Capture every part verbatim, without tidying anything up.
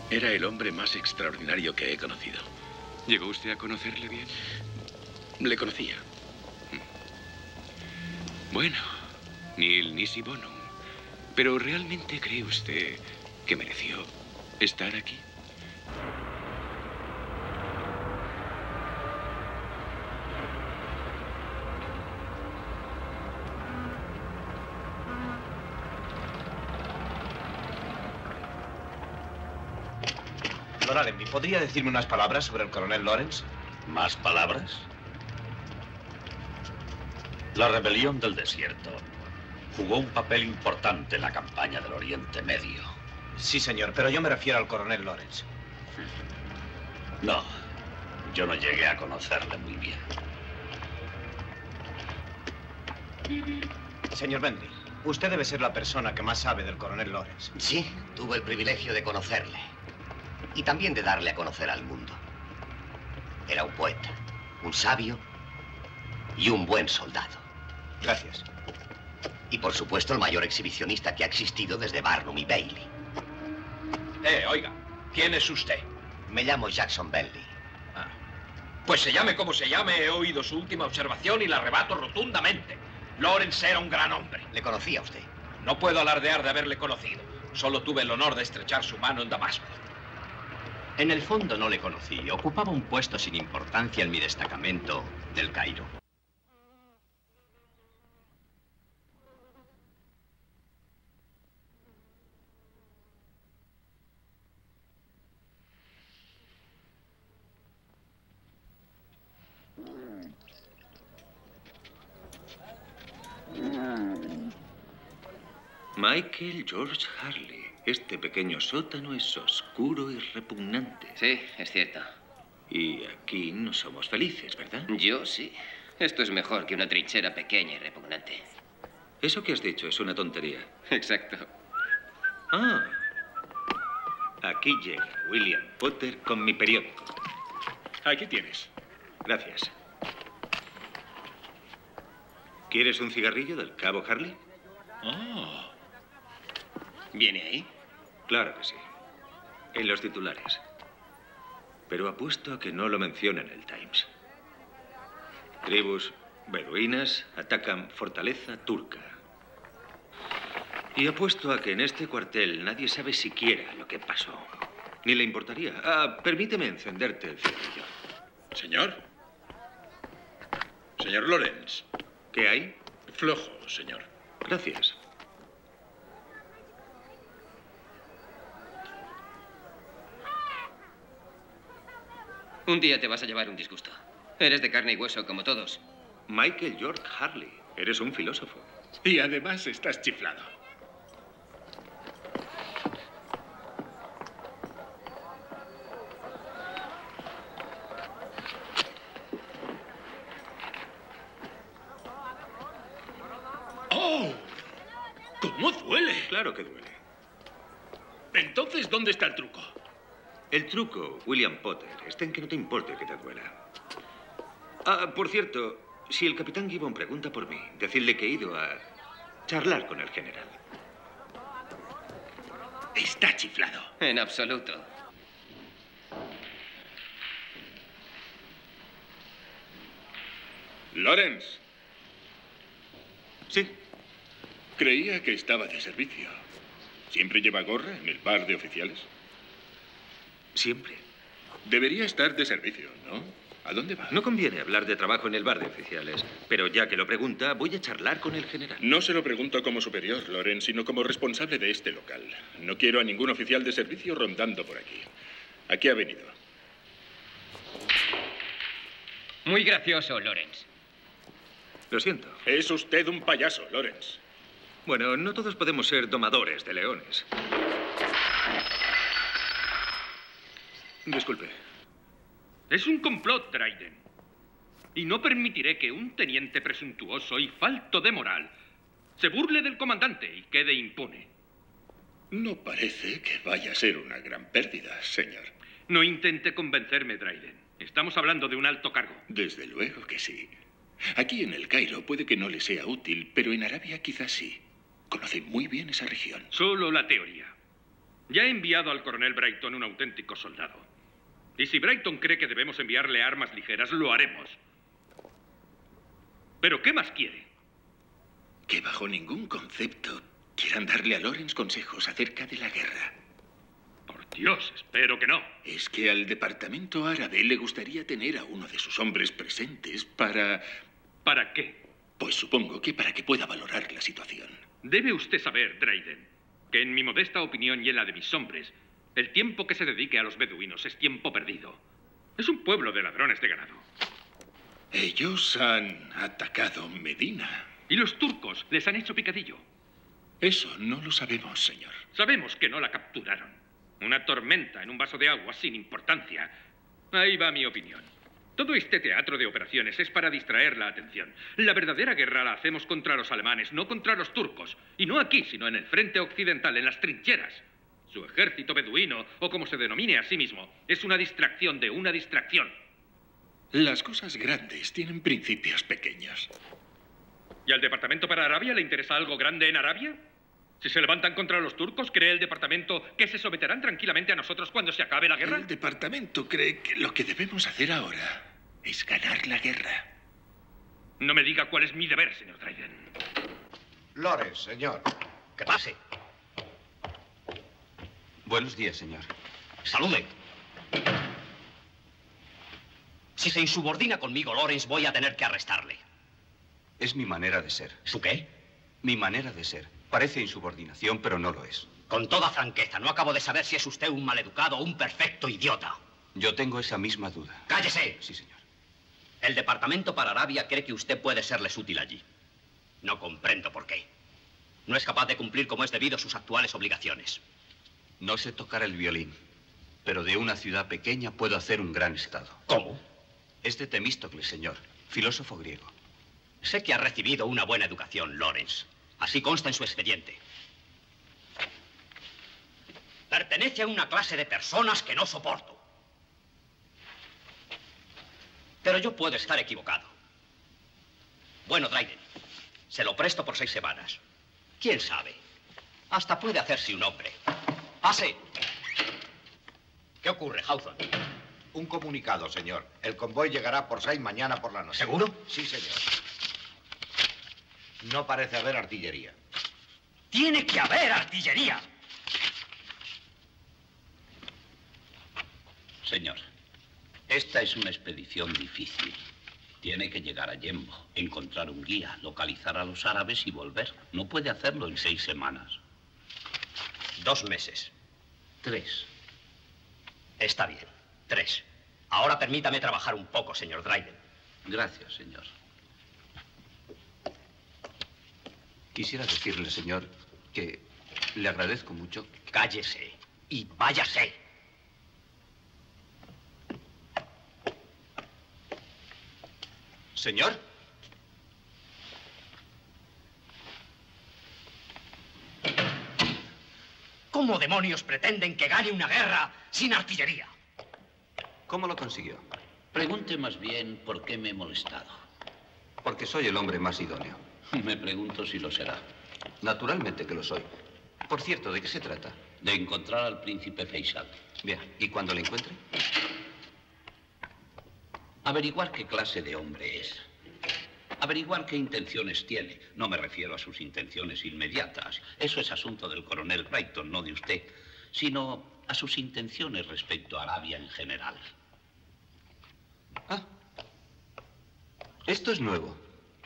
Era el hombre más extraordinario que he conocido. ¿Llegó usted a conocerle bien? Le conocía. Bueno, nil nisi bonum. ¿Pero realmente cree usted que mereció estar aquí? Lord Allenby, ¿podría decirme unas palabras sobre el coronel Lawrence? ¿Más palabras? La rebelión del desierto jugó un papel importante en la campaña del Oriente Medio. Sí, señor, pero yo me refiero al coronel Lawrence. No, yo no llegué a conocerle muy bien. Señor Bentley, usted debe ser la persona que más sabe del coronel Lawrence. Sí, tuve el privilegio de conocerle. Y también de darle a conocer al mundo. Era un poeta, un sabio y un buen soldado. Gracias. Y por supuesto el mayor exhibicionista que ha existido desde Barnum y Bailey. Eh, oiga, ¿quién es usted? Me llamo Jackson Bentley. Ah. Pues se llame como se llame, he oído su última observación y la rebato rotundamente. Lawrence era un gran hombre. ¿Le conocía a usted? No puedo alardear de haberle conocido. Solo tuve el honor de estrechar su mano en Damasco. En el fondo no le conocí. Ocupaba un puesto sin importancia en mi destacamento del Cairo. Michael George Harley. Este pequeño sótano es oscuro y repugnante. Sí, es cierto. Y aquí no somos felices, ¿verdad? Yo sí. Esto es mejor que una trinchera pequeña y repugnante. Eso que has dicho es una tontería. Exacto. Ah. Aquí llega William Potter con mi periódico. Aquí tienes. Gracias. ¿Quieres un cigarrillo del cabo Harley? Oh. ¿Viene ahí? Claro que sí. En los titulares. Pero apuesto a que no lo menciona en el Times. Tribus beduinas atacan fortaleza turca. Y apuesto a que en este cuartel nadie sabe siquiera lo que pasó. Ni le importaría. Ah, permíteme encenderte el cigarrillo. Señor. Señor Lawrence. ¿Qué hay? Flojo, señor. Gracias. Un día te vas a llevar un disgusto. Eres de carne y hueso como todos. Michael George Harley. Eres un filósofo. Y además estás chiflado. ¡Oh! ¿Cómo duele? Claro que duele. Entonces, ¿dónde está el truco? El truco, William Potter, está en que no te importe que te duela. Ah, por cierto, si el capitán Gibbon pregunta por mí, decidle que he ido a charlar con el general. Está chiflado. En absoluto. Lawrence. Sí. Creía que estaba de servicio. ¿Siempre lleva gorra en el bar de oficiales? Siempre. Debería estar de servicio, ¿no? ¿A dónde va? No conviene hablar de trabajo en el bar de oficiales, pero ya que lo pregunta, voy a charlar con el general. No se lo pregunto como superior, Loren, sino como responsable de este local. No quiero a ningún oficial de servicio rondando por aquí. Aquí ha venido. Muy gracioso, Lawrence. Lo siento. Es usted un payaso, Lawrence. Bueno, no todos podemos ser domadores de leones. Disculpe. Es un complot, Dryden. Y no permitiré que un teniente presuntuoso y falto de moral se burle del comandante y quede impune. No parece que vaya a ser una gran pérdida, señor. No intente convencerme, Dryden. Estamos hablando de un alto cargo. Desde luego que sí. Aquí en el Cairo puede que no le sea útil, pero en Arabia quizás sí. Conoce muy bien esa región. Solo la teoría. Ya he enviado al coronel Brighton un auténtico soldado. Y si Brighton cree que debemos enviarle armas ligeras, lo haremos. ¿Pero qué más quiere? Que bajo ningún concepto quieran darle a Lawrence consejos acerca de la guerra. Por Dios, espero que no. Es que al departamento árabe le gustaría tener a uno de sus hombres presentes para... ¿Para qué? Pues supongo que para que pueda valorar la situación. Debe usted saber, Dryden, que en mi modesta opinión y en la de mis hombres, el tiempo que se dedique a los beduinos es tiempo perdido. Es un pueblo de ladrones de ganado. Ellos han atacado Medina. Y los turcos les han hecho picadillo. Eso no lo sabemos, señor. Sabemos que no la capturaron. Una tormenta en un vaso de agua sin importancia. Ahí va mi opinión. Todo este teatro de operaciones es para distraer la atención. La verdadera guerra la hacemos contra los alemanes, no contra los turcos. Y no aquí, sino en el frente occidental, en las trincheras. Su ejército beduino, o como se denomine a sí mismo, es una distracción de una distracción. Las cosas grandes tienen principios pequeños. ¿Y al Departamento para Arabia le interesa algo grande en Arabia? Si se levantan contra los turcos, ¿cree el departamento que se someterán tranquilamente a nosotros cuando se acabe la guerra? El departamento cree que lo que debemos hacer ahora es ganar la guerra. No me diga cuál es mi deber, señor Dryden. Lawrence, señor. Que pase. Buenos días, señor. Salude. Si se insubordina conmigo, Lawrence, voy a tener que arrestarle. Es mi manera de ser. ¿Su qué? Mi manera de ser. Parece insubordinación, pero no lo es. Con toda franqueza, no acabo de saber si es usted un maleducado o un perfecto idiota. Yo tengo esa misma duda. ¡Cállese! Sí, señor. El Departamento para Arabia cree que usted puede serles útil allí. No comprendo por qué. No es capaz de cumplir como es debido sus actuales obligaciones. No sé tocar el violín, pero de una ciudad pequeña puedo hacer un gran estado. ¿Cómo? Es de Temístocles, señor, filósofo griego. Sé que ha recibido una buena educación, Lawrence. Así consta en su expediente. Pertenece a una clase de personas que no soporto. Pero yo puedo estar equivocado. Bueno, Dryden, se lo presto por seis semanas. ¿Quién sabe? Hasta puede hacerse un hombre. ¡Pase! ¿Qué ocurre, Hawthorne? Un comunicado, señor. El convoy llegará por seis mañana por la noche. ¿Seguro? Sí, señor. No parece haber artillería. ¡Tiene que haber artillería! Señor, esta es una expedición difícil. Tiene que llegar a Yembo, encontrar un guía, localizar a los árabes y volver. No puede hacerlo en seis semanas. Dos meses. Tres. Está bien. Tres. Ahora permítame trabajar un poco, señor Dryden. Gracias, señor. Quisiera decirle, señor, que le agradezco mucho. Cállese y váyase. Señor. ¿Cómo demonios pretenden que gane una guerra sin artillería? ¿Cómo lo consiguió? Pregunte más bien por qué me he molestado. Porque soy el hombre más idóneo. Me pregunto si lo será. Naturalmente que lo soy. Por cierto, ¿de qué se trata? De encontrar al príncipe Faisal. Bien, ¿y cuando lo encuentre? Averiguar qué clase de hombre es. Averiguar qué intenciones tiene. No me refiero a sus intenciones inmediatas. Eso es asunto del coronel Brighton, no de usted. Sino a sus intenciones respecto a Arabia en general. Ah. Esto es nuevo.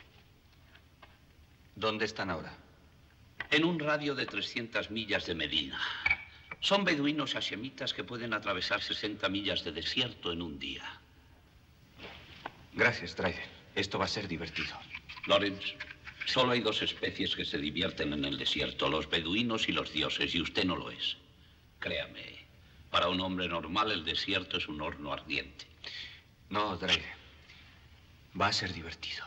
¿Dónde están ahora? En un radio de trescientas millas de Medina. Son beduinos hashemitas que pueden atravesar sesenta millas de desierto en un día. Gracias, Dryden. Esto va a ser divertido. Lawrence, solo hay dos especies que se divierten en el desierto, los beduinos y los dioses, y usted no lo es. Créame, para un hombre normal el desierto es un horno ardiente. No, Dryden. Va a ser divertido.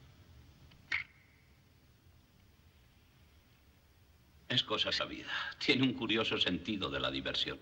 Es cosa sabida. Tiene un curioso sentido de la diversión.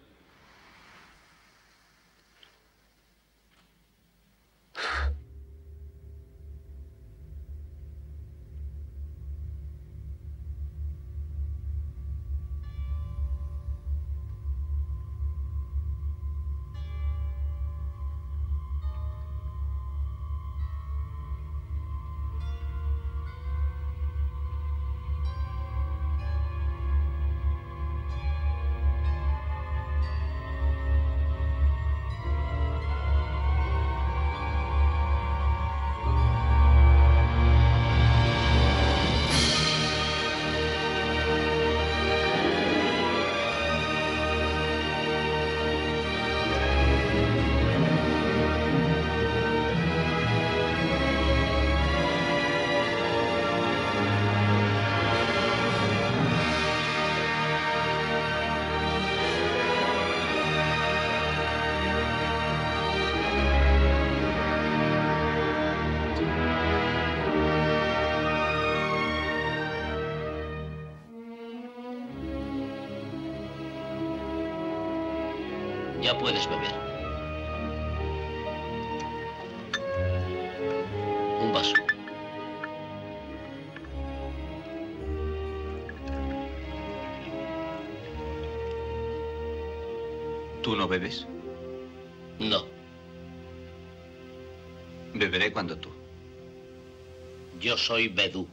Ya puedes beber. Un vaso. ¿Tú no bebes? No. Beberé cuando tú. Yo soy Bedú.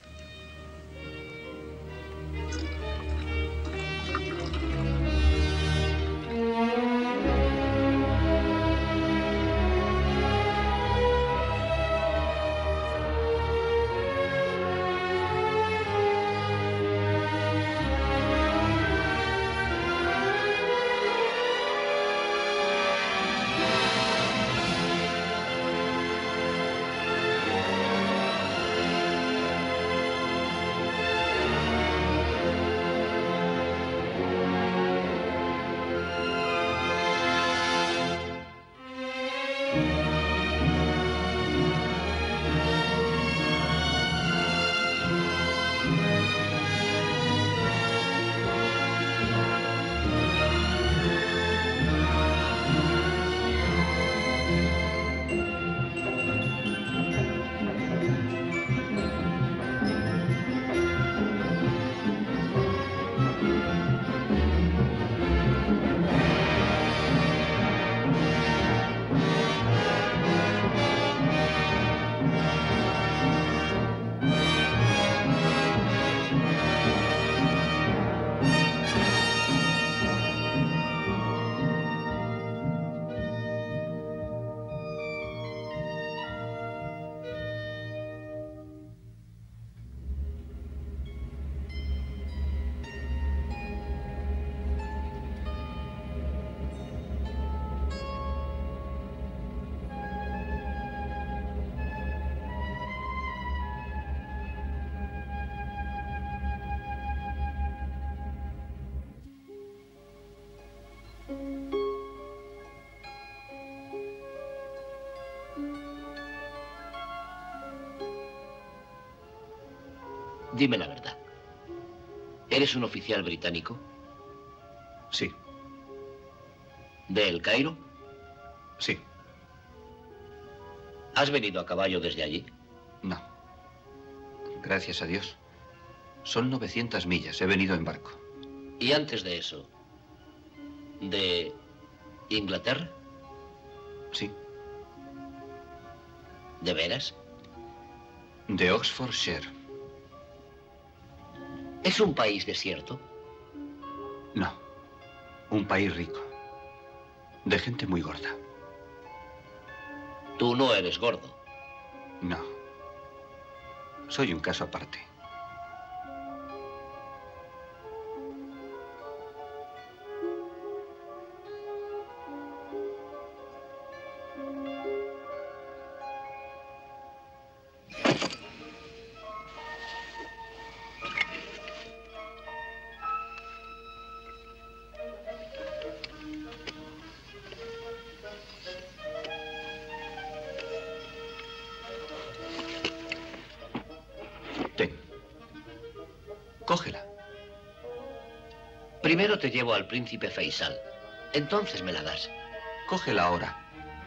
Dime la verdad. ¿Eres un oficial británico? Sí. ¿De El Cairo? Sí. ¿Has venido a caballo desde allí? No. Gracias a Dios. Son novecientas millas. He venido en barco. ¿Y antes de eso? ¿De Inglaterra? Sí. ¿De veras? De Oxfordshire. ¿Es un país desierto? No. Un país rico. De gente muy gorda. Tú no eres gordo. No. Soy un caso aparte. Cógela. Primero te llevo al príncipe Faisal. Entonces me la das. Cógela ahora.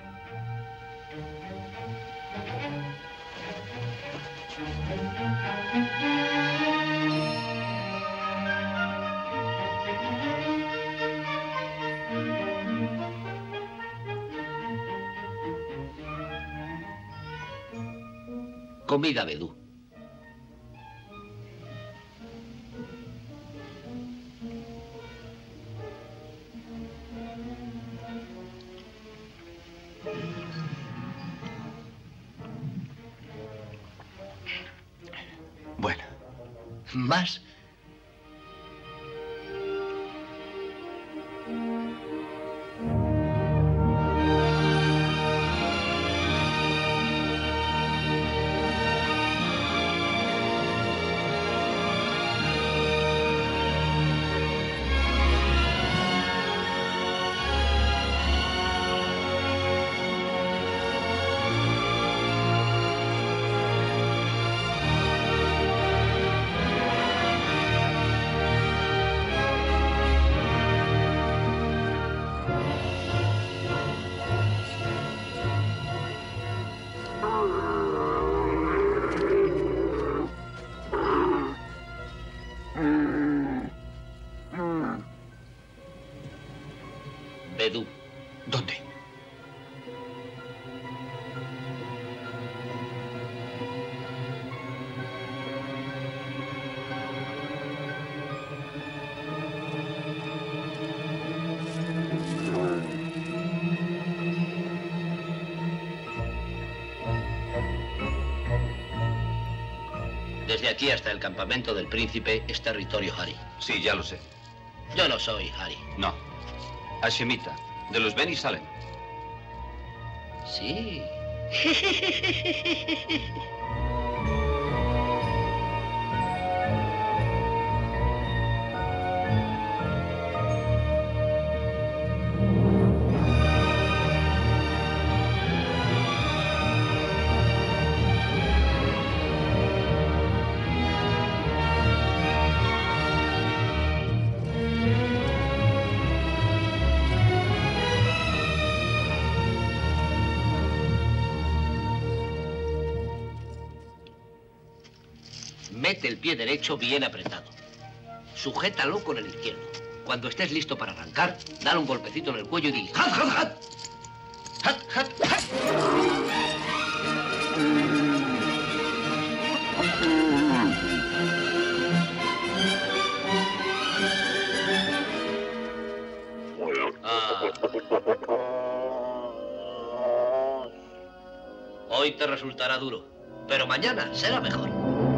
Comida Bedú. Bueno. ¿Más? Edu. ¿Dónde? Desde aquí hasta el campamento del príncipe es territorio Hari. Sí, ya lo sé. Yo no soy Hari. No. Hashemita, de los Beni Salem. Sí. Mete el pie derecho bien apretado. Sujétalo con el izquierdo. Cuando estés listo para arrancar, dale un golpecito en el cuello y di ¡hat, hat, hat! ¡Hat, hat, hat! Ah. Hoy te resultará duro, pero mañana será mejor.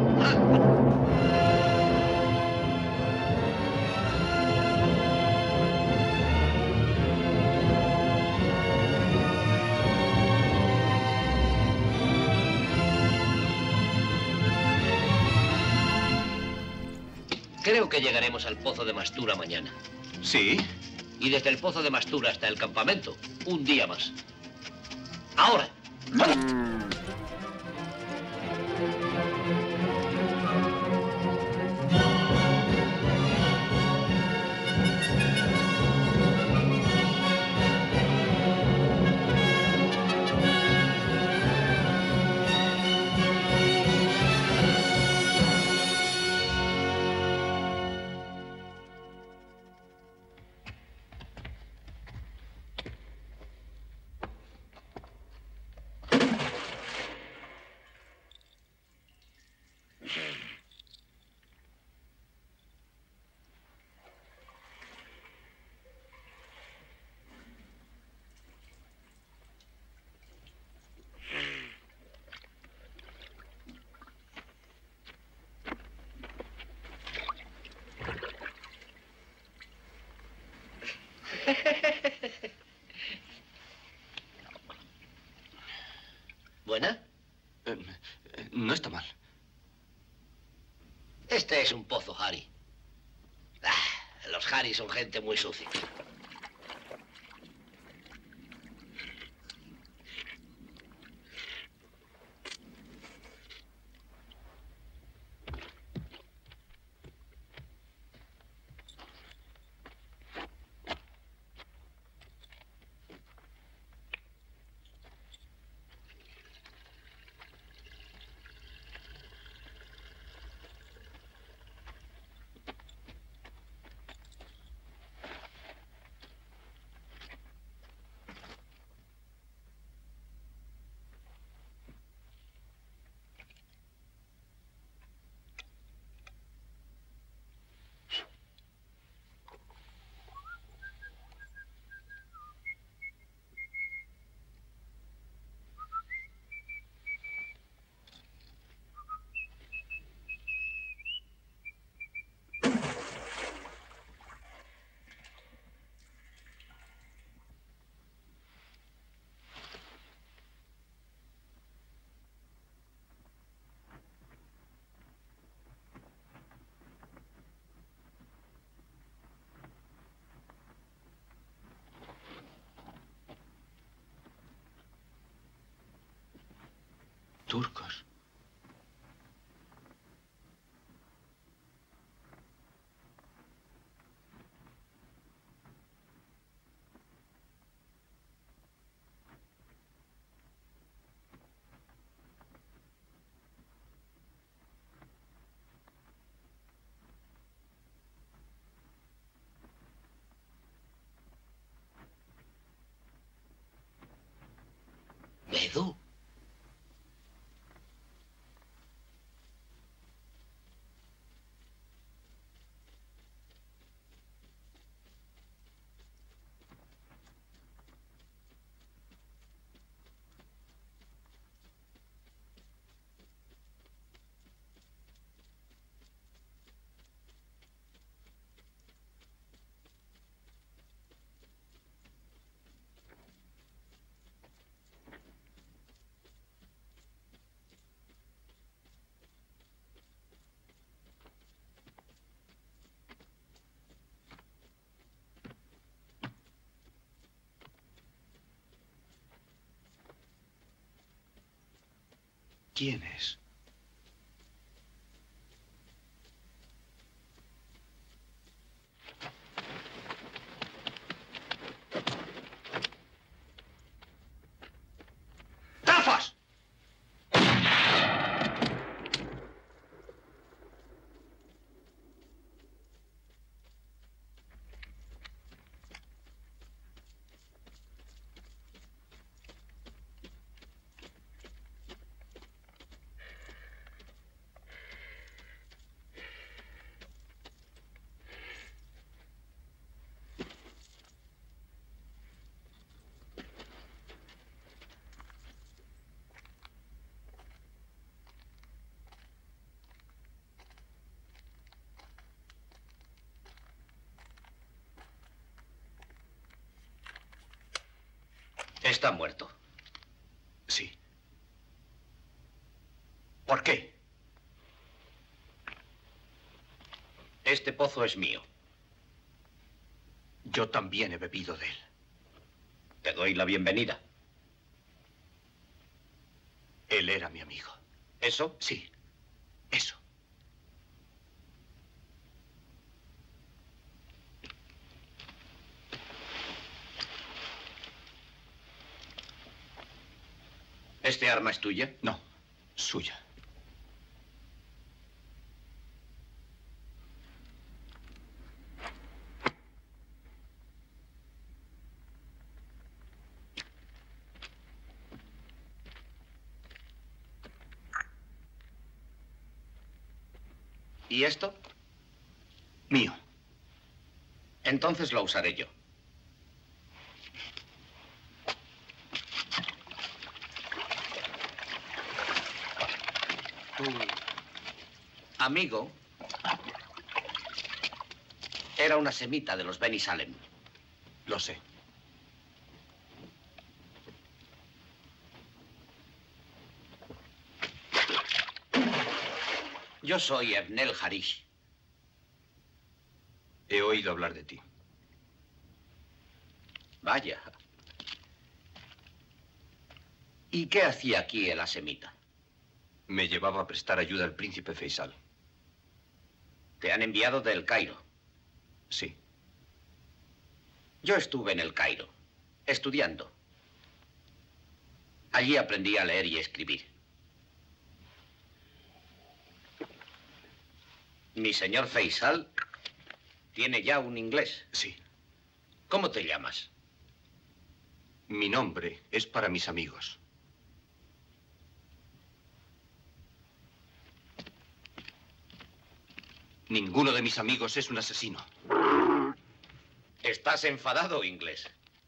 Creo que llegaremos al pozo de Mastura mañana. ¿Sí? Y desde el pozo de Mastura hasta el campamento, un día más. ¡Ahora! ¿Buena? Eh, eh, no está mal. Este es un pozo Hari. Ah, los Hari son gente muy sucia. Turcos. quedó. ¿Quién es? ¡Gafas! Está muerto. Sí. ¿Por qué? Este pozo es mío. Yo también he bebido de él. Te doy la bienvenida. Él era mi amigo. ¿Eso? Sí, eso. ¿Este arma es tuya? No, suya. ¿Y esto? Mío. Entonces lo usaré yo. Tu amigo era una semita de los Beni Salem. Lo sé. Yo soy Ernel Harish. He oído hablar de ti. Vaya. ¿Y qué hacía aquí el asemita? Me llevaba a prestar ayuda al príncipe Faisal. ¿Te han enviado del Cairo? Sí. Yo estuve en el Cairo, estudiando. Allí aprendí a leer y escribir. Mi señor Faisal tiene ya un inglés. Sí. ¿Cómo te llamas? Mi nombre es para mis amigos. Ninguno de mis amigos es un asesino. ¿Estás enfadado, inglés?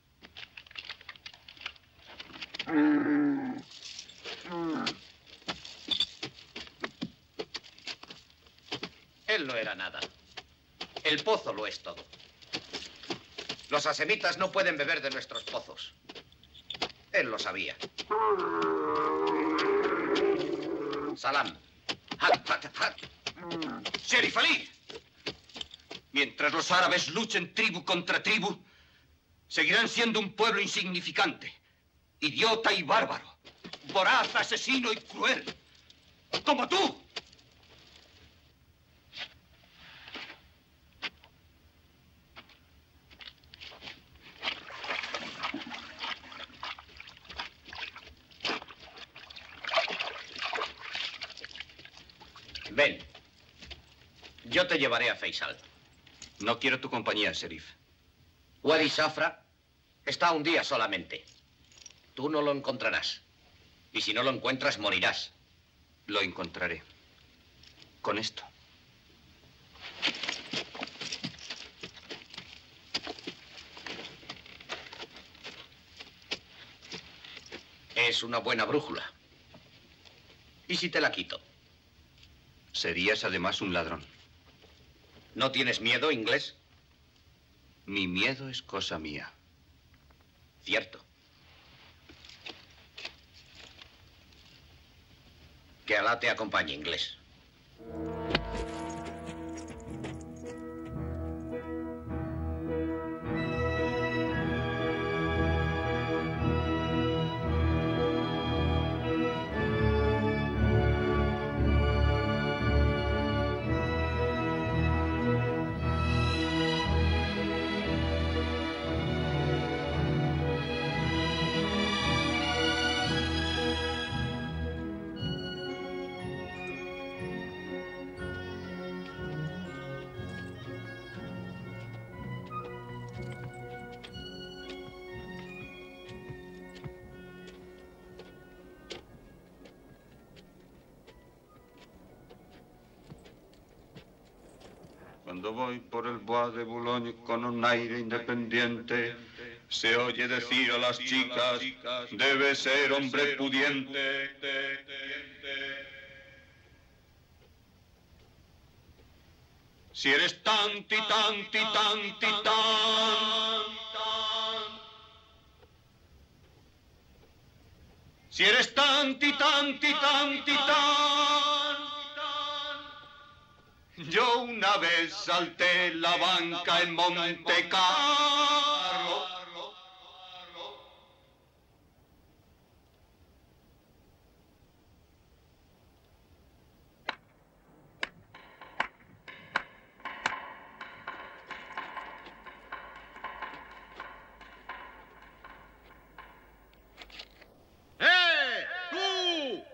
Él no era nada. El pozo lo es todo. Los asemitas no pueden beber de nuestros pozos. Él lo sabía. Salam. Hat, hat, hat. ¡Sheriff Ali! Mientras los árabes luchen tribu contra tribu, seguirán siendo un pueblo insignificante, idiota y bárbaro, voraz, asesino y cruel, como tú. Ven. Yo te llevaré a Faisal. No quiero tu compañía, Sheriff. Wadi Safra está un día solamente. Tú no lo encontrarás. Y si no lo encuentras, morirás. Lo encontraré. Con esto. Es una buena brújula. ¿Y si te la quito? Serías además un ladrón. ¿No tienes miedo, inglés? Mi miedo es cosa mía. Cierto. Que Alá te acompañe, inglés. Cuando voy por el Bois de Boulogne con un aire independiente, se oye decir a las chicas, debe ser hombre pudiente. Si eres tan, titán, titán, titán. Si eres tan, titán, titán, titán. Yo una vez salté la banca en Monte Carlo. ¡Eh! ¡Tú!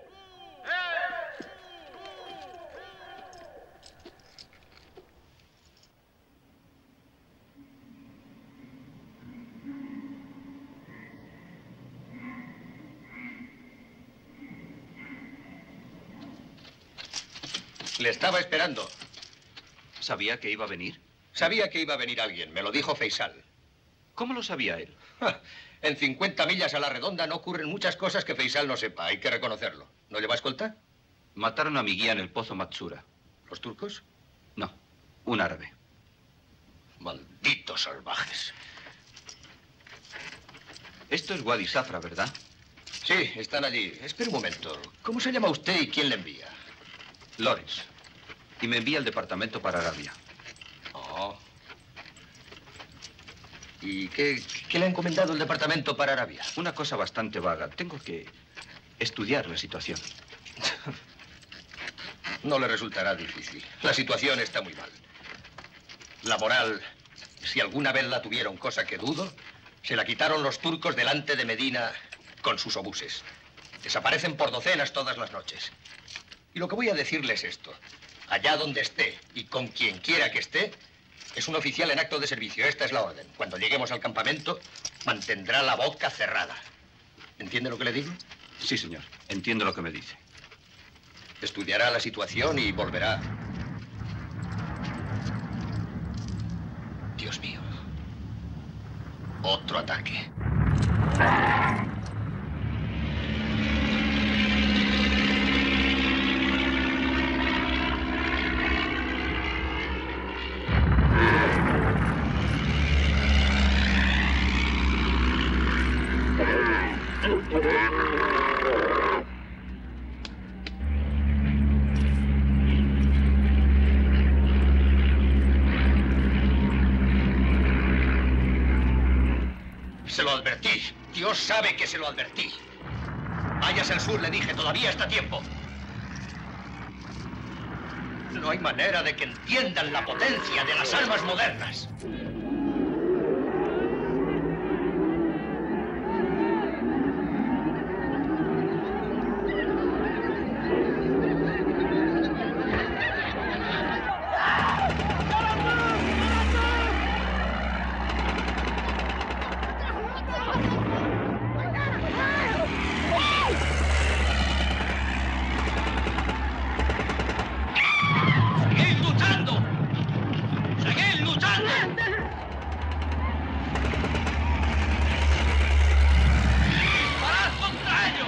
Le estaba esperando. ¿Sabía que iba a venir? Sabía que iba a venir alguien. Me lo dijo Faisal. ¿Cómo lo sabía él? En cincuenta millas a la redonda no ocurren muchas cosas que Faisal no sepa. Hay que reconocerlo. ¿No lleva escolta? Mataron a mi guía en el pozo Matsura. ¿Los turcos? No, un árabe. Malditos salvajes. Esto es Wadi Safra, ¿verdad? Sí, están allí. Espera un momento. ¿Cómo se llama usted y quién le envía? Lawrence. Y me envía al departamento para Arabia. Oh. ¿Y qué, qué le ha encomendado el departamento para Arabia? Una cosa bastante vaga. Tengo que estudiar la situación. No le resultará difícil. La situación está muy mal. La moral, si alguna vez la tuvieron, cosa que dudo, se la quitaron los turcos delante de Medina con sus obuses. Desaparecen por docenas todas las noches. Y lo que voy a decirles es esto. Allá donde esté y con quien quiera que esté, es un oficial en acto de servicio. Esta es la orden. Cuando lleguemos al campamento, mantendrá la boca cerrada. ¿Entiende lo que le digo? Sí, señor. Entiendo lo que me dice. Estudiará la situación y volverá. Dios mío. Otro ataque. Se lo advertí. Dios sabe que se lo advertí. Váyase al sur, le dije. Todavía está a tiempo. No hay manera de que entiendan la potencia de las armas modernas. ¡Disparad contra ellos!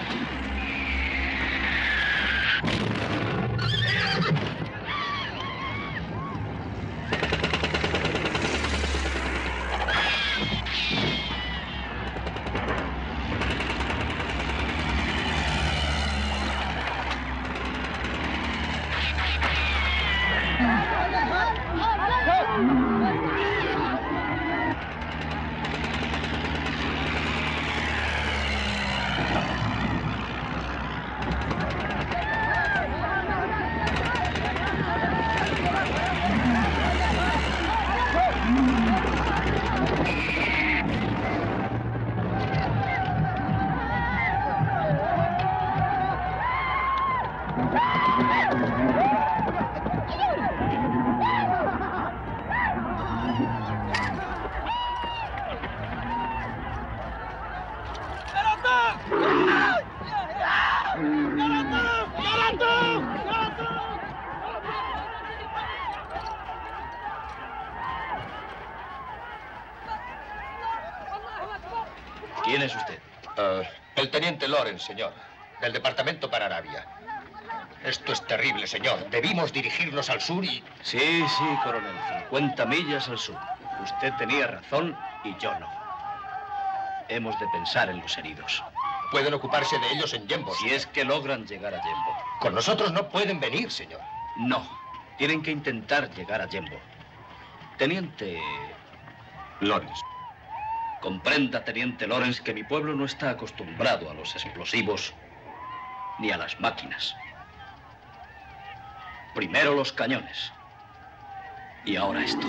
¿Quién es usted? Uh, el teniente Lawrence, señor, del departamento para Arabia. Esto es terrible, señor. Debimos dirigirnos al sur y... Sí, sí, coronel. cincuenta millas al sur. Usted tenía razón y yo no. Hemos de pensar en los heridos. Pueden ocuparse de ellos en Yembo. Si es que logran llegar a Yembo. Con nosotros no pueden venir, señor. No. Tienen que intentar llegar a Yembo. Teniente Lawrence. Comprenda, teniente Lawrence, que mi pueblo no está acostumbrado a los explosivos ni a las máquinas. Primero los cañones. Y ahora esto.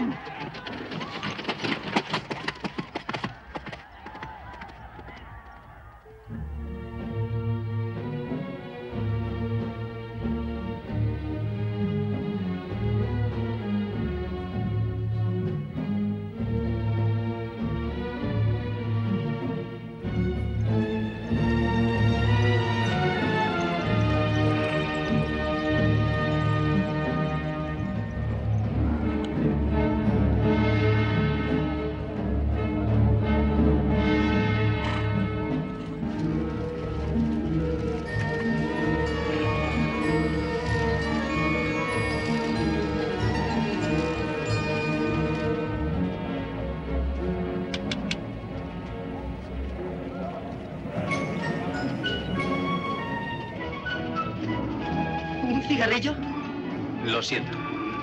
¿Cigarrillo? Lo siento.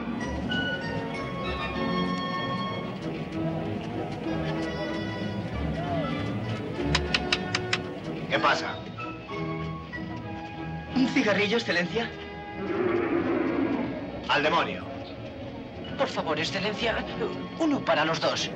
¿Qué pasa? ¿Un cigarrillo, excelencia? Al demonio. Por favor, excelencia, uno para los dos.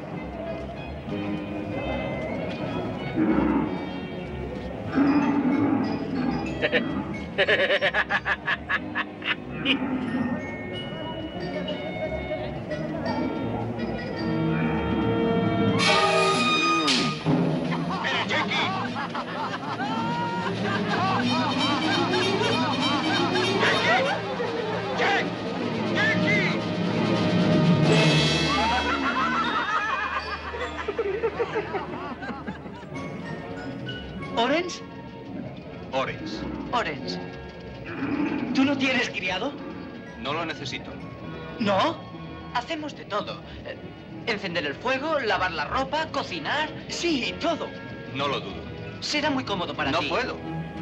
¿Orange? Orange. Orange. ¿Tú no tienes criado? No lo necesito. ¿No? Hacemos de todo. Eh, Encender el fuego, lavar la ropa, cocinar. Sí, todo. No lo dudo. Será muy cómodo para No ti. No puedo.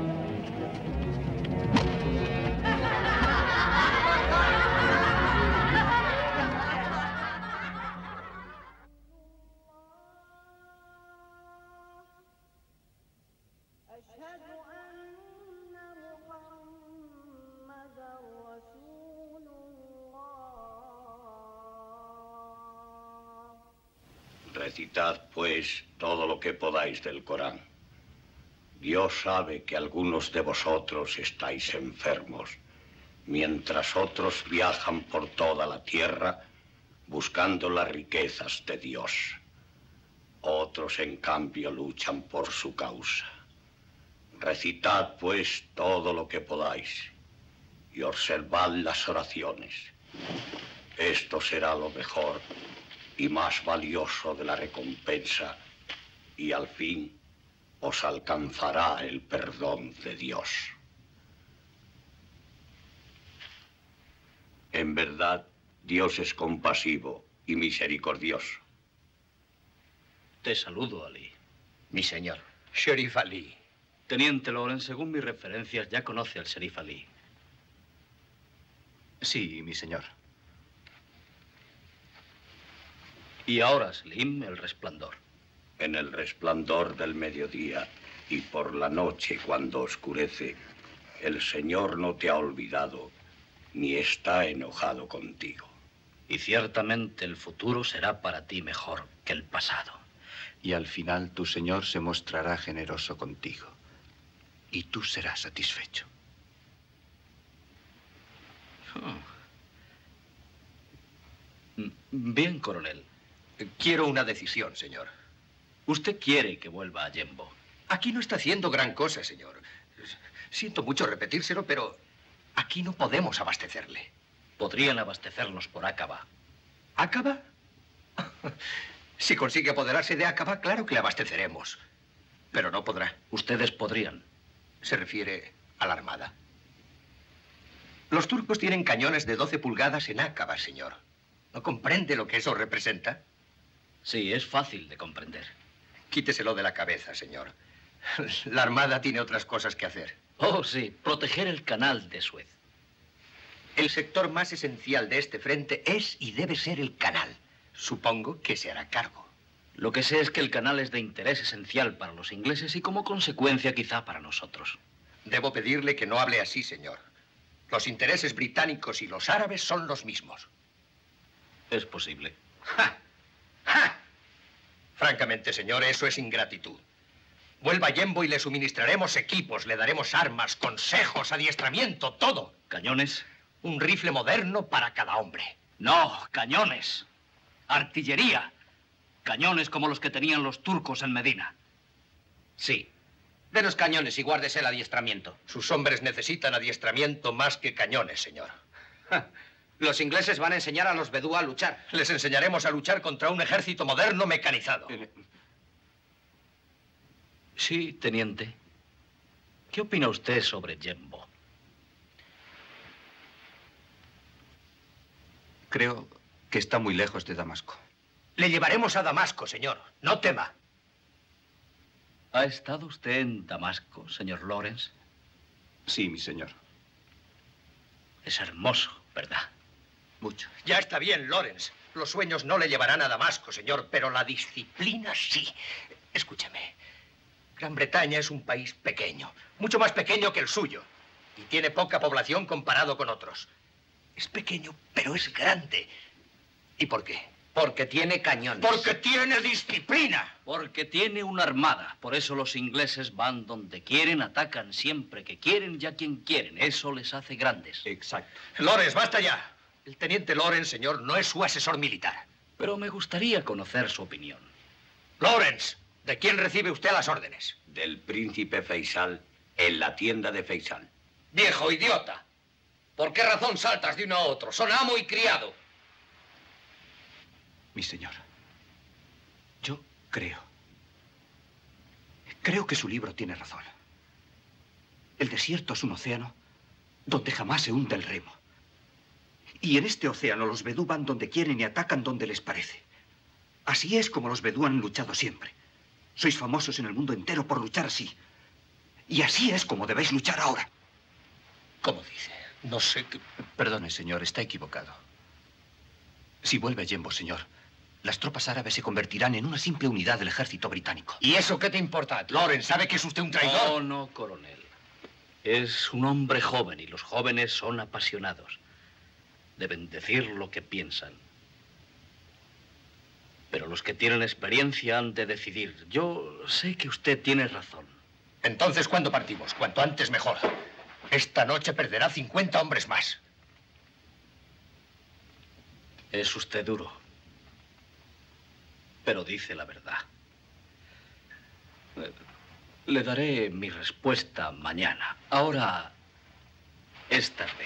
Recitad, pues, todo lo que podáis del Corán. Dios sabe que algunos de vosotros estáis enfermos, mientras otros viajan por toda la tierra buscando las riquezas de Dios. Otros, en cambio, luchan por su causa. Recitad, pues, todo lo que podáis y observad las oraciones. Esto será lo mejor y más valioso de la recompensa, y al fin os alcanzará el perdón de Dios. En verdad, Dios es compasivo y misericordioso. Te saludo, Ali. Mi señor. Sheriff Ali. Teniente Lawrence, según mis referencias, ya conoce al sheriff Ali. Sí, mi señor. Y ahora, Slim, el resplandor. En el resplandor del mediodía y por la noche cuando oscurece, el Señor no te ha olvidado ni está enojado contigo. Y ciertamente el futuro será para ti mejor que el pasado. Y al final tu Señor se mostrará generoso contigo. Y tú serás satisfecho. Oh. Bien, coronel. Quiero una decisión, señor. Usted quiere que vuelva a Yembo. Aquí no está haciendo gran cosa, señor. Siento mucho repetírselo, pero aquí no podemos abastecerle. Podrían abastecernos por Aqaba. ¿Aqaba? Si consigue apoderarse de Aqaba, claro que le abasteceremos. Pero no podrá. Ustedes podrían. Se refiere a la armada. Los turcos tienen cañones de doce pulgadas en Aqaba, señor. ¿No comprende lo que eso representa? Sí, es fácil de comprender. Quíteselo de la cabeza, señor. La armada tiene otras cosas que hacer. Oh, sí, proteger el canal de Suez. El sector más esencial de este frente es y debe ser el canal. Supongo que se hará cargo. Lo que sé es que el canal es de interés esencial para los ingleses y como consecuencia quizá para nosotros. Debo pedirle que no hable así, señor. Los intereses británicos y los árabes son los mismos. Es posible. ¡Ja! ¡Ja! Francamente, señor, eso es ingratitud. Vuelva a Yembo y le suministraremos equipos, le daremos armas, consejos, adiestramiento, todo. ¿Cañones? Un rifle moderno para cada hombre. No, cañones. Artillería. Cañones como los que tenían los turcos en Medina. Sí. Denos cañones y guárdese el adiestramiento. Sus hombres necesitan adiestramiento más que cañones, señor. Ja. Los ingleses van a enseñar a los bedú a luchar. Les enseñaremos a luchar contra un ejército moderno mecanizado. Sí, teniente. ¿Qué opina usted sobre Yembo? Creo que está muy lejos de Damasco. Le llevaremos a Damasco, señor. No tema. ¿Ha estado usted en Damasco, señor Lawrence? Sí, mi señor. Es hermoso, ¿verdad? Mucho. Ya está bien, Lawrence. Los sueños no le llevarán a Damasco, señor, pero la disciplina sí. Escúcheme. Gran Bretaña es un país pequeño, mucho más pequeño que el suyo, y tiene poca población comparado con otros. Es pequeño, pero es grande. ¿Y por qué? Porque tiene cañones. Porque tiene disciplina. Porque tiene una armada. Por eso los ingleses van donde quieren, atacan siempre que quieren y a quien quieren. Eso les hace grandes. Exacto. Lawrence, basta ya. El teniente Lawrence, señor, no es su asesor militar. Pero me gustaría conocer su opinión. Lawrence, ¿de quién recibe usted las órdenes? Del príncipe Faisal en la tienda de Faisal. Viejo idiota. ¿Por qué razón saltas de uno a otro? Son amo y criado. Mi señor, yo creo. Creo que su libro tiene razón. El desierto es un océano donde jamás se hunde el remo. Y en este océano los bedú van donde quieren y atacan donde les parece. Así es como los bedú han luchado siempre. Sois famosos en el mundo entero por luchar así. Y así es como debéis luchar ahora. ¿Cómo dice? No sé qué... Perdone, señor, está equivocado. Si vuelve a Yembo, señor, las tropas árabes se convertirán en una simple unidad del ejército británico. ¿Y eso qué te importa? Lawrence, ¿sabe que es usted un traidor? No, no, coronel. Es un hombre joven y los jóvenes son apasionados. Deben decir lo que piensan. Pero los que tienen experiencia han de decidir. Yo sé que usted tiene razón. Entonces, ¿cuándo partimos? Cuanto antes mejor. Esta noche perderá cincuenta hombres más. Es usted duro. Pero dice la verdad. Le daré mi respuesta mañana. Ahora es tarde.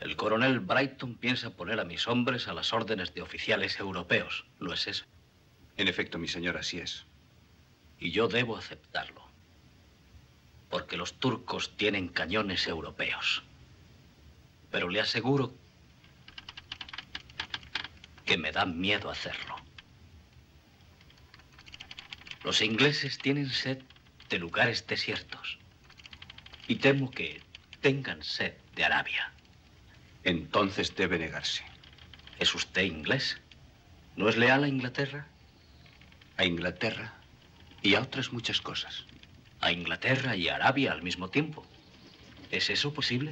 El coronel Brighton piensa poner a mis hombres a las órdenes de oficiales europeos, ¿no es eso? En efecto, mi señor, así es. Y yo debo aceptarlo. Porque los turcos tienen cañones europeos. Pero le aseguro que me da miedo hacerlo. Los ingleses tienen sed de lugares desiertos. Y temo que tengan sed de Arabia. Entonces debe negarse. ¿Es usted inglés? ¿No es leal a Inglaterra? A Inglaterra y a otras muchas cosas. ¿A Inglaterra y a Arabia al mismo tiempo? ¿Es eso posible?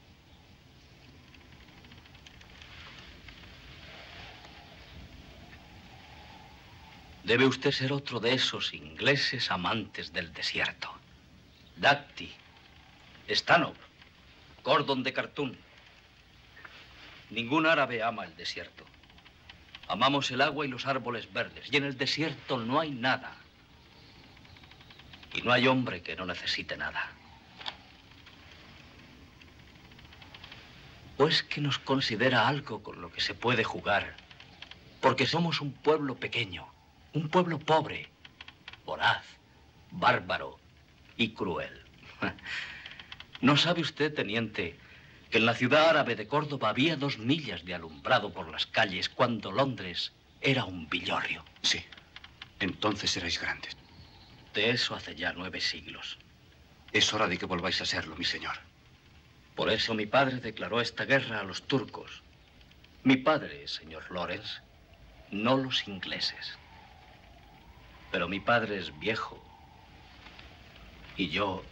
Debe usted ser otro de esos ingleses amantes del desierto. Dacty, Stanhope, Gordon de Khartoum. Ningún árabe ama el desierto. Amamos el agua y los árboles verdes, y en el desierto no hay nada. Y no hay hombre que no necesite nada. ¿O es que nos considera algo con lo que se puede jugar? Porque somos un pueblo pequeño, un pueblo pobre, voraz, bárbaro y cruel. ¿No sabe usted, teniente, que en la ciudad árabe de Córdoba había dos millas de alumbrado por las calles cuando Londres era un villorrio? Sí, entonces erais grandes. De eso hace ya nueve siglos. Es hora de que volváis a serlo, mi señor. Por eso mi padre declaró esta guerra a los turcos. Mi padre, señor Lawrence, no los ingleses. Pero mi padre es viejo. Y yo...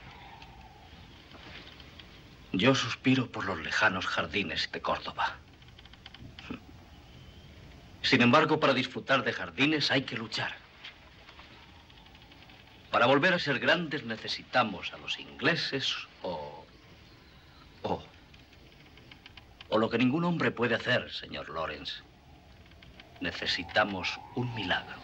Yo suspiro por los lejanos jardines de Córdoba. Sin embargo, para disfrutar de jardines hay que luchar. Para volver a ser grandes necesitamos a los ingleses o... o... o lo que ningún hombre puede hacer, señor Lawrence. Necesitamos un milagro.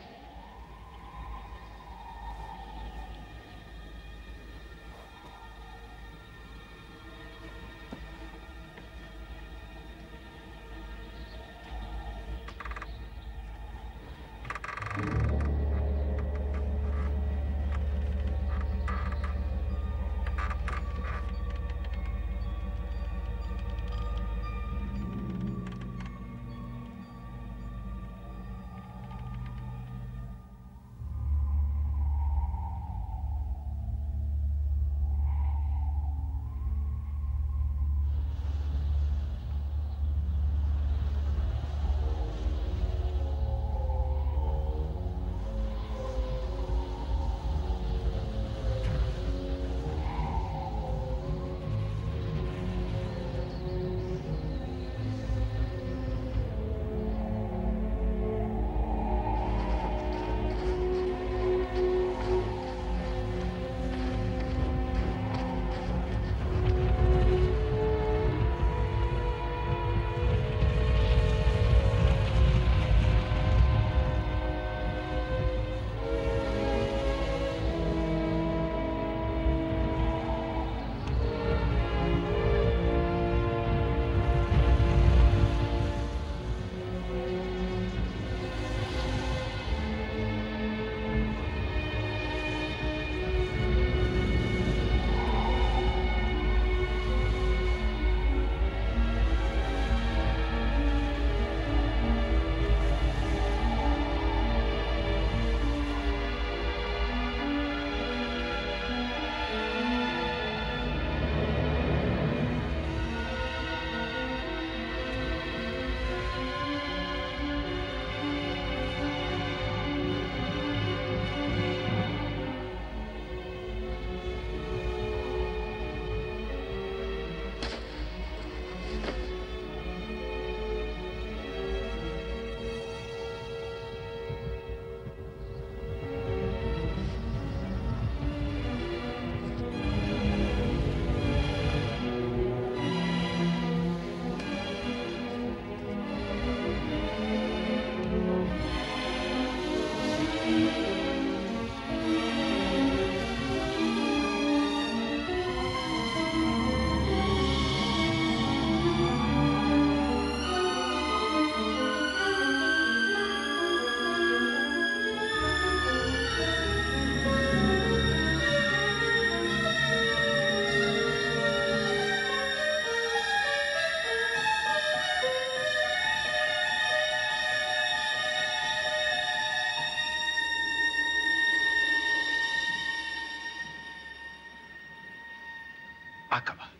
Aqaba.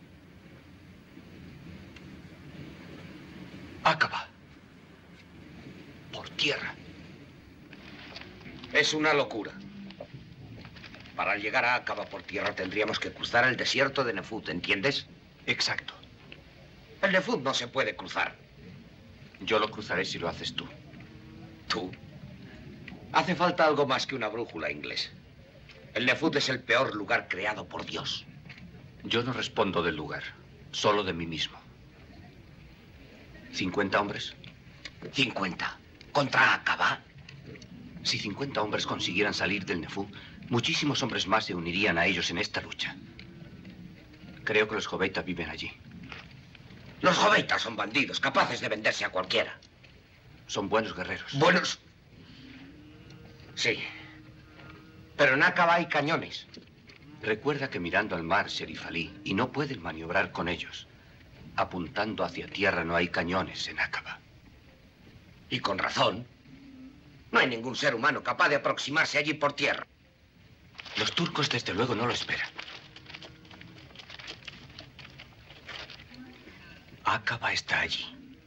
Aqaba. Por tierra. Es una locura. Para llegar a Aqaba por tierra tendríamos que cruzar el desierto de Nefut, ¿entiendes? Exacto. El Nefut no se puede cruzar. Yo lo cruzaré si lo haces tú. ¿Tú? Hace falta algo más que una brújula, inglés. El Nefut es el peor lugar creado por Dios. Yo no respondo del lugar, solo de mí mismo. ¿Cincuenta hombres? ¿Cincuenta? ¿Contra Aqaba? Si cincuenta hombres consiguieran salir del Nefut, muchísimos hombres más se unirían a ellos en esta lucha. Creo que los Joveitas viven allí. Los Joveitas son bandidos, capaces de venderse a cualquiera. Son buenos guerreros. ¿Buenos? Sí. Pero en Aqaba hay cañones. Recuerda que mirando al mar, Sherif Ali, y no pueden maniobrar con ellos. Apuntando hacia tierra no hay cañones en Aqaba. Y con razón. No hay ningún ser humano capaz de aproximarse allí por tierra. Los turcos desde luego no lo esperan. Aqaba está allí.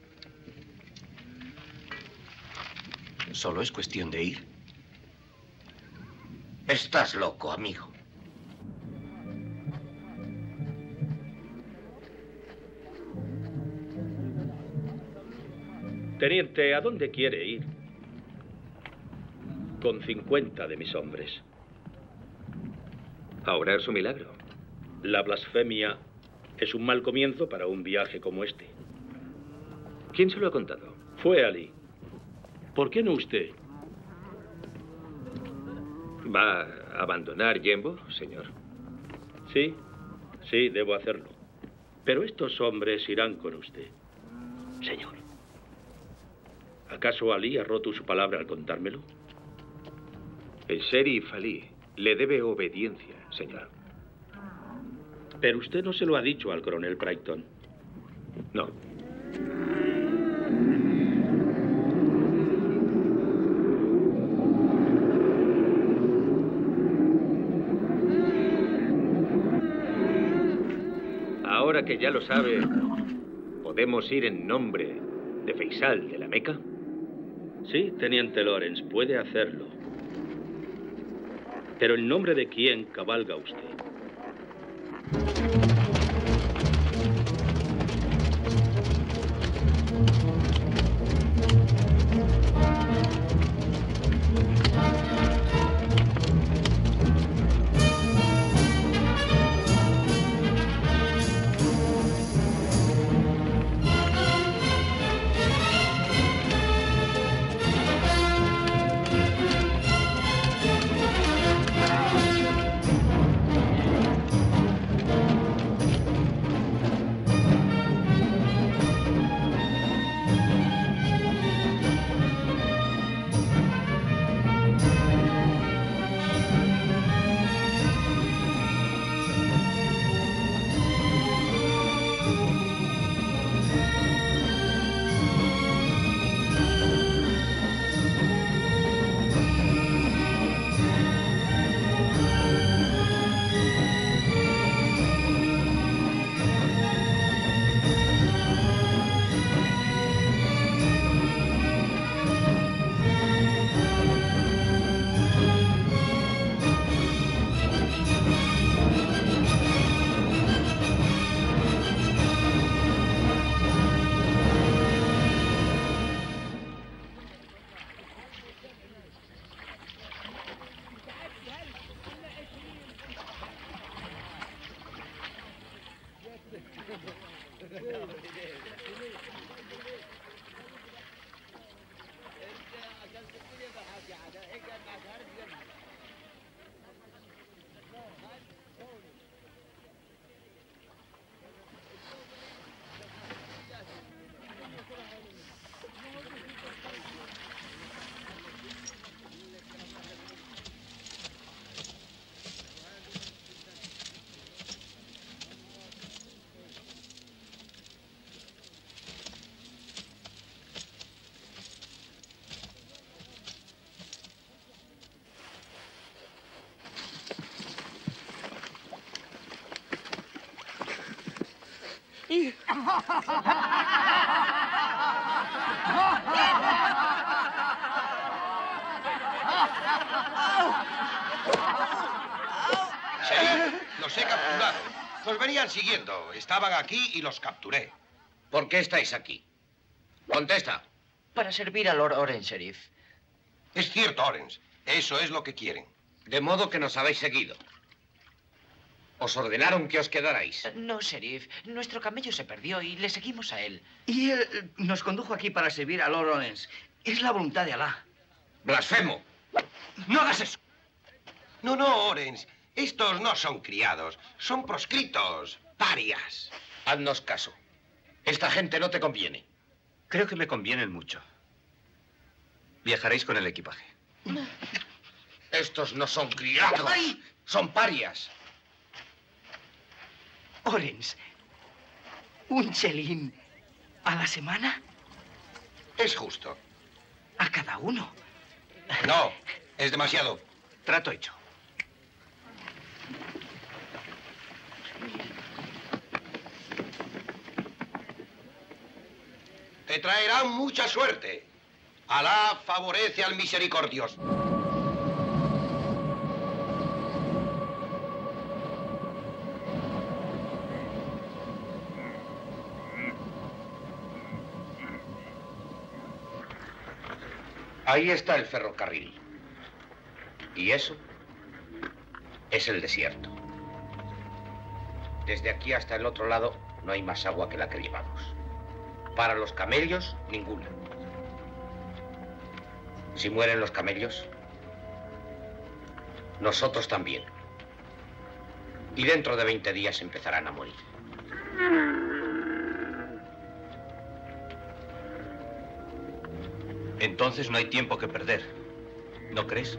Solo es cuestión de ir. Estás loco, amigo. Teniente, ¿a dónde quiere ir? Con cincuenta de mis hombres. A orar su milagro. La blasfemia es un mal comienzo para un viaje como este. ¿Quién se lo ha contado? Fue Ali. ¿Por qué no usted? ¿Va a abandonar Yembo, señor? Sí, sí, debo hacerlo. Pero estos hombres irán con usted, señor. ¿Acaso Ali ha roto su palabra al contármelo? El sheriff Ali le debe obediencia, señor. Pero usted no se lo ha dicho al coronel Brighton. No. Ahora que ya lo sabe, ¿podemos ir en nombre de Faisal de la Meca? Sí, teniente Lawrence, puede hacerlo. Pero ¿en nombre de quién cabalga usted? Sí, los he capturado. Nos venían siguiendo. Estaban aquí y los capturé. ¿Por qué estáis aquí? Contesta. Para servir a Lord Orange, Sheriff. Es cierto, Orange. Eso es lo que quieren. De modo que nos habéis seguido. Os ordenaron que os quedarais. No, Sheriff. Nuestro camello se perdió y le seguimos a él. Y él nos condujo aquí para servir a Lord Orange. Es la voluntad de Alá. ¡Blasfemo! ¡No hagas eso! No, no, Orange. Estos no son criados. Son proscritos. Parias. Haznos caso. Esta gente no te conviene. Creo que me convienen mucho. Viajaréis con el equipaje. Estos no son criados. ¡Ay! Son parias. Orange, ¿un chelín a la semana? Es justo. ¿A cada uno? No, es demasiado. Trato hecho. Te traerán mucha suerte. Alá favorece al misericordioso. Ahí está el ferrocarril. Y eso es el desierto. Desde aquí hasta el otro lado no hay más agua que la que llevamos. Para los camellos, ninguna. Si mueren los camellos, nosotros también. Y dentro de veinte días empezarán a morir. Entonces no hay tiempo que perder. ¿No crees?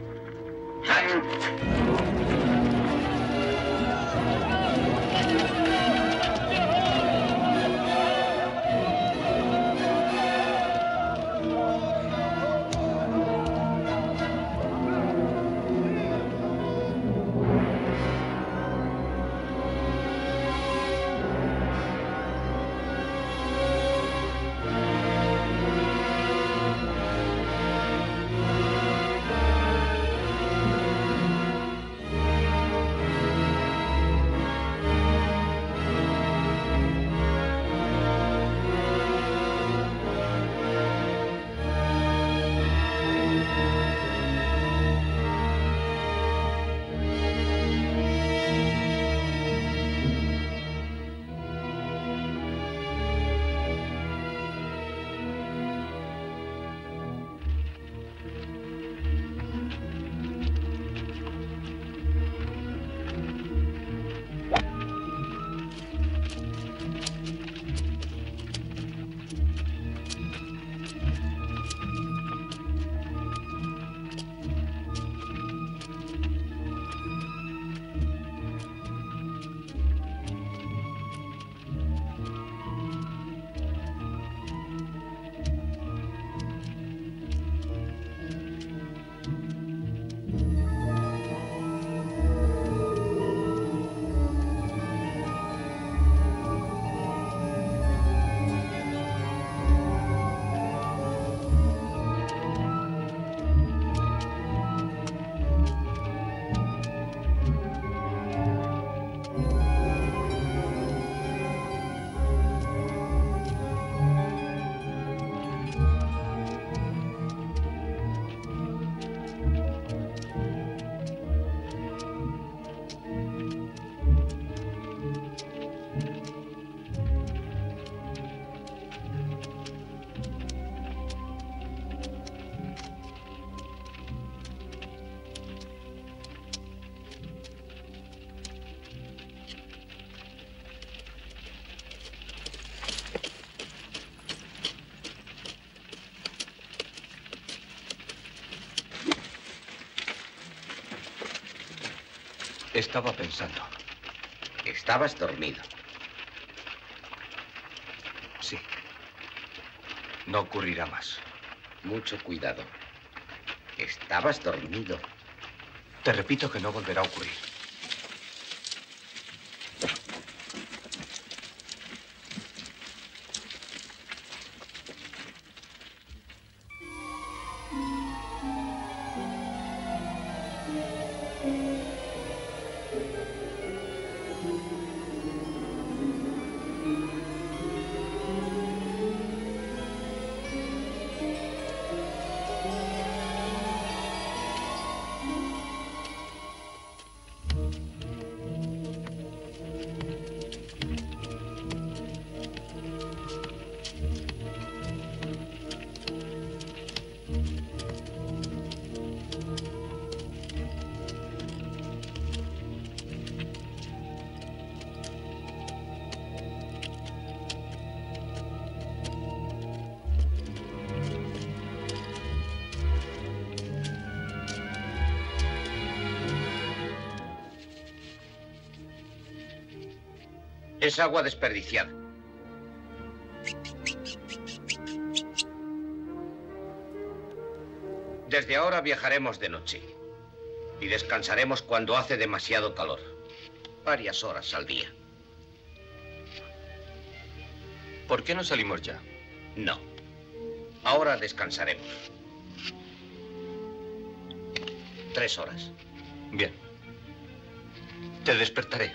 Estaba pensando. Estabas dormido. Sí. No ocurrirá más. Mucho cuidado. Estabas dormido. Te repito que no volverá a ocurrir. Es agua desperdiciada. Desde ahora viajaremos de noche y descansaremos cuando hace demasiado calor. Varias horas al día. ¿Por qué no salimos ya? No. Ahora descansaremos. Tres horas. Bien. Te despertaré.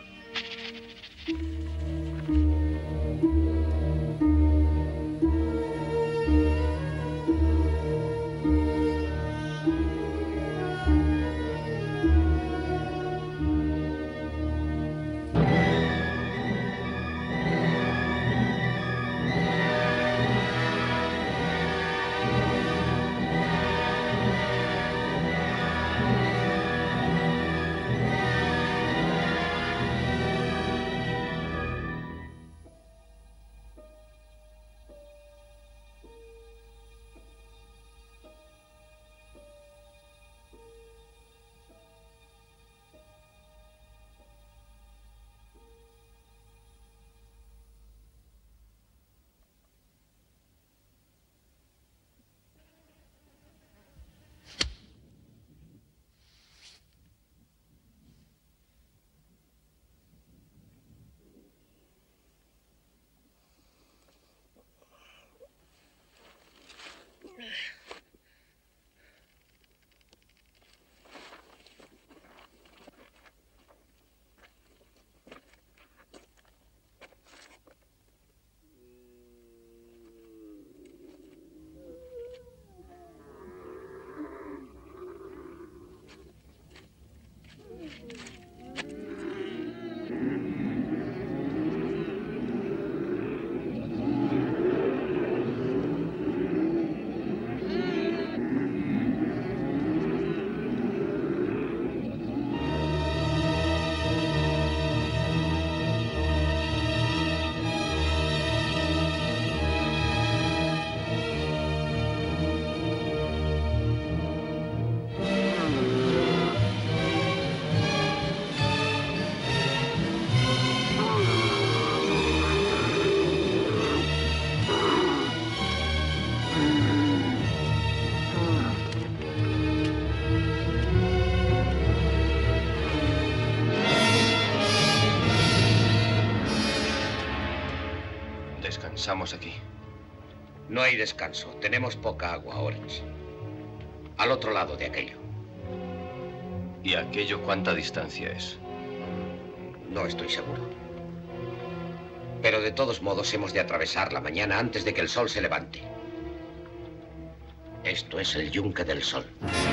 Descansamos aquí. No hay descanso. Tenemos poca agua, Orange. Al otro lado de aquello. ¿Y aquello cuánta distancia es? No estoy seguro. Pero de todos modos hemos de atravesarla mañana antes de que el sol se levante. Esto es el yunque del sol.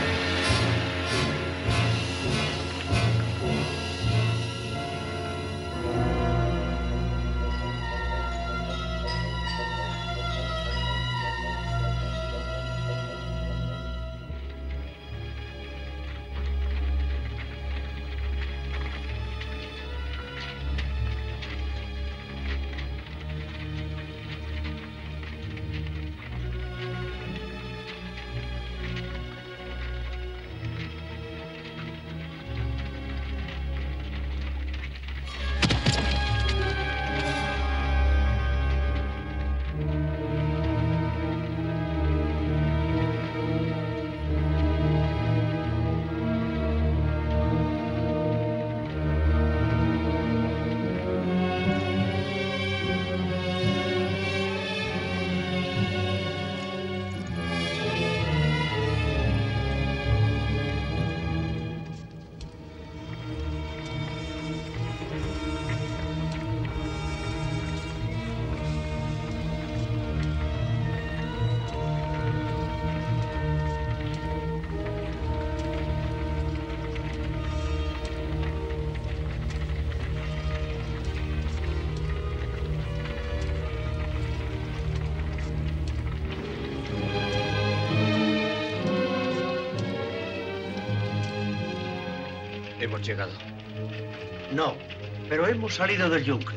Hemos llegado. No, pero hemos salido del yunque.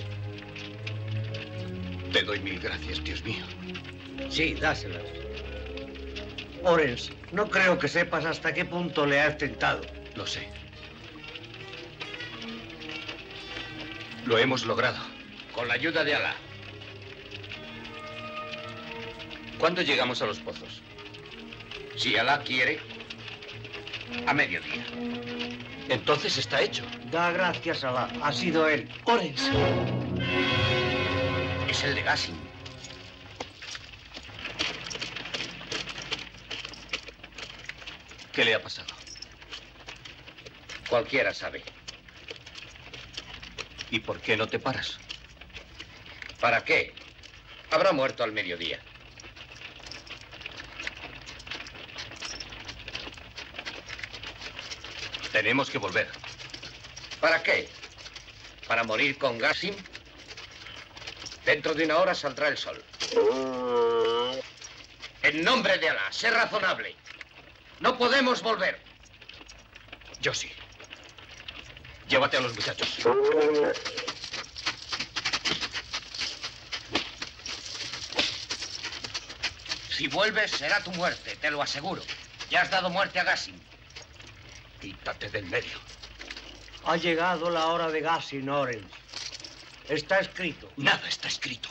Te doy mil gracias, Dios mío. Sí, dáselas. Orange, no creo que sepas hasta qué punto le has tentado. Lo sé. Lo hemos logrado. Con la ayuda de Alá. ¿Cuándo llegamos a los pozos? Si Alá quiere, a mediodía. Entonces está hecho. Da gracias a Alá. Ha sido él. Orens. Es el de Gassim. ¿Qué le ha pasado? Cualquiera sabe. ¿Y por qué no te paras? ¿Para qué? Habrá muerto al mediodía. Tenemos que volver. ¿Para qué? ¿Para morir con Gassim? Dentro de una hora saldrá el sol. En nombre de Alá, sé razonable. No podemos volver. Yo sí. Llévate a los muchachos. Si vuelves, será tu muerte, te lo aseguro. Ya has dado muerte a Gassim. Quítate del medio. Ha llegado la hora de Gassim, Orens. Está escrito. Nada está escrito.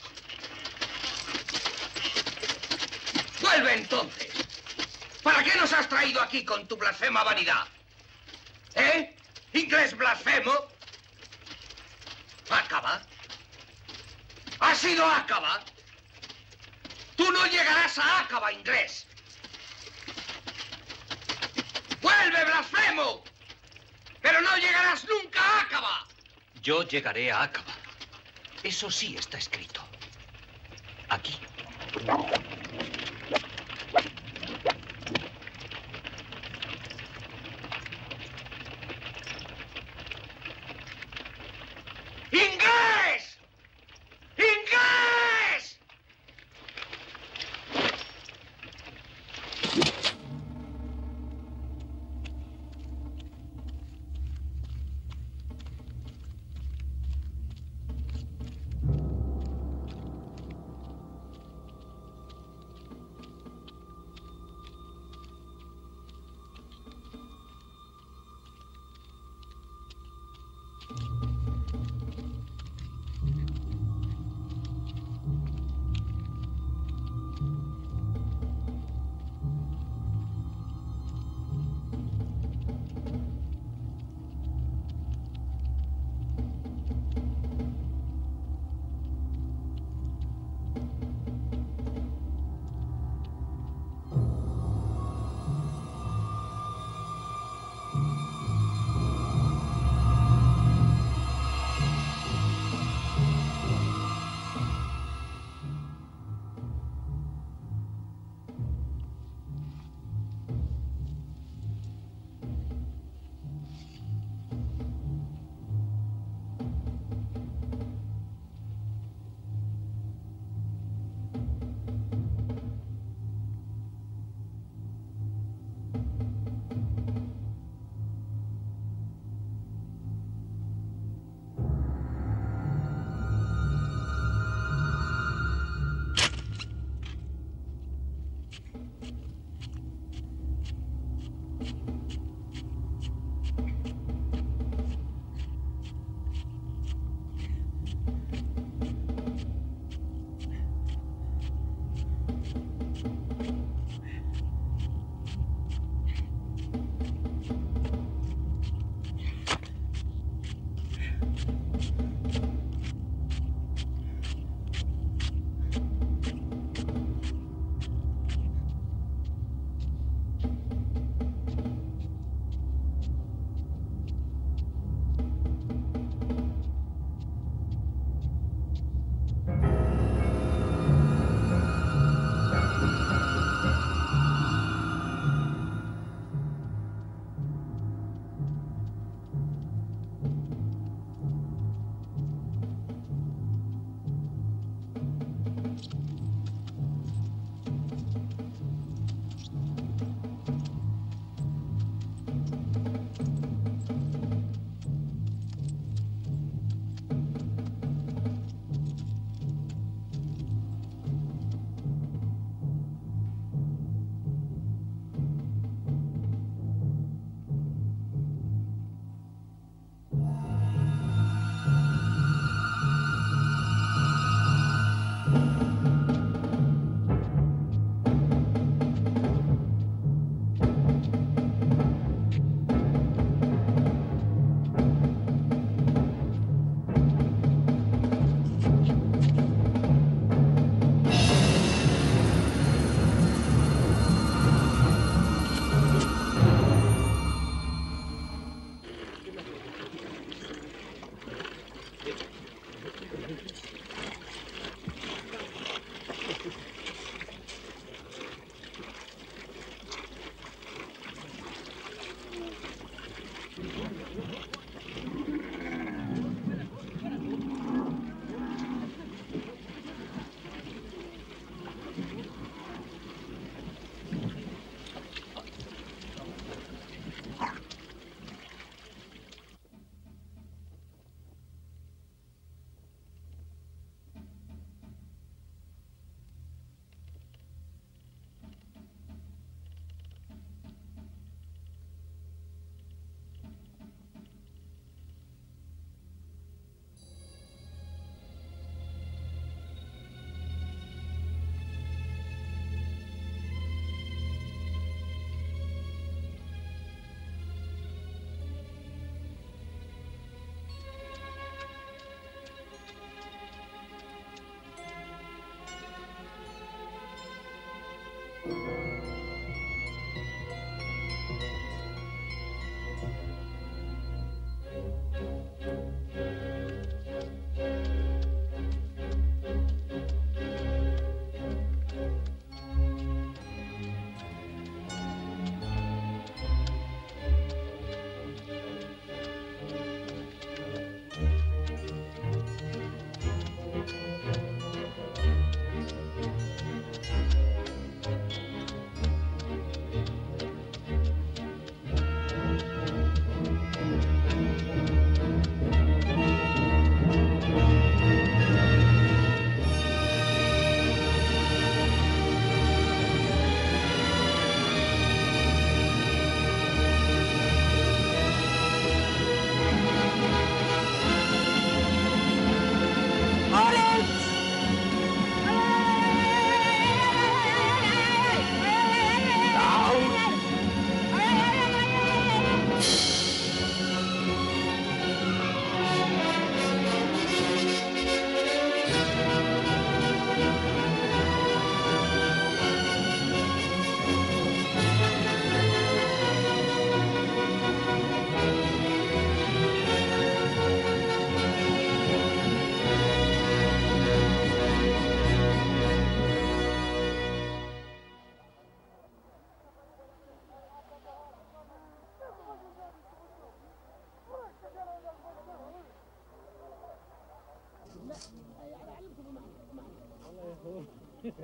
¡Vuelve entonces! ¿Para qué nos has traído aquí con tu blasfema vanidad? ¿Eh? ¿Inglés blasfemo? ¿Acaba? ¿Has sido Acaba? Tú no llegarás a Acaba, inglés. ¡Vuelve, blasfemo! ¡Pero no llegarás nunca a Acaba! Yo llegaré a Acaba. Eso sí está escrito. Aquí. ¡Inglés! ¡Inglés!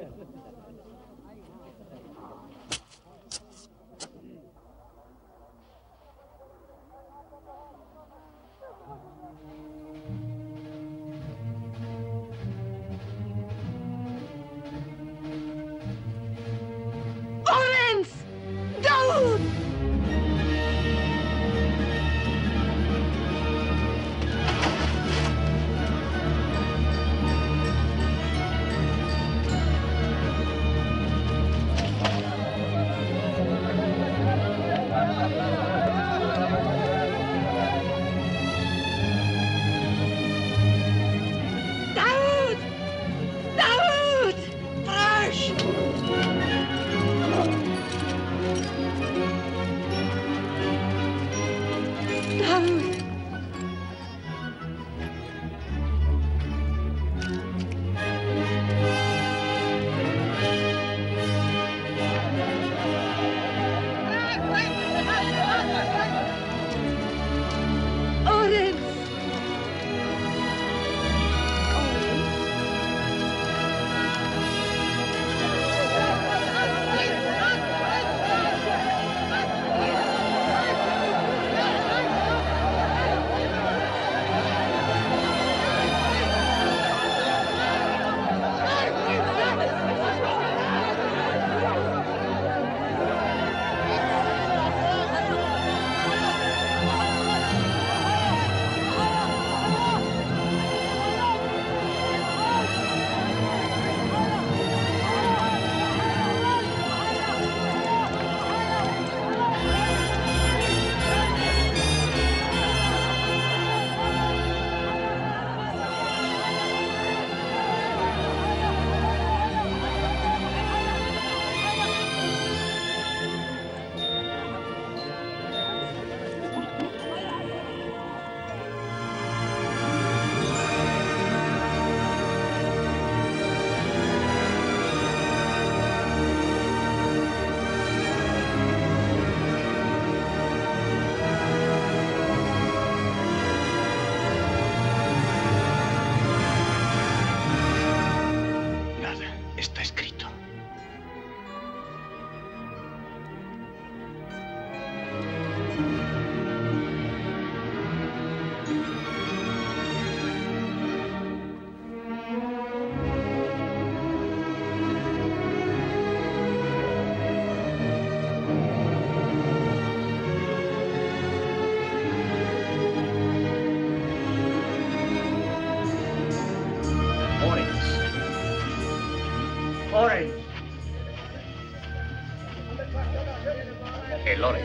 El Lorenz.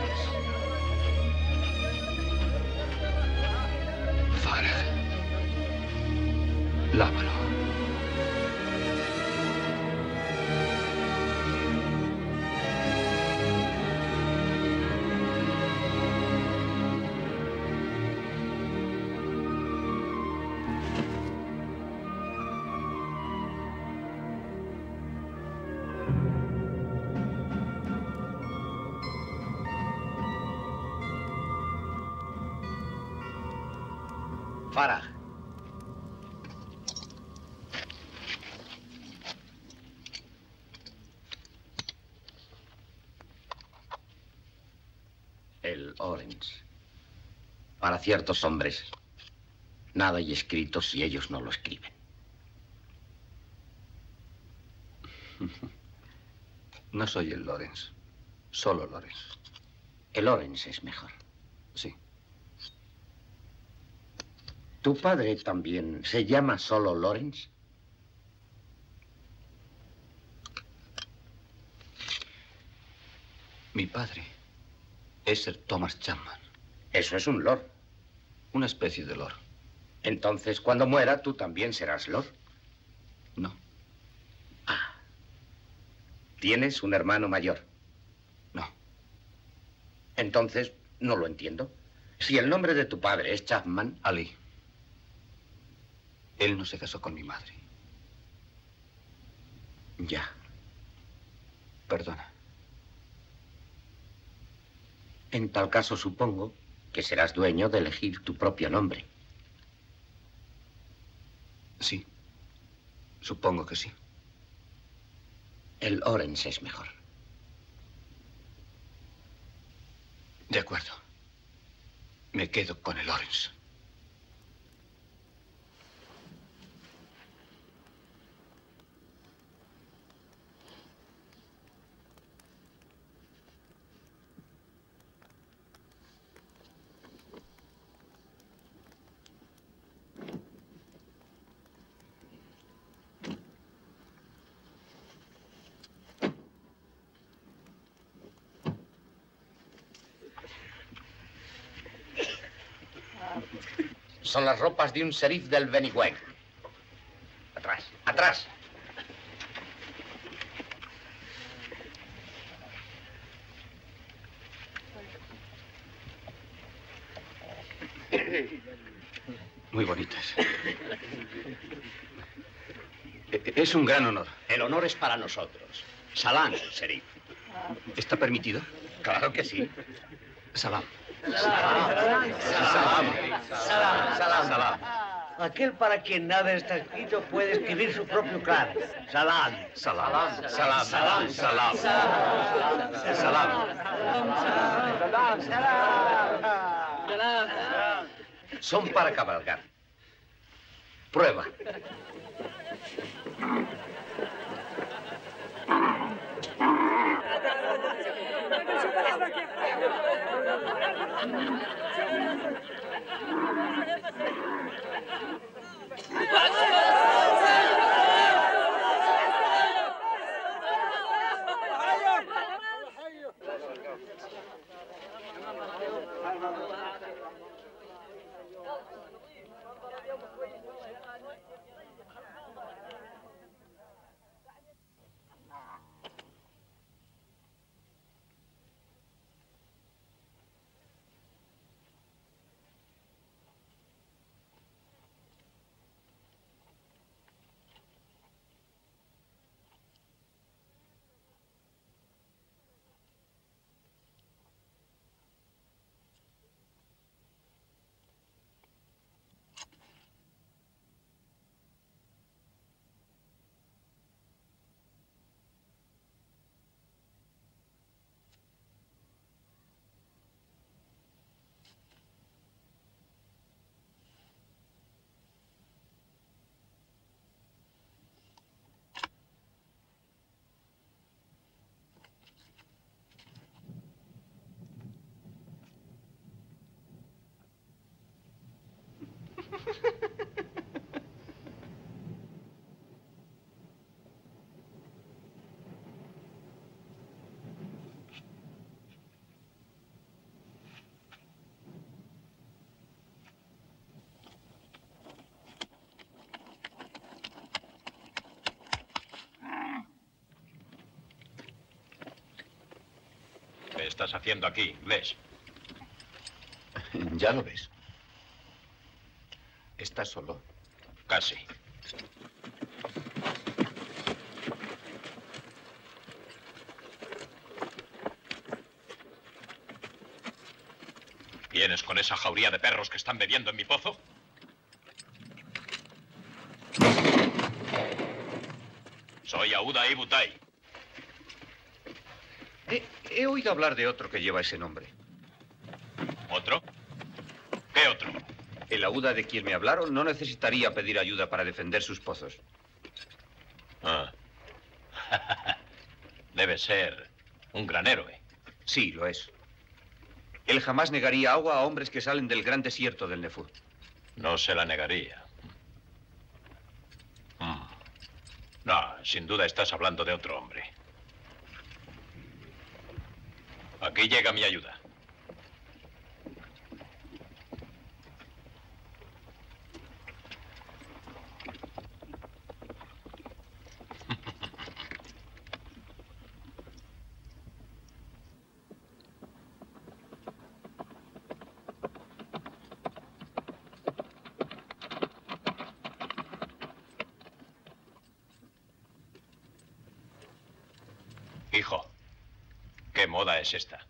Farah. Lávalo. Farah. El Orange. Para ciertos hombres, nada hay escrito si ellos no lo escriben. No soy el Lorenz, solo Lorenz. El Orange es mejor. Sí. ¿Tu padre también se llama solo Lorenz? Mi padre es Sir Thomas Chapman. Eso es un lord. Una especie de lord. Entonces, cuando muera, ¿tú también serás lord? No. Ah. ¿Tienes un hermano mayor? No. Entonces, no lo entiendo. Si el nombre de tu padre es Chapman... Ali. Él no se casó con mi madre. Ya. Perdona. En tal caso, supongo que serás dueño de elegir tu propio nombre. Sí. Supongo que sí. El Orange es mejor. De acuerdo. Me quedo con el Orange. Son las ropas de un sheriff del Benigüen. Atrás, atrás. Muy bonitas. Es un gran honor. El honor es para nosotros. Salam, sheriff. ¿Está permitido? Claro que sí. Salam. Salam. Salam. Salam. Salam. Salam. Aquel para quien nada está escrito puede escribir su propio clan. Salam. Salam. Salam. Salam. Salam. Salam. Salam. Son para cabalgar. Prueba. ¿Qué estás haciendo aquí? ¿Ves? Ya lo ves. ¿Estás solo? Casi. ¿Vienes con esa jauría de perros que están bebiendo en mi pozo? Soy Aouda Ibutai. He, he oído hablar de otro que lleva ese nombre. ¿Otro? ¿Qué otro? El Aouda de quien me hablaron no necesitaría pedir ayuda para defender sus pozos. Ah. Debe ser un gran héroe. Sí, lo es. Él jamás negaría agua a hombres que salen del gran desierto del Nefú. No se la negaría. Mm. No, sin duda estás hablando de otro hombre. Aquí llega mi ayuda. Hijo, ¿qué moda es esta?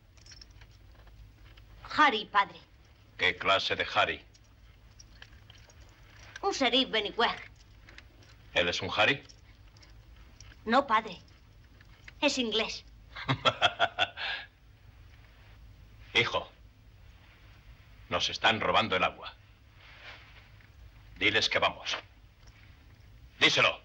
Harry, padre. ¿Qué clase de Harry? Un sheriff Benigüen. ¿Él es un Harry? No, padre. Es inglés. Hijo, nos están robando el agua. Diles que vamos. Díselo.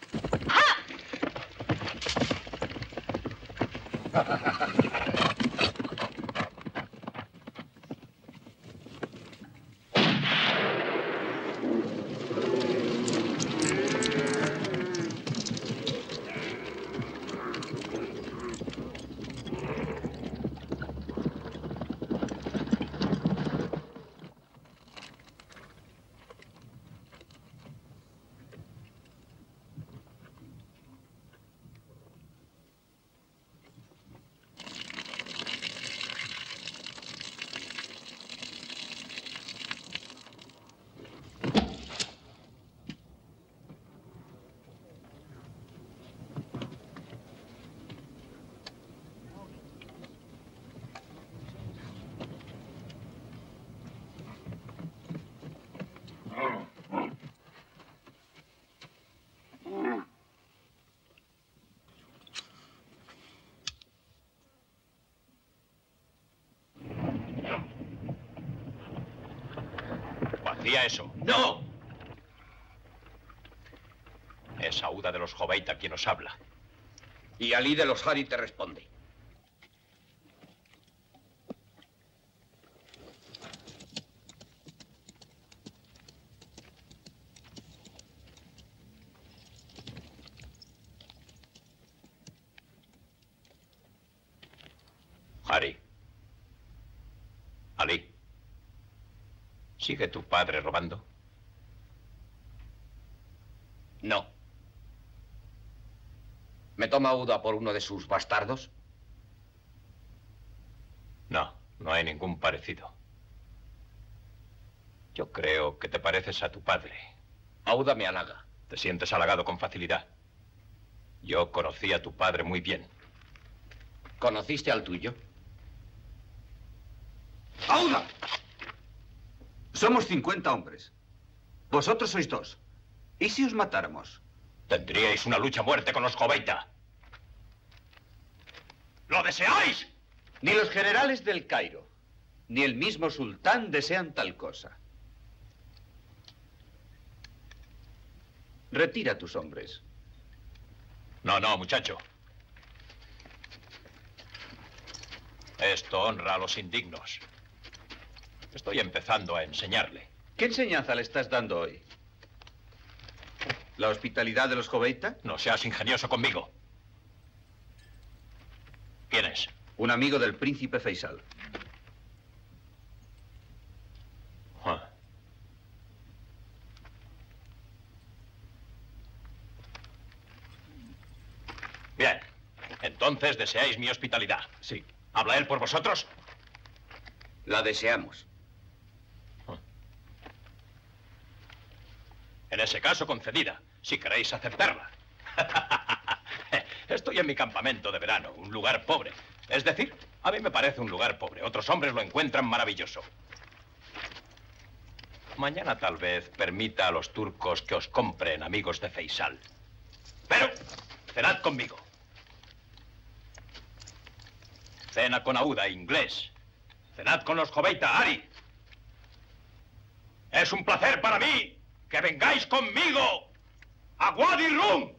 ¿Hacía eso? ¡No! Es Aouda de los Joveita quien os habla. Y Ali de los Hari te responde. Hari. Ali. ¿Sigue tu padre robando? No. ¿Me toma Aouda por uno de sus bastardos? No, no hay ningún parecido. Yo creo que te pareces a tu padre. Aouda me halaga. Te sientes halagado con facilidad. Yo conocí a tu padre muy bien. ¿Conociste al tuyo? ¡Aouda! Somos cincuenta hombres. Vosotros sois dos. ¿Y si os matáramos? Tendríais una lucha a muerte con los Joveita. ¿Lo deseáis? Ni los generales del Cairo, ni el mismo sultán desean tal cosa. Retira a tus hombres. No, no, muchacho. Esto honra a los indignos. Estoy empezando a enseñarle. ¿Qué enseñanza le estás dando hoy? ¿La hospitalidad de los Joveita? No seas ingenioso conmigo. ¿Quién es? Un amigo del príncipe Faisal. Ah. Bien. Entonces deseáis mi hospitalidad. Sí. ¿Habla él por vosotros? La deseamos. En ese caso, concedida, si queréis aceptarla. Estoy en mi campamento de verano, un lugar pobre. Es decir, a mí me parece un lugar pobre. Otros hombres lo encuentran maravilloso. Mañana tal vez permita a los turcos que os compren amigos de Faisal. Pero, cenad conmigo. Cena con Aouda, inglés. Cenad con los Joveita, Ari. Es un placer para mí que vengáis conmigo a Wadi Rum.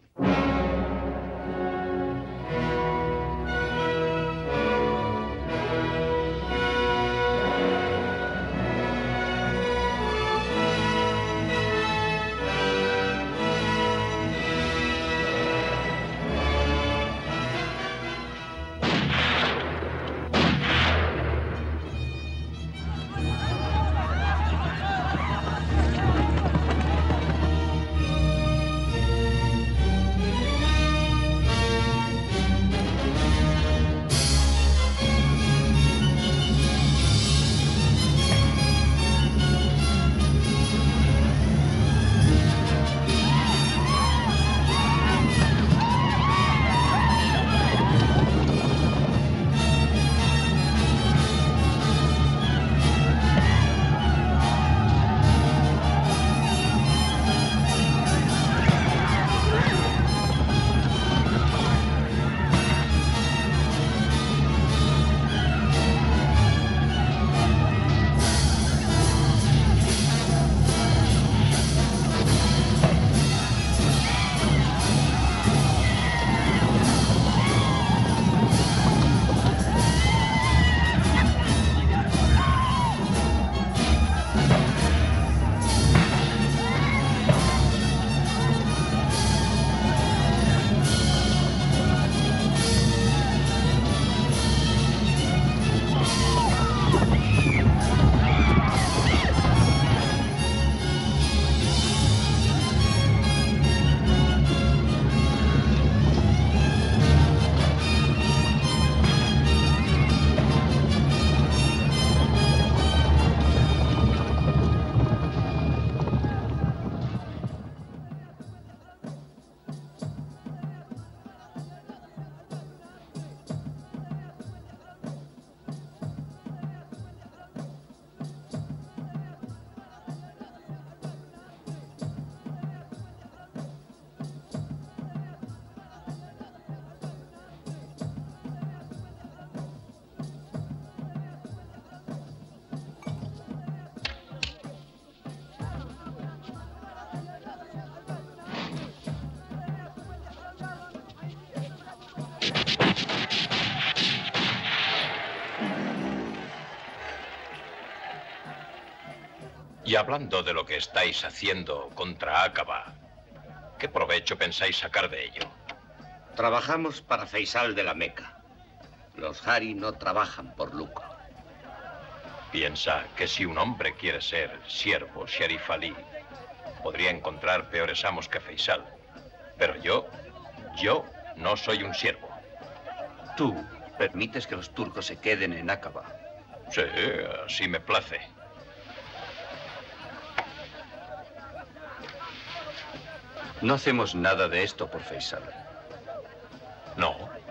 Y hablando de lo que estáis haciendo contra Aqaba, ¿qué provecho pensáis sacar de ello? Trabajamos para Faisal de la Meca. Los Hari no trabajan por lucro. Piensa que si un hombre quiere ser siervo, Sherif Ali, podría encontrar peores amos que Faisal. Pero yo, yo no soy un siervo. Tú permites que los turcos se queden en Aqaba. Sí, así me place. No hacemos nada de esto por Faisal. No.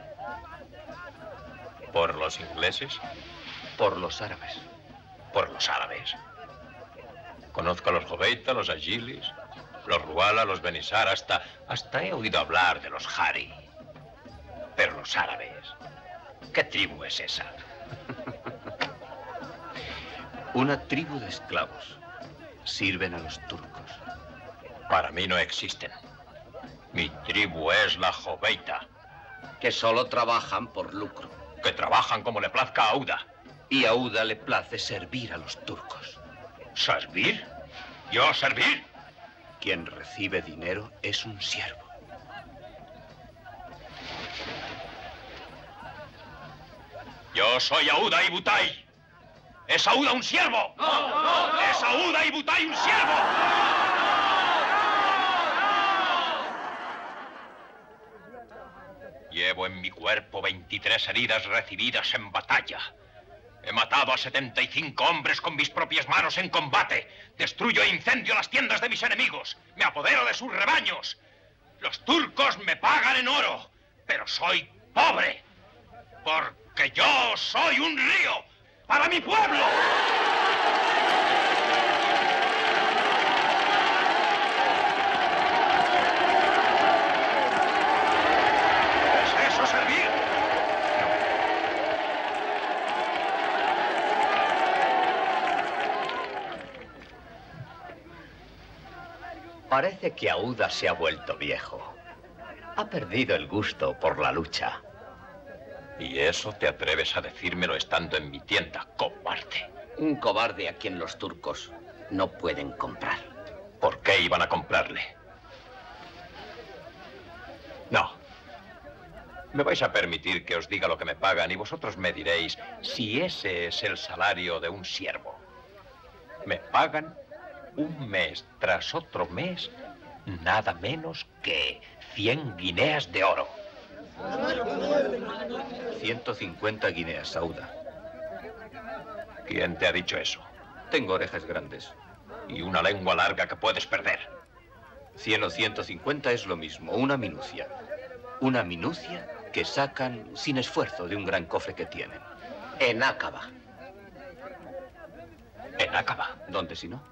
¿Por los ingleses? Por los árabes. Por los árabes. Conozco a los Joveita, los Agilis, los Ruala, los Benisar, hasta, hasta he oído hablar de los Hari. Pero los árabes, ¿qué tribu es esa? Una tribu de esclavos. Sirven a los turcos. Para mí no existen. Mi tribu es la Joveita. Que solo trabajan por lucro. Que trabajan como le plazca a Auda. Y a Auda le place servir a los turcos. ¿Servir? ¿Yo servir? Quien recibe dinero es un siervo. Yo soy Auda y Butai. ¿Es Auda un siervo? ¡No, no, no! ¿Es Auda y Butai un siervo? Llevo en mi cuerpo veintitrés heridas recibidas en batalla. He matado a setenta y cinco hombres con mis propias manos en combate. Destruyo e incendio las tiendas de mis enemigos. Me apodero de sus rebaños. Los turcos me pagan en oro, pero soy pobre. Porque yo soy un río para mi pueblo. ¿Es eso servir? Parece que Auda se ha vuelto viejo. Ha perdido el gusto por la lucha. ¿Y eso te atreves a decírmelo estando en mi tienda, cobarde? Un cobarde a quien los turcos no pueden comprar. ¿Por qué iban a comprarle? No. Me vais a permitir que os diga lo que me pagan y vosotros me diréis si ese es el salario de un siervo. Me pagan un mes tras otro mes nada menos que cien guineas de oro. ciento cincuenta guineas, Auda. ¿Quién te ha dicho eso? Tengo orejas grandes. Y una lengua larga que puedes perder. cien o ciento cincuenta es lo mismo, una minucia. Una minucia que sacan sin esfuerzo de un gran cofre que tienen. En Aqaba. ¿En Aqaba? ¿Dónde si no?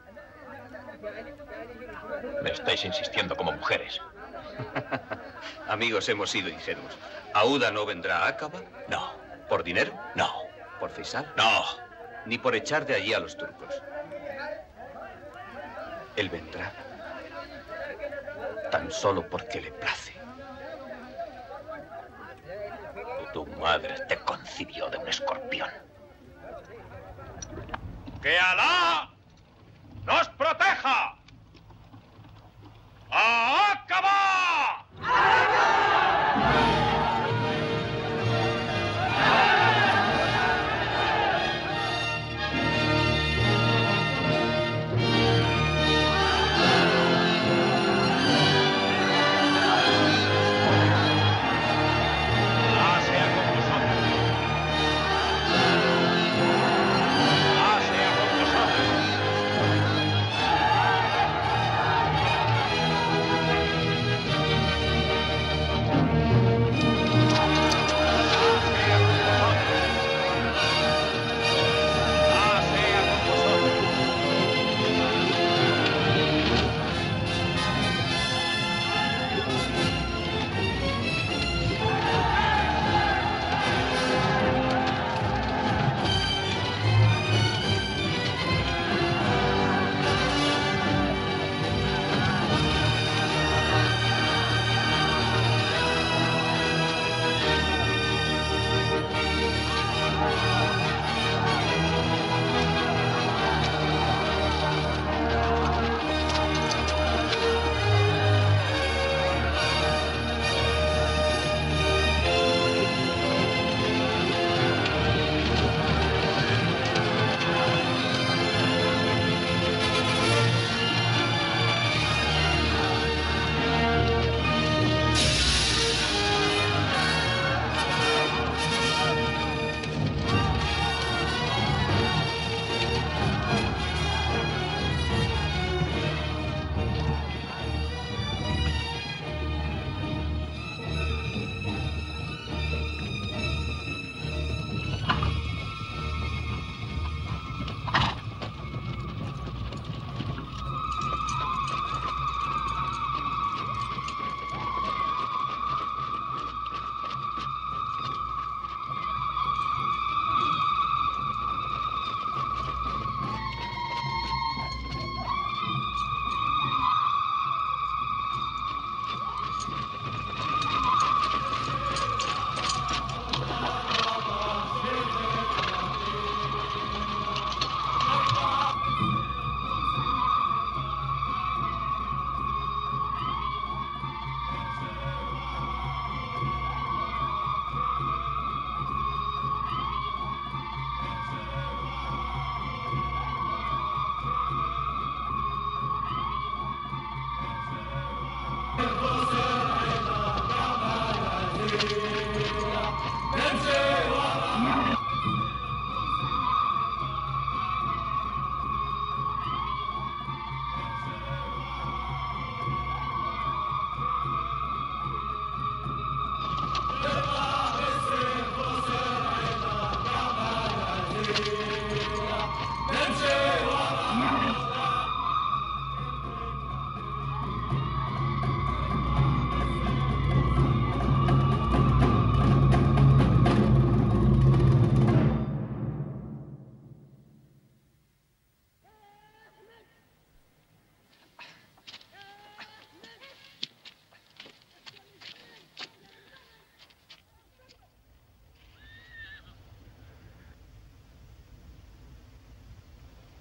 Me estáis insistiendo como mujeres. Amigos, hemos sido ingenuos. ¿Auda no vendrá a Aqaba? No. ¿Por dinero? No. ¿Por Faisal? No. Ni por echar de allí a los turcos. Él vendrá tan solo porque le place. Tu madre te concibió de un escorpión. ¡Que Alá nos proteja! ¡A Aqaba! Alá sea con vosotros.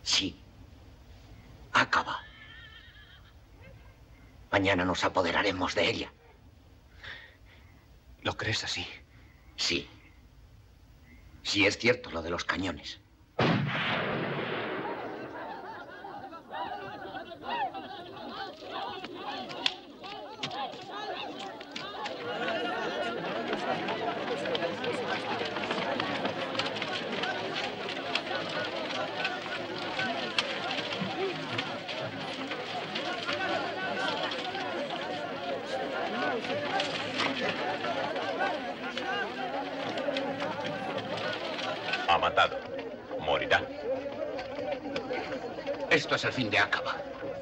Sí. Acaba. Mañana nos apoderaremos de ella. ¿Lo crees así? Sí. Sí es cierto lo de los cañones. Ha matado. Morirá. Esto es el fin de Acaba.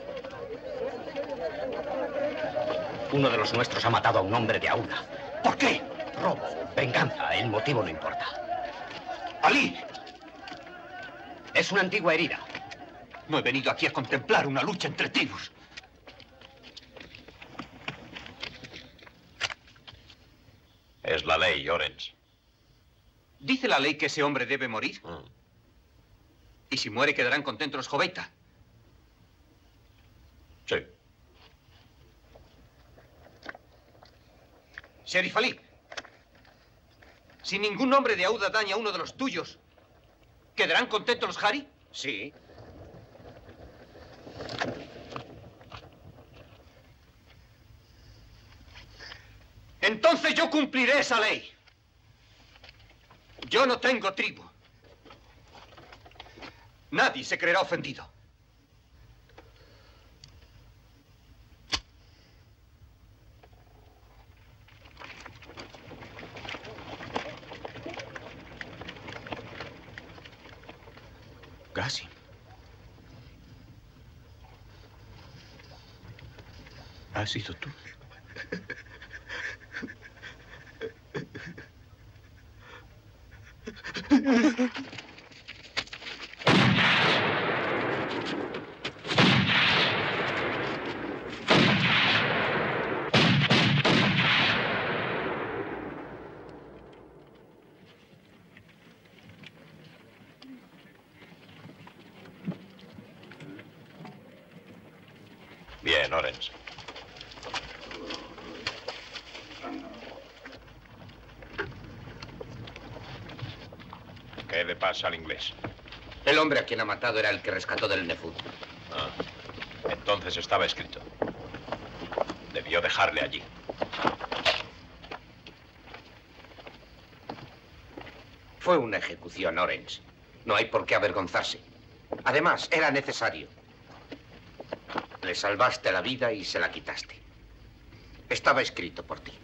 Uno de los nuestros ha matado a un hombre de Aula. ¿Por qué? Robo, venganza, el motivo no importa. ¡Ali! Es una antigua herida. No he venido aquí a contemplar una lucha entre tribus. Es la ley, Orange. ¿Dice la ley que ese hombre debe morir? Mm. ¿Y si muere quedarán contentos los Joveita? Sí. Sheriff Ali, si ningún hombre de Auda daña a uno de los tuyos, ¿quedarán contentos los Hari? Sí. Entonces yo cumpliré esa ley. Yo no tengo tribu. Nadie se creerá ofendido. Gassim. ¿Has sido tú? Bien, Orange. ¿Qué le pasa al inglés? El hombre a quien ha matado era el que rescató del Nefud. Ah, entonces estaba escrito. Debió dejarle allí. Fue una ejecución, Orange. No hay por qué avergonzarse. Además, era necesario. Le salvaste la vida y se la quitaste. Estaba escrito por ti.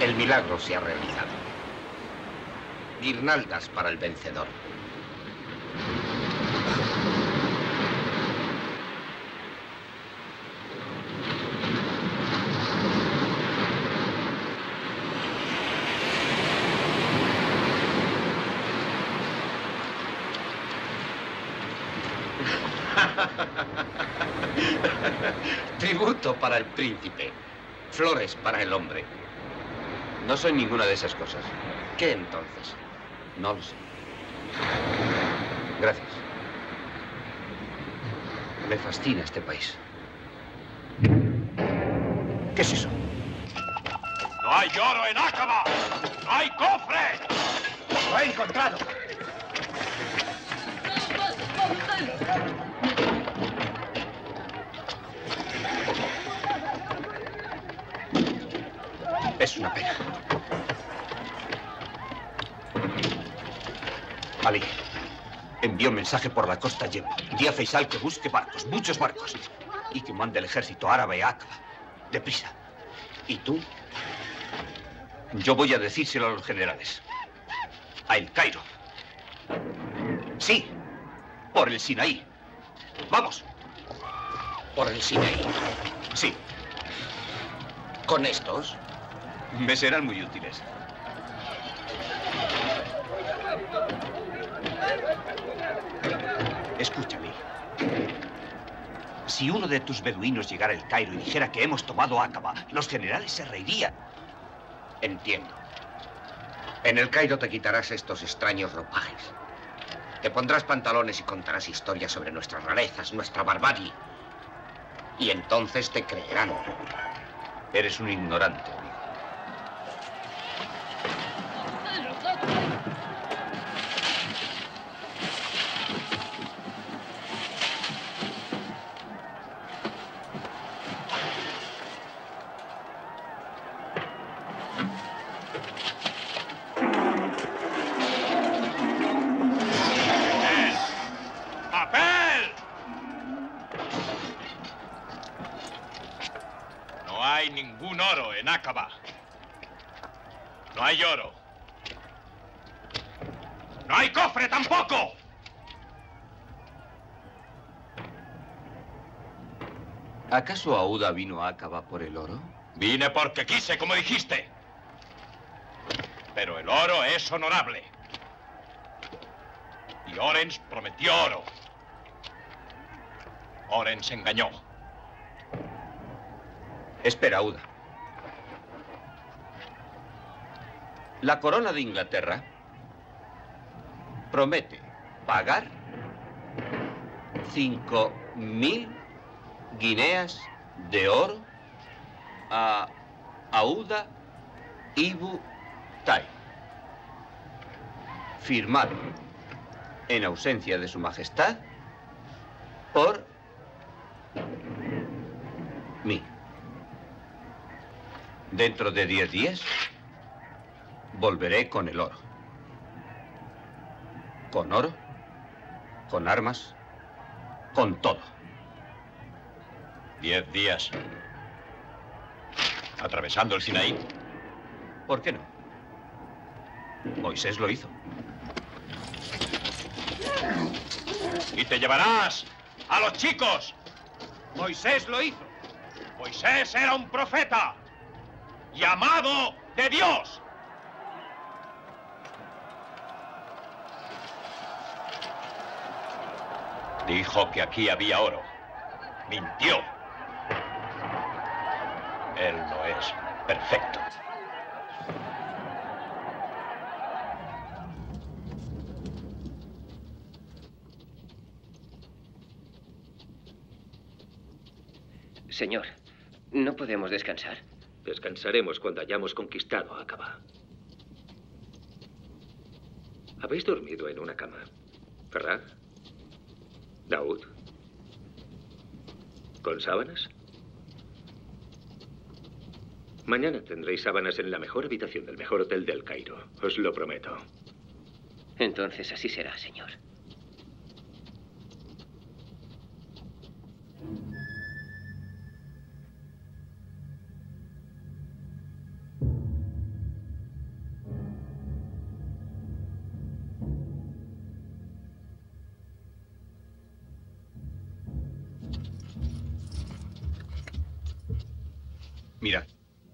El milagro se ha realizado. Guirnaldas para el vencedor. Tributo para el príncipe. Flores para el hombre. No soy ninguna de esas cosas. ¿Qué entonces? No lo sé. Gracias. Me fascina este país. ¿Qué es eso? ¡No hay oro en Aqaba! ¡No hay cofre! ¡Lo he encontrado! Es una pena. Ali, envió un mensaje por la costa Yembo. Di a Faisal que busque barcos, muchos barcos, y que mande el ejército árabe a Aqaba. Deprisa. ¿Y tú? Yo voy a decírselo a los generales. A El Cairo. Sí, por el Sinaí. Vamos. ¿Por el Sinaí? Sí. ¿Con estos? Me serán muy útiles. Escúchame. Si uno de tus beduinos llegara al Cairo y dijera que hemos tomado Aqaba, los generales se reirían. Entiendo. En el Cairo te quitarás estos extraños ropajes. Te pondrás pantalones y contarás historias sobre nuestras rarezas, nuestra barbarie. Y entonces te creerán. Eres un ignorante, amigo. Ningún oro en Aqaba. No hay oro. ¡No hay cofre tampoco! ¿Acaso Aouda vino a Aqaba por el oro? Vine porque quise, como dijiste. Pero el oro es honorable. Y Orens prometió oro. Orens engañó. Espera, Aouda. La corona de Inglaterra promete pagar cinco mil guineas de oro a Aouda Ibn Tai. Firmado en ausencia de su majestad por mí. Dentro de diez días volveré con el oro. Con oro, con armas, con todo. Diez días. ¿Atravesando el Sinaí? ¿Por qué no? Moisés lo hizo. Y te llevarás a los chicos. Moisés lo hizo. Moisés era un profeta. Llamado de Dios. Dijo que aquí había oro. Mintió. Él no es perfecto. Señor, ¿no podemos descansar? Descansaremos cuando hayamos conquistado Aqaba. ¿Habéis dormido en una cama? ¿Verdad? Daud. ¿Con sábanas? Mañana tendréis sábanas en la mejor habitación del mejor hotel del Cairo. Os lo prometo. Entonces así será, señor. Mirad.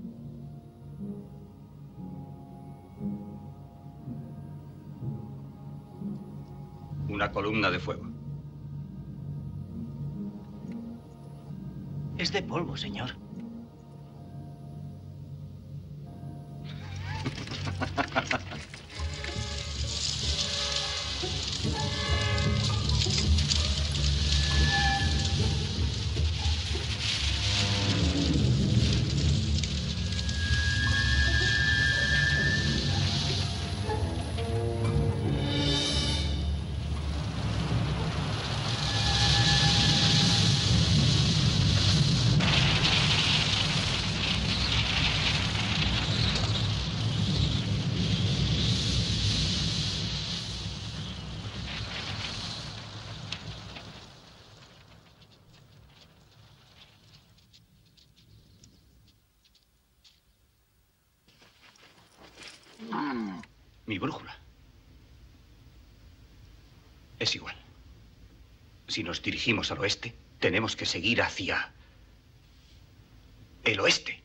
Una columna de fuego. Es de polvo, señor. Mi brújula. Es igual. Si nos dirigimos al oeste, tenemos que seguir hacia el oeste.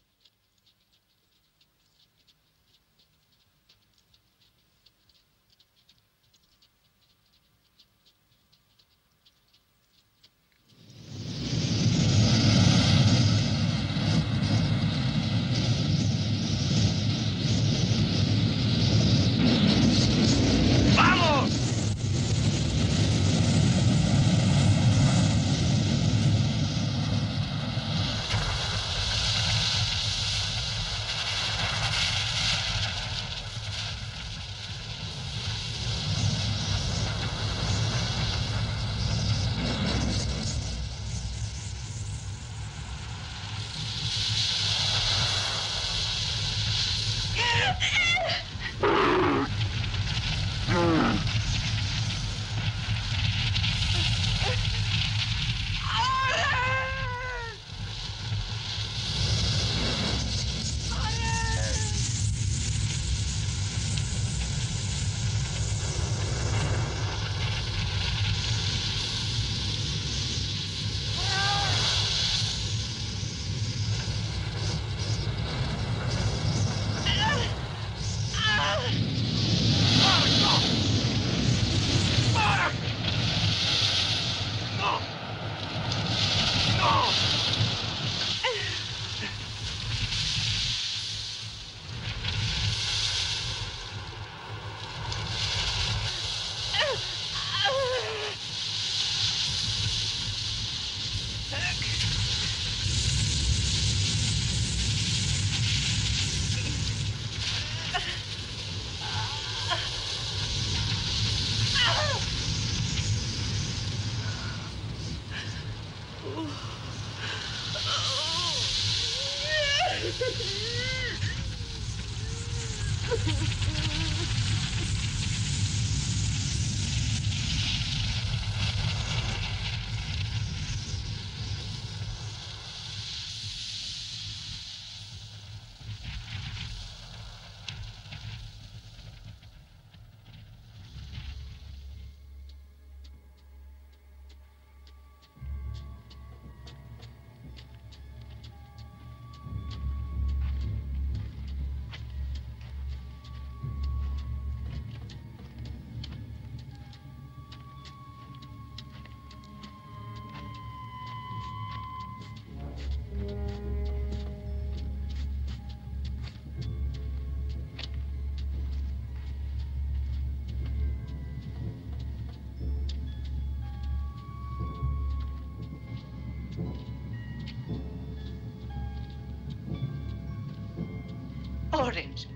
Lawrence,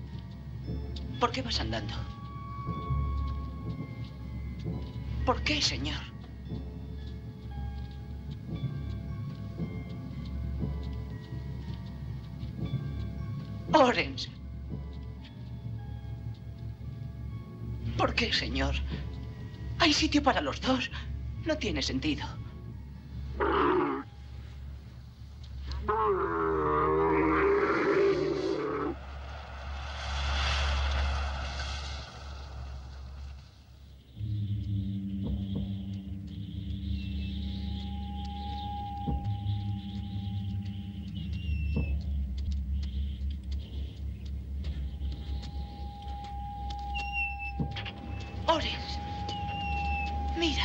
¿por qué vas andando? ¿Por qué, señor? Lawrence. ¿Por qué, señor? Hay sitio para los dos. No tiene sentido. Orense. Mira.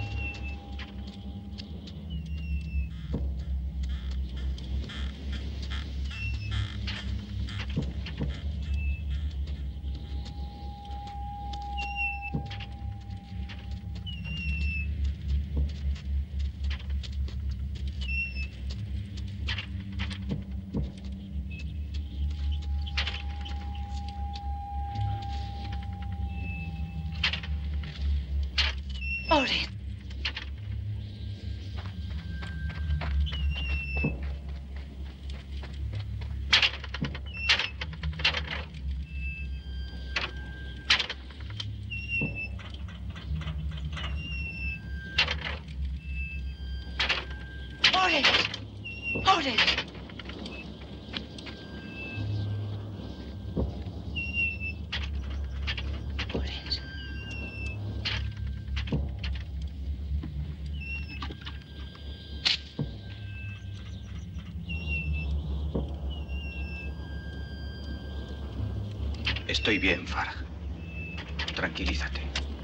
Oren. Oren. Oren. Estoy bien, Farg. Tranquilízate.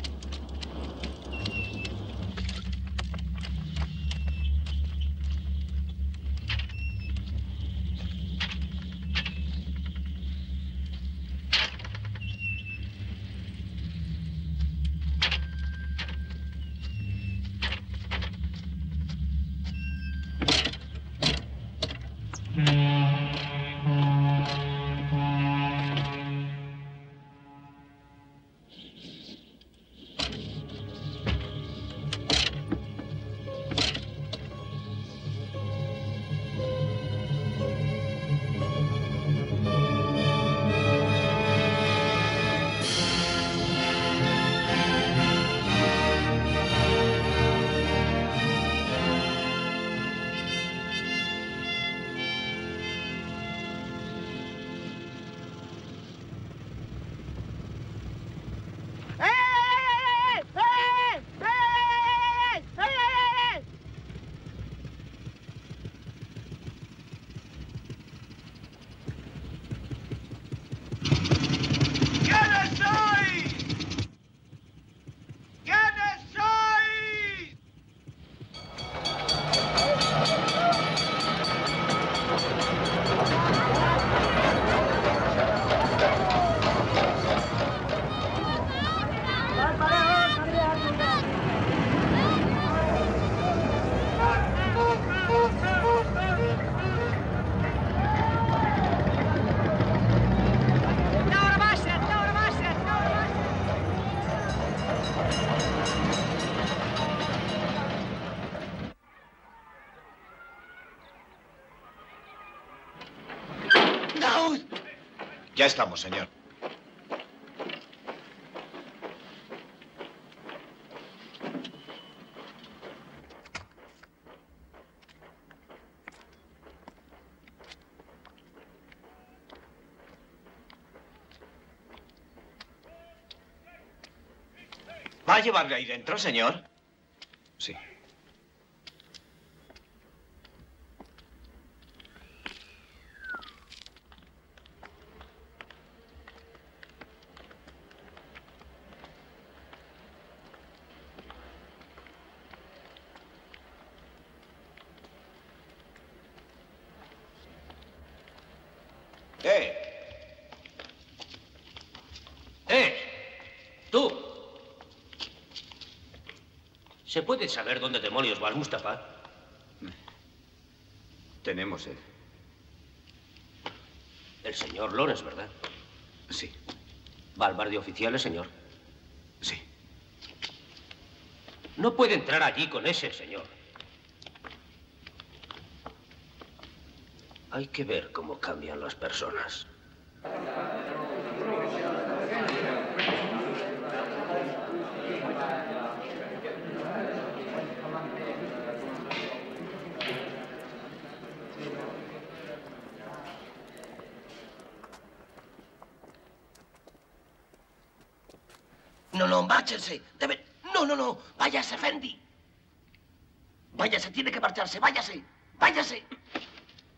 Ya estamos, señor. ¿Va a llevarle ahí dentro, señor? Sí. ¡Eh! ¡Eh! ¡Tú! ¿Se puede saber dónde demonios va el Mustafa? Tenemos sed. El señor Lawrence, ¿verdad? Sí. ¿Va al bar de oficiales, señor? Sí. No puede entrar allí con ese señor. Hay que ver cómo cambian las personas. No, no, márchense. Debe... No, no, no. Váyase, Fendi. Váyase, tiene que marcharse. Váyase. Váyase.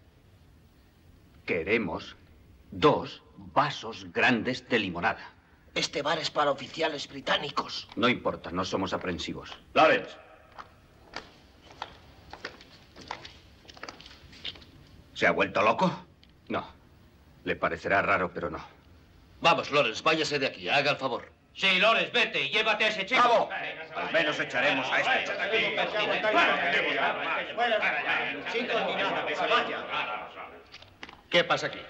Queremos dos vasos grandes de limonada. Este bar es para oficiales británicos. No importa, no somos aprensivos. Lawrence. ¿Se ha vuelto loco? No. Le parecerá raro, pero no. Vamos, Lawrence, váyase de aquí, haga el favor. Sí, Lawrence, vete y llévate a ese chico. ¡Bravo! Al menos echaremos a este chico. Chicos, ni nada, que se vaya. ¿Qué pasa aquí?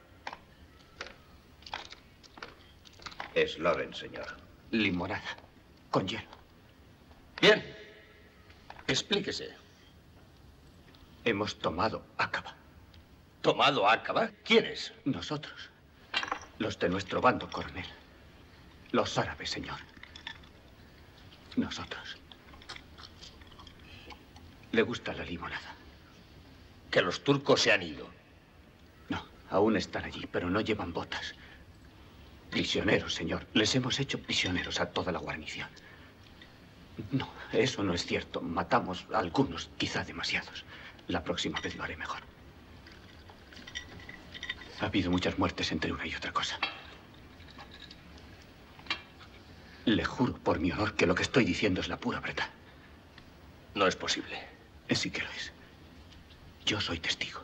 Es Lawrence, señor. Limonada. Con hielo. Bien. Explíquese. Hemos tomado Aqaba. ¿Tomado Aqaba? ¿Quiénes? Nosotros. Los de nuestro bando, coronel. Los árabes, señor. Nosotros. Le gusta la limonada. Que los turcos se han ido. No, aún están allí, pero no llevan botas. Prisioneros, señor. Les hemos hecho prisioneros a toda la guarnición. No, eso no es cierto. Matamos a algunos, quizá demasiados. La próxima vez lo haré mejor. Ha habido muchas muertes entre una y otra cosa. Le juro por mi honor que lo que estoy diciendo es la pura verdad. No es posible. Sí que lo es. Yo soy testigo.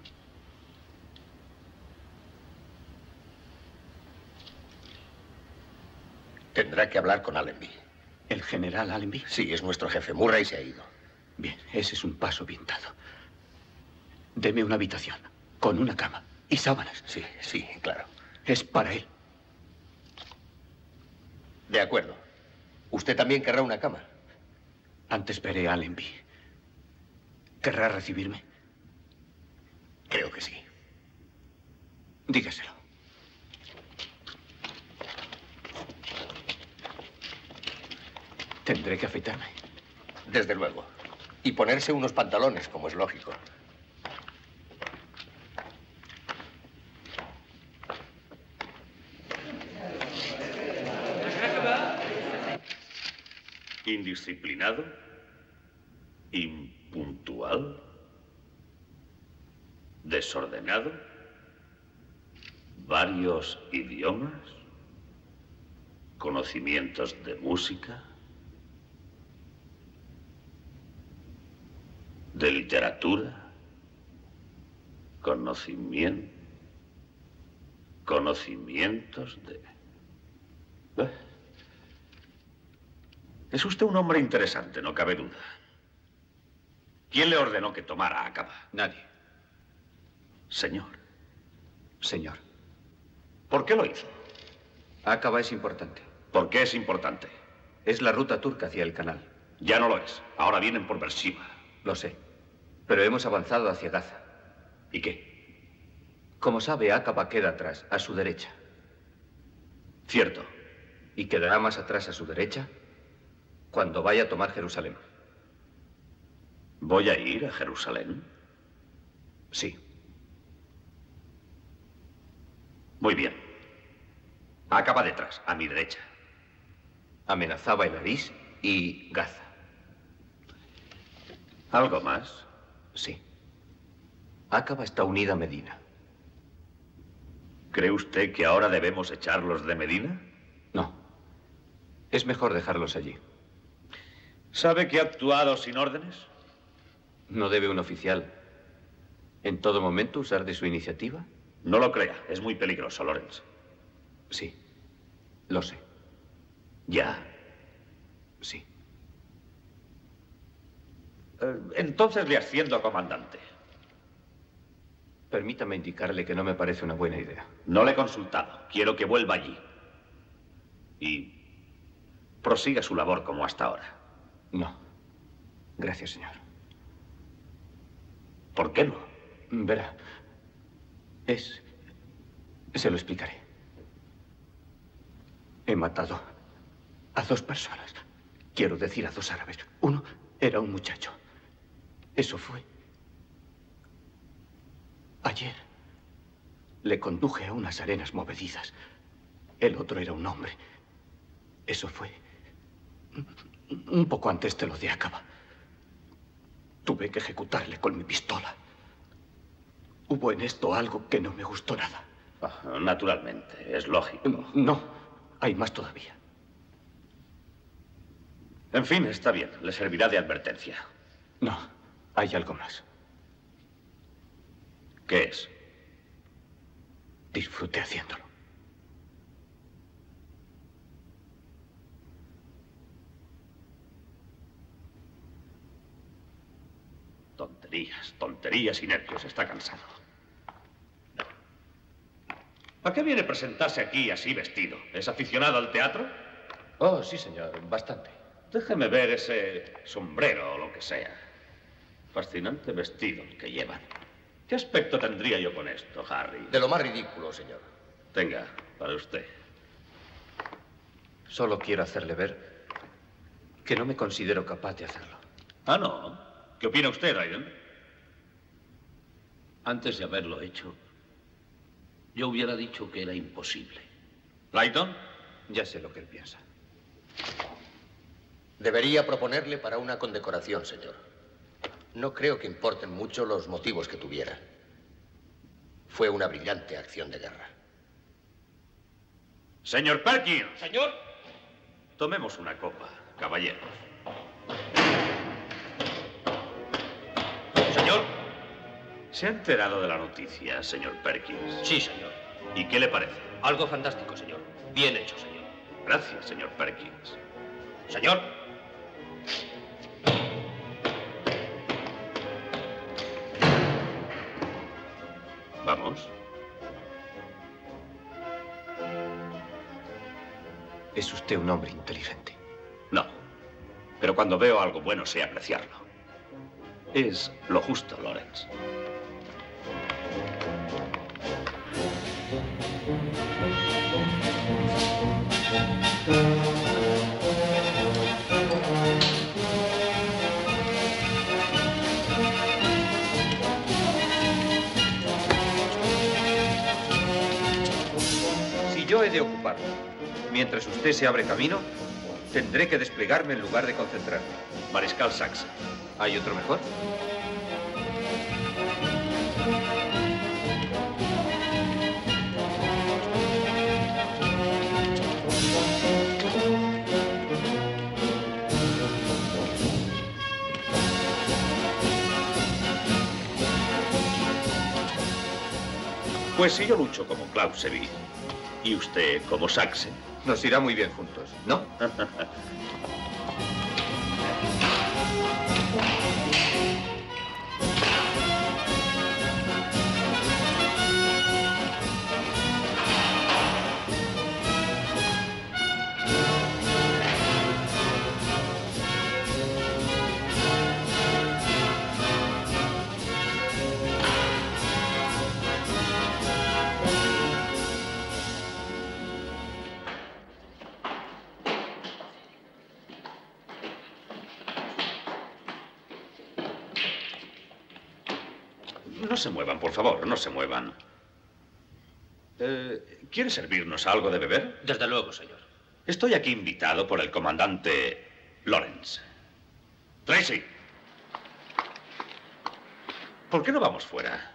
Tendrá que hablar con Allenby. ¿El general Allenby? Sí, es nuestro jefe. Murray se ha ido. Bien, ese es un paso bien dado. Deme una habitación, con una cama y sábanas. Sí, sí, claro. Es para él. De acuerdo. ¿Usted también querrá una cama? Antes veré a Allenby. ¿Querrá recibirme? Creo que sí. Dígaselo. ¿Tendré que afeitarme? Desde luego. Y ponerse unos pantalones, como es lógico. Indisciplinado, impuntual, desordenado, varios idiomas, conocimientos de música, de literatura, conocimiento, conocimientos de... ¿Eh? Es usted un hombre interesante, no cabe duda. ¿Quién le ordenó que tomara Aqaba? Nadie. Señor. Señor. ¿Por qué lo hizo? Aqaba es importante. ¿Por qué es importante? Es la ruta turca hacia el canal. Ya no lo es. Ahora vienen por Beersheba. Lo sé. Pero hemos avanzado hacia Gaza. ¿Y qué? Como sabe, Aqaba queda atrás, a su derecha. Cierto. ¿Y quedará más atrás a su derecha? Cuando vaya a tomar Jerusalén. ¿Voy a ir a Jerusalén? Sí. Muy bien. Aqaba detrás, a mi derecha. Amenazaba el Arís y Gaza. ¿Algo más? Sí. Aqaba está unida a Medina. ¿Cree usted que ahora debemos echarlos de Medina? No. Es mejor dejarlos allí. ¿Sabe que ha actuado sin órdenes? ¿No debe un oficial en todo momento usar de su iniciativa? No lo crea. Es muy peligroso, Lawrence. Sí. Lo sé. ¿Ya? Sí. Eh, entonces le asciendo a comandante. Permítame indicarle que no me parece una buena idea. No le he consultado. Quiero que vuelva allí. Y prosiga su labor como hasta ahora. No. Gracias, señor. ¿Por qué no? Verá. Es... Se lo explicaré. He matado a dos personas. Quiero decir, a dos árabes. Uno era un muchacho. Eso fue... Ayer le conduje a unas arenas movedizas. El otro era un hombre. Eso fue... un poco antes de lo de Aqaba. Tuve que ejecutarle con mi pistola. Hubo en esto algo que no me gustó nada. Naturalmente, es lógico. No, Hay más todavía. En fin, está bien. Le servirá de advertencia. No, hay algo más. ¿Qué es? Disfrute haciéndolo. Tonterías, tonterías y nervios. Está cansado. ¿A qué viene presentarse aquí así vestido? ¿Es aficionado al teatro? Oh, sí, señor. Bastante. Déjeme ver ese sombrero o lo que sea. Fascinante vestido el que llevan. ¿Qué aspecto tendría yo con esto, Harry? De lo más ridículo, señor. Tenga, para usted. Solo quiero hacerle ver que no me considero capaz de hacerlo. Ah, ¿no? ¿Qué opina usted, Dryden? Antes de haberlo hecho, yo hubiera dicho que era imposible. ¿Layton? Ya sé lo que él piensa. Debería proponerle para una condecoración, señor. No creo que importen mucho los motivos que tuviera. Fue una brillante acción de guerra. Señor Perkins. Señor. Tomemos una copa, caballeros. Señor. ¿Se ha enterado de la noticia, señor Perkins? Sí, señor. ¿Y qué le parece? Algo fantástico, señor. Bien hecho, señor. Gracias, señor Perkins. Señor. Vamos. Es usted un hombre inteligente. No. Pero cuando veo algo bueno sé apreciarlo. Es lo justo, Lawrence. Si yo he de ocuparlo, mientras usted se abre camino, tendré que desplegarme en lugar de concentrarme. Mariscal Saxe. ¿Hay otro mejor? Pues si yo lucho como Clausewitz y usted como Saxe, nos irá muy bien juntos, ¿no? No se muevan, por favor, no se muevan. Eh, ¿Quiere servirnos algo de beber? Desde luego, señor. Estoy aquí invitado por el comandante Lawrence. Tracy. ¿Por qué no vamos fuera?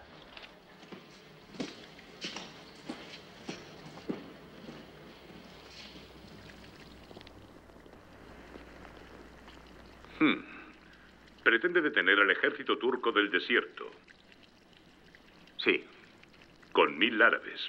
Hmm. Pretende detener al ejército turco del desierto. Sí. Con mil árabes.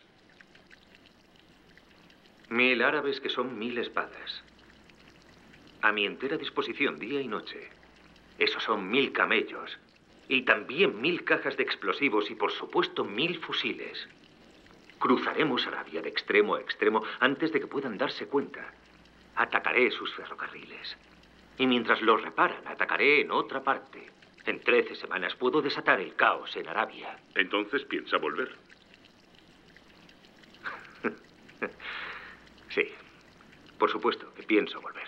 Mil árabes que son mil espadas. A mi entera disposición, día y noche. Esos son mil camellos. Y también mil cajas de explosivos y, por supuesto, mil fusiles. Cruzaremos Arabia de extremo a extremo antes de que puedan darse cuenta. Atacaré sus ferrocarriles. Y mientras los reparan, atacaré en otra parte. En trece semanas puedo desatar el caos en Arabia. Entonces piensa volver. Sí, por supuesto que pienso volver.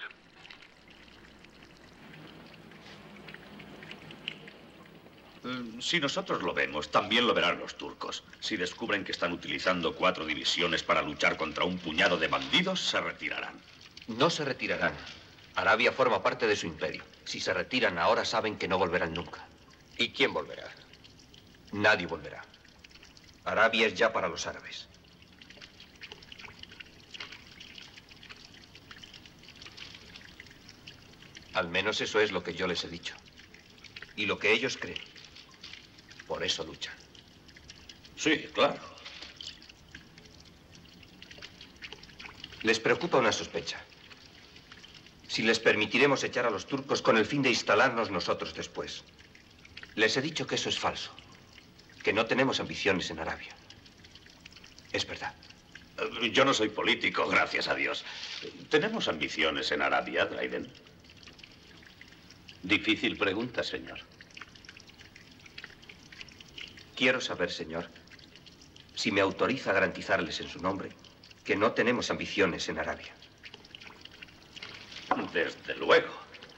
Si nosotros lo vemos, también lo verán los turcos. Si descubren que están utilizando cuatro divisiones para luchar contra un puñado de bandidos, se retirarán. No se retirarán. Arabia forma parte de su imperio. Si se retiran ahora, saben que no volverán nunca. ¿Y quién volverá? Nadie volverá. Arabia es ya para los árabes. Al menos eso es lo que yo les he dicho. Y lo que ellos creen. Por eso luchan. Sí, claro. Les preocupa una sospecha. Si les permitiremos echar a los turcos con el fin de instalarnos nosotros después. Les he dicho que eso es falso. Que no tenemos ambiciones en Arabia. Es verdad. Yo no soy político, gracias a Dios. ¿Tenemos ambiciones en Arabia, Dryden? Difícil pregunta, señor. Quiero saber, señor, si me autoriza a garantizarles en su nombre que no tenemos ambiciones en Arabia. Desde luego.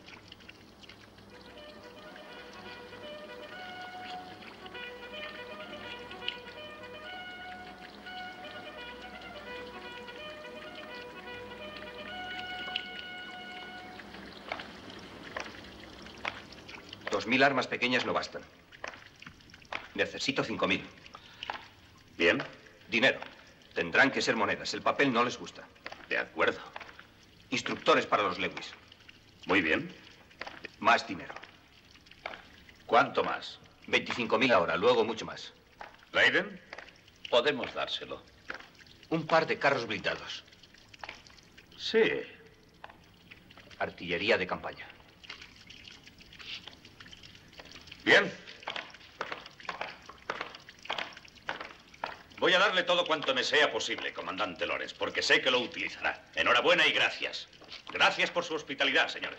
Dos mil armas pequeñas no bastan. Necesito cinco mil. Bien. Dinero. Tendrán que ser monedas. El papel no les gusta. De acuerdo. Instructores para los Lewis. Muy bien. Más dinero. ¿Cuánto más? veinticinco mil ahora, luego mucho más. ¿Dryden? Podemos dárselo. Un par de carros blindados. Sí. Artillería de campaña. Bien. Voy a darle todo cuanto me sea posible, comandante Lawrence, porque sé que lo utilizará. Enhorabuena y gracias. Gracias por su hospitalidad, señores.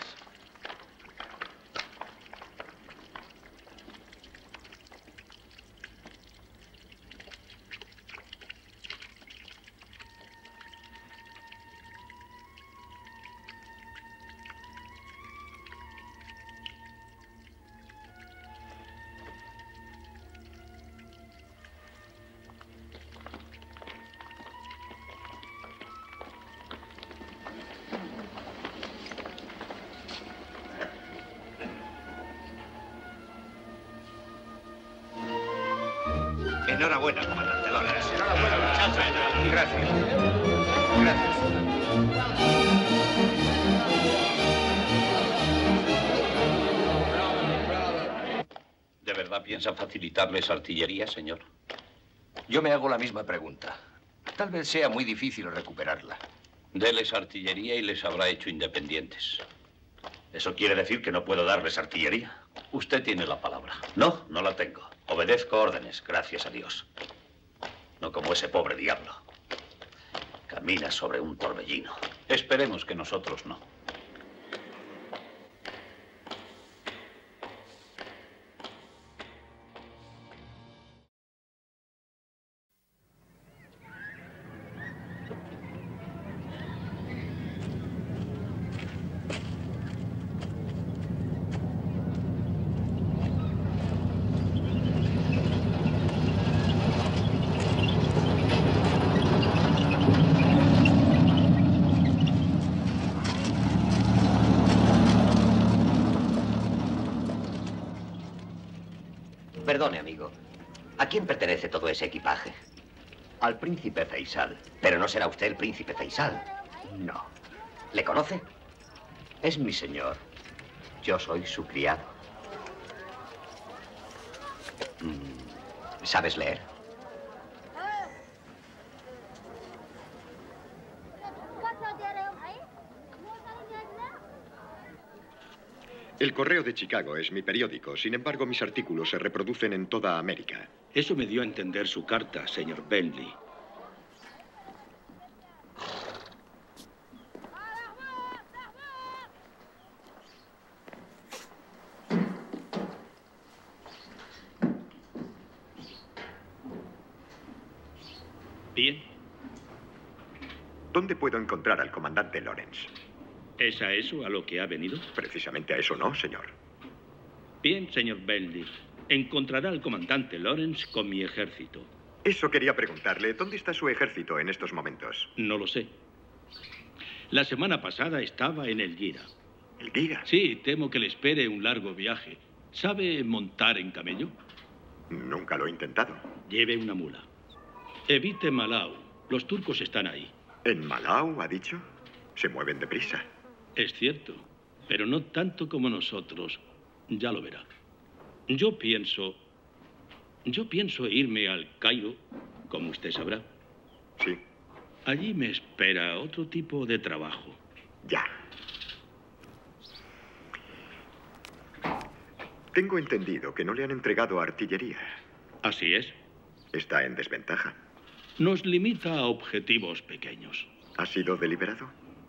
Enhorabuena, comandante Lawrence. Enhorabuena, muchachos. Gracias. Gracias. ¿De verdad piensa facilitarles artillería, señor? Yo me hago la misma pregunta. Tal vez sea muy difícil recuperarla. Deles artillería y les habrá hecho independientes. ¿Eso quiere decir que no puedo darles artillería? Usted tiene la palabra. No, no la tengo. Obedezco órdenes, gracias a Dios. No como ese pobre diablo. Camina sobre un torbellino. Esperemos que nosotros no. Perdone, amigo. ¿A quién pertenece todo ese equipaje? Al príncipe Faisal. Pero no será usted el príncipe Faisal. No. ¿Le conoce? Es mi señor. Yo soy su criado. ¿Sabes leer? El Correo de Chicago es mi periódico. Sin embargo, mis artículos se reproducen en toda América. Eso me dio a entender su carta, señor Bentley. Bien. ¿Dónde puedo encontrar al comandante Lawrence? ¿Es a eso a lo que ha venido? Precisamente a eso no, señor. Bien, señor Bentley. Encontrará al comandante Lawrence con mi ejército. Eso quería preguntarle. ¿Dónde está su ejército en estos momentos? No lo sé. La semana pasada estaba en El Gira. ¿El Gira? Sí, temo que le espere un largo viaje. ¿Sabe montar en camello? Nunca lo he intentado. Lleve una mula. Evite Malau. Los turcos están ahí. ¿En Malau, ha dicho? Se mueven deprisa. Es cierto. pero no tanto como nosotros. Ya lo verá. Yo pienso... Yo pienso irme al Cairo, como usted sabrá. Sí. Allí me espera otro tipo de trabajo. Ya. Tengo entendido que no le han entregado artillería. Así es. Está en desventaja. Nos limita a objetivos pequeños. ¿Ha sido deliberado?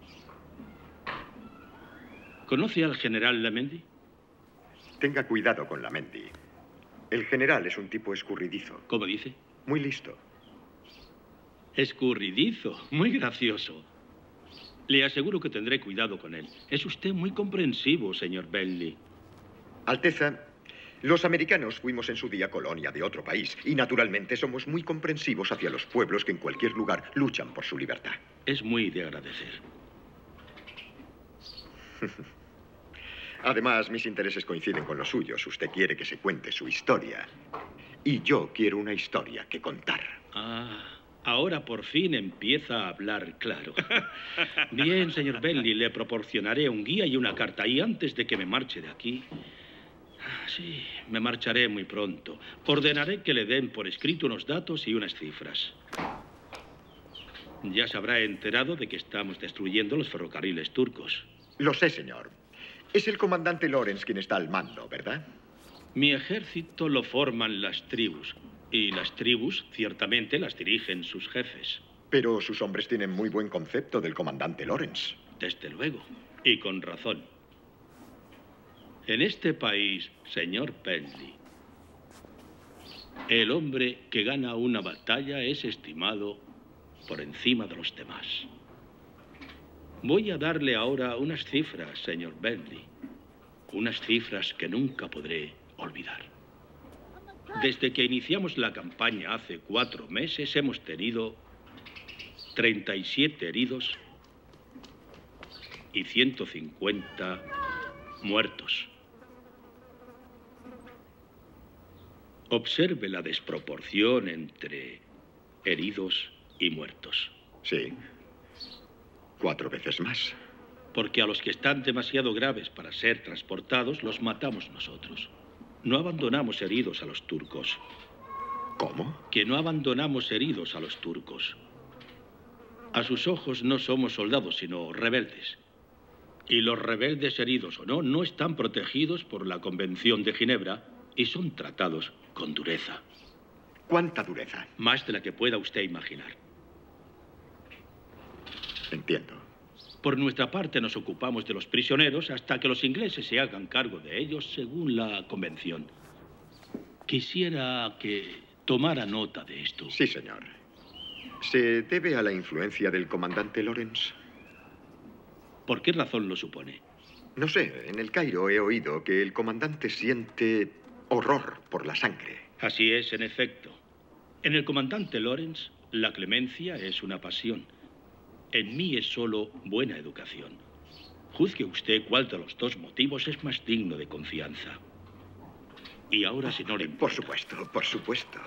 ¿Conoce al general Lamendi? Tenga cuidado con Lamendi. El general es un tipo escurridizo. ¿Cómo dice? Muy listo. Escurridizo. Muy gracioso. Le aseguro que tendré cuidado con él. Es usted muy comprensivo, señor Bentley. Alteza, los americanos fuimos en su día colonia de otro país y naturalmente somos muy comprensivos hacia los pueblos que en cualquier lugar luchan por su libertad. Es muy de agradecer. Además, mis intereses coinciden con los suyos. Usted quiere que se cuente su historia. Y yo quiero una historia que contar. Ah, ahora por fin empieza a hablar claro. Bien, señor Bentley, le proporcionaré un guía y una carta. Y antes de que me marche de aquí... Sí, me marcharé muy pronto. Ordenaré que le den por escrito unos datos y unas cifras. Ya se habrá enterado de que estamos destruyendo los ferrocarriles turcos. Lo sé, señor. Es el comandante Lawrence quien está al mando, ¿verdad? Mi ejército lo forman las tribus. Y las tribus, ciertamente, las dirigen sus jefes. Pero sus hombres tienen muy buen concepto del comandante Lawrence. Desde luego. Y con razón. En este país, señor Bentley, el hombre que gana una batalla es estimado por encima de los demás. Voy a darle ahora unas cifras, señor Bentley. Unas cifras que nunca podré olvidar. Desde que iniciamos la campaña hace cuatro meses hemos tenido treinta y siete heridos y ciento cincuenta muertos. Observe la desproporción entre heridos y muertos. Sí. Cuatro veces más. Porque a los que están demasiado graves para ser transportados, los matamos nosotros. No abandonamos heridos a los turcos. ¿Cómo? Que no abandonamos heridos a los turcos. A sus ojos no somos soldados, sino rebeldes. Y los rebeldes, heridos o no, no están protegidos por la Convención de Ginebra y son tratados con dureza. ¿Cuánta dureza? Más de la que pueda usted imaginar. Entiendo. Por nuestra parte nos ocupamos de los prisioneros hasta que los ingleses se hagan cargo de ellos según la Convención. Quisiera que tomara nota de esto. Sí, señor. ¿Se debe a la influencia del comandante Lawrence? ¿Por qué razón lo supone? No sé. En el Cairo he oído que el comandante siente horror por la sangre. Así es, en efecto. En el comandante Lawrence, la clemencia es una pasión. En mí es solo buena educación. Juzgue usted cuál de los dos motivos es más digno de confianza. Y ahora, si no le importa... Por supuesto, por supuesto.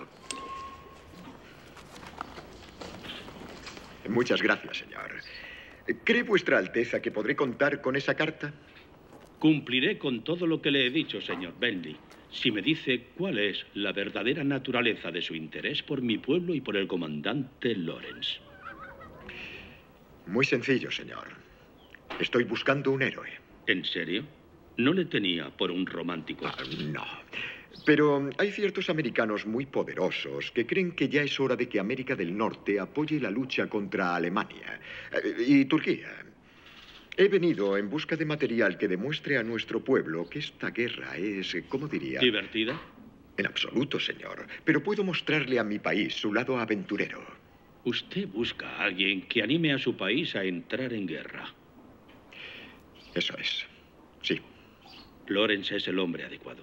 Muchas gracias, señor. ¿Cree vuestra Alteza que podré contar con esa carta? Cumpliré con todo lo que le he dicho, señor Bentley, si me dice cuál es la verdadera naturaleza de su interés por mi pueblo y por el comandante Lawrence. Muy sencillo, señor. Estoy buscando un héroe. ¿En serio? No le tenía por un romántico. Ah, no. Pero hay ciertos americanos muy poderosos que creen que ya es hora de que América del Norte apoye la lucha contra Alemania y Turquía. He venido en busca de material que demuestre a nuestro pueblo que esta guerra es, ¿cómo diría? ¿Divertida? En absoluto, señor. Pero puedo mostrarle a mi país su lado aventurero. Usted busca a alguien que anime a su país a entrar en guerra. Eso es. Sí. Lawrence es el hombre adecuado.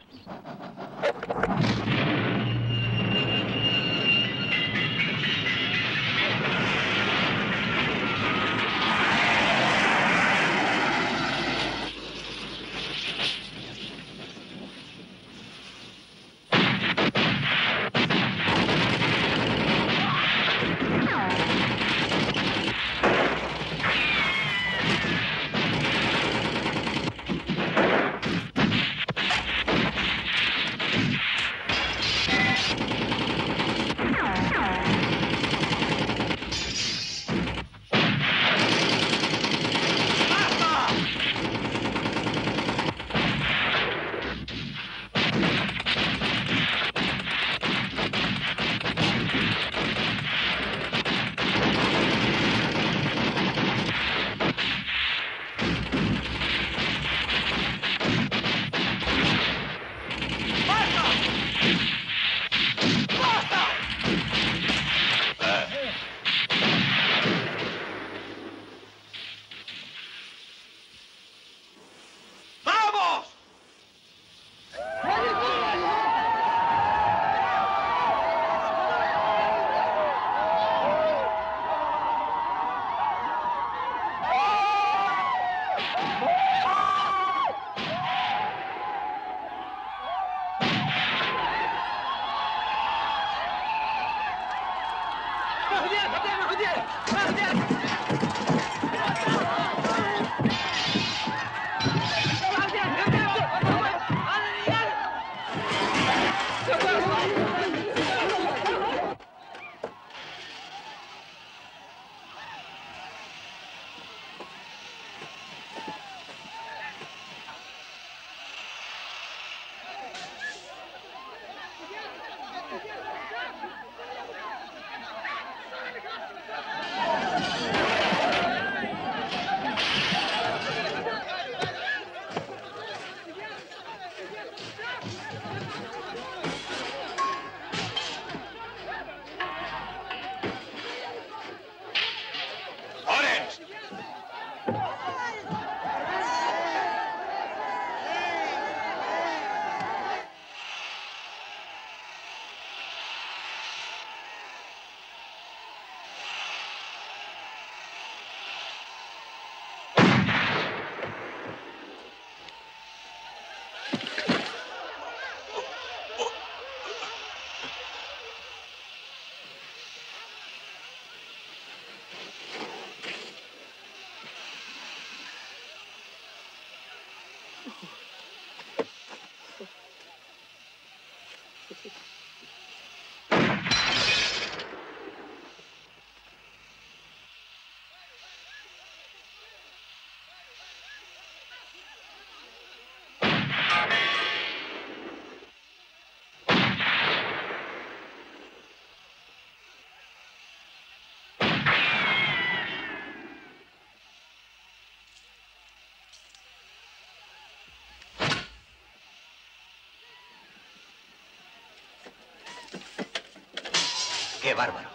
¡Qué bárbaro!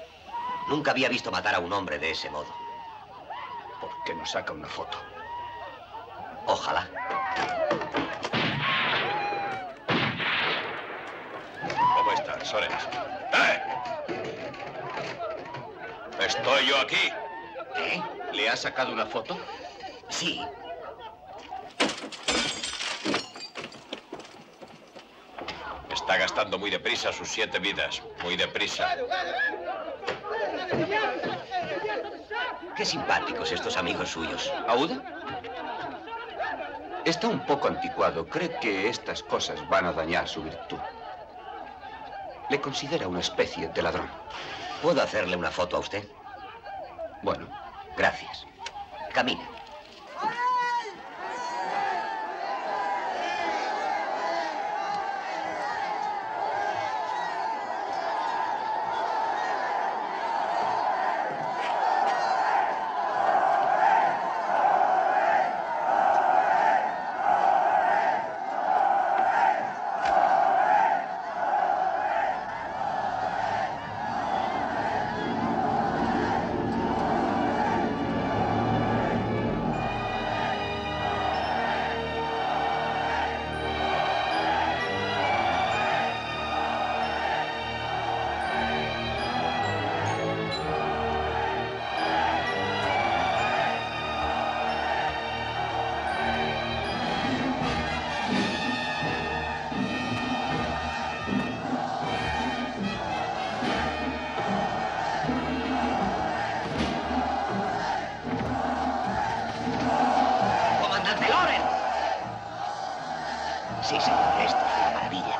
Nunca había visto matar a un hombre de ese modo. ¿Por qué no saca una foto? Ojalá. ¿Cómo estás, Sorens? ¡Eh! Estoy yo aquí. ¿Eh? ¿Le ha sacado una foto? Sí. Está gastando muy deprisa sus siete vidas. Muy deprisa. Qué simpáticos estos amigos suyos. ¿Auda? Está un poco anticuado. Cree que estas cosas van a dañar su virtud. Le considera una especie de ladrón. ¿Puedo hacerle una foto a usted? Bueno. Gracias. Camine. Sí, señor, esto es una maravilla.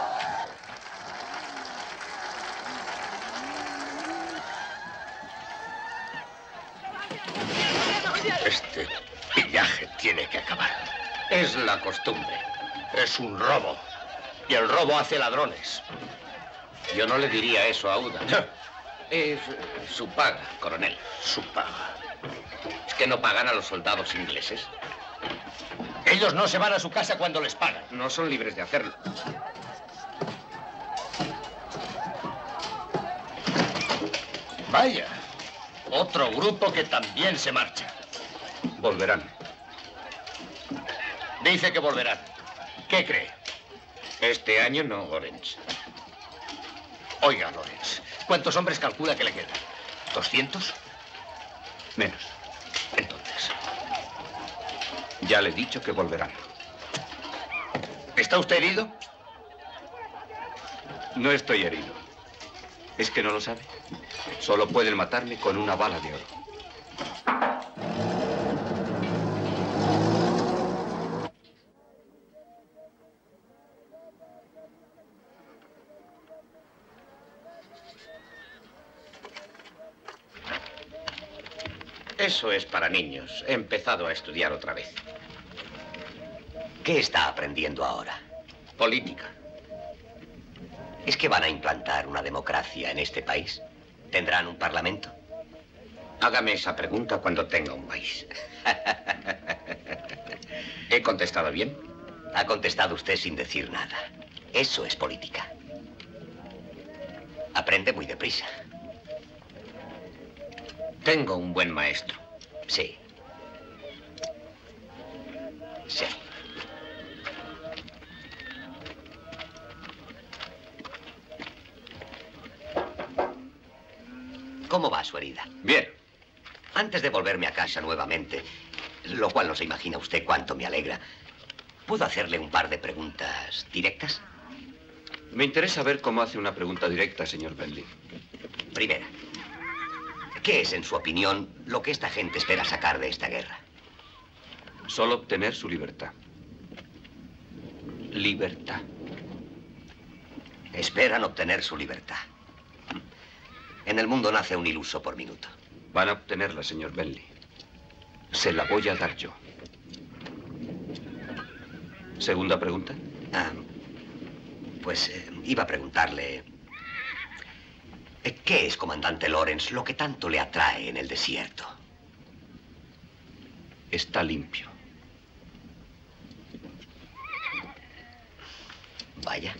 Este pillaje tiene que acabar. Es la costumbre. Es un robo. Y el robo hace ladrones. Yo no le diría eso a Auda. Es su paga, coronel. Su paga. ¿Es que no pagan a los soldados ingleses? Ellos no se van a su casa cuando les pagan. No son libres de hacerlo. Vaya. Otro grupo que también se marcha. Volverán. Dice que volverán. ¿Qué cree? Este año no, Lorenz. Oiga, Lorenz, ¿cuántos hombres calcula que le quedan? ¿Doscientos? Menos. Entonces, ya le he dicho que volverán. ¿está usted herido? No estoy herido. ¿Es que no lo sabe? Solo pueden matarme con una bala de oro. Eso es para niños. He empezado a estudiar otra vez. ¿Qué está aprendiendo ahora? Política. ¿Es que van a implantar una democracia en este país? ¿Tendrán un parlamento? Hágame esa pregunta cuando tenga un país. ¿He contestado bien? Ha contestado usted sin decir nada. Eso es política. Aprende muy deprisa. Tengo un buen maestro. Sí. Sí. ¿Cómo va su herida? Bien. Antes de volverme a casa nuevamente, lo cual no se imagina usted cuánto me alegra, ¿puedo hacerle un par de preguntas directas? Me interesa ver cómo hace una pregunta directa, señor Bentley. Primera, ¿qué es, en su opinión, lo que esta gente espera sacar de esta guerra? Solo obtener su libertad. Libertad. Esperan obtener su libertad. En el mundo nace un iluso por minuto. Van a obtenerla, señor Bentley. Se la voy a dar yo. ¿Segunda pregunta? Ah, pues eh, iba a preguntarle... ¿Qué es, comandante Lawrence, lo que tanto le atrae en el desierto? Está limpio. Vaya.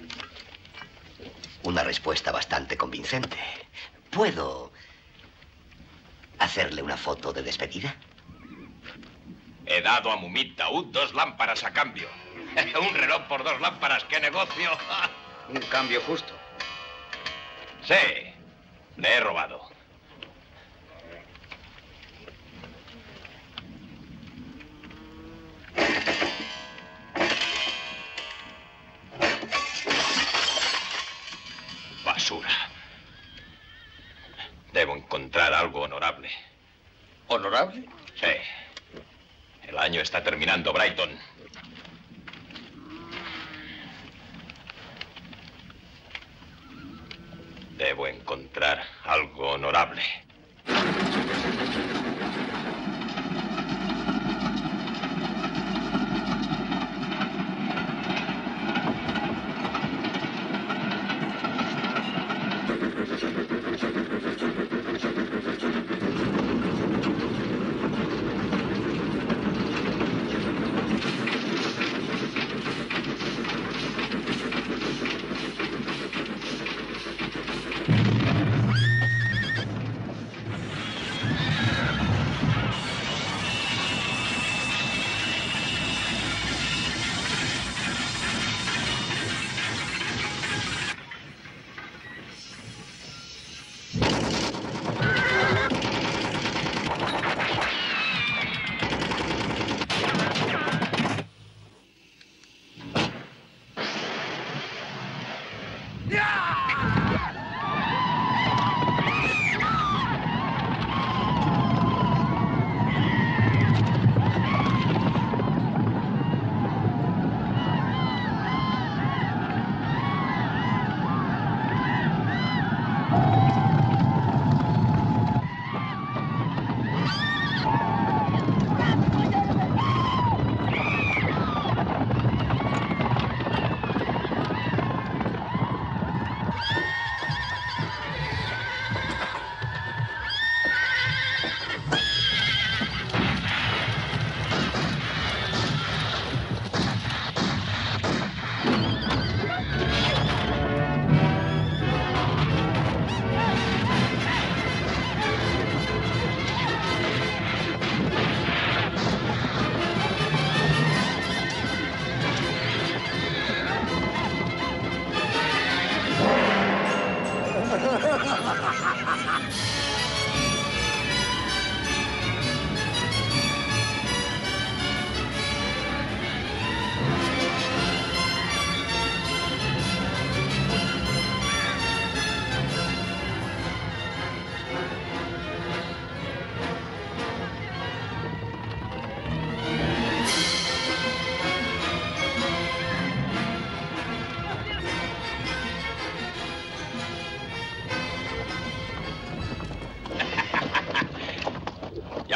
Una respuesta bastante convincente. ¿Puedo hacerle una foto de despedida? He dado a Mumit Daud dos lámparas a cambio. Un reloj por dos lámparas, ¡qué negocio! Un cambio justo. Sí, le he robado. Basura. Debo encontrar algo honorable. ¿Honorable? Sí. El año está terminando, Brighton. Debo encontrar algo honorable.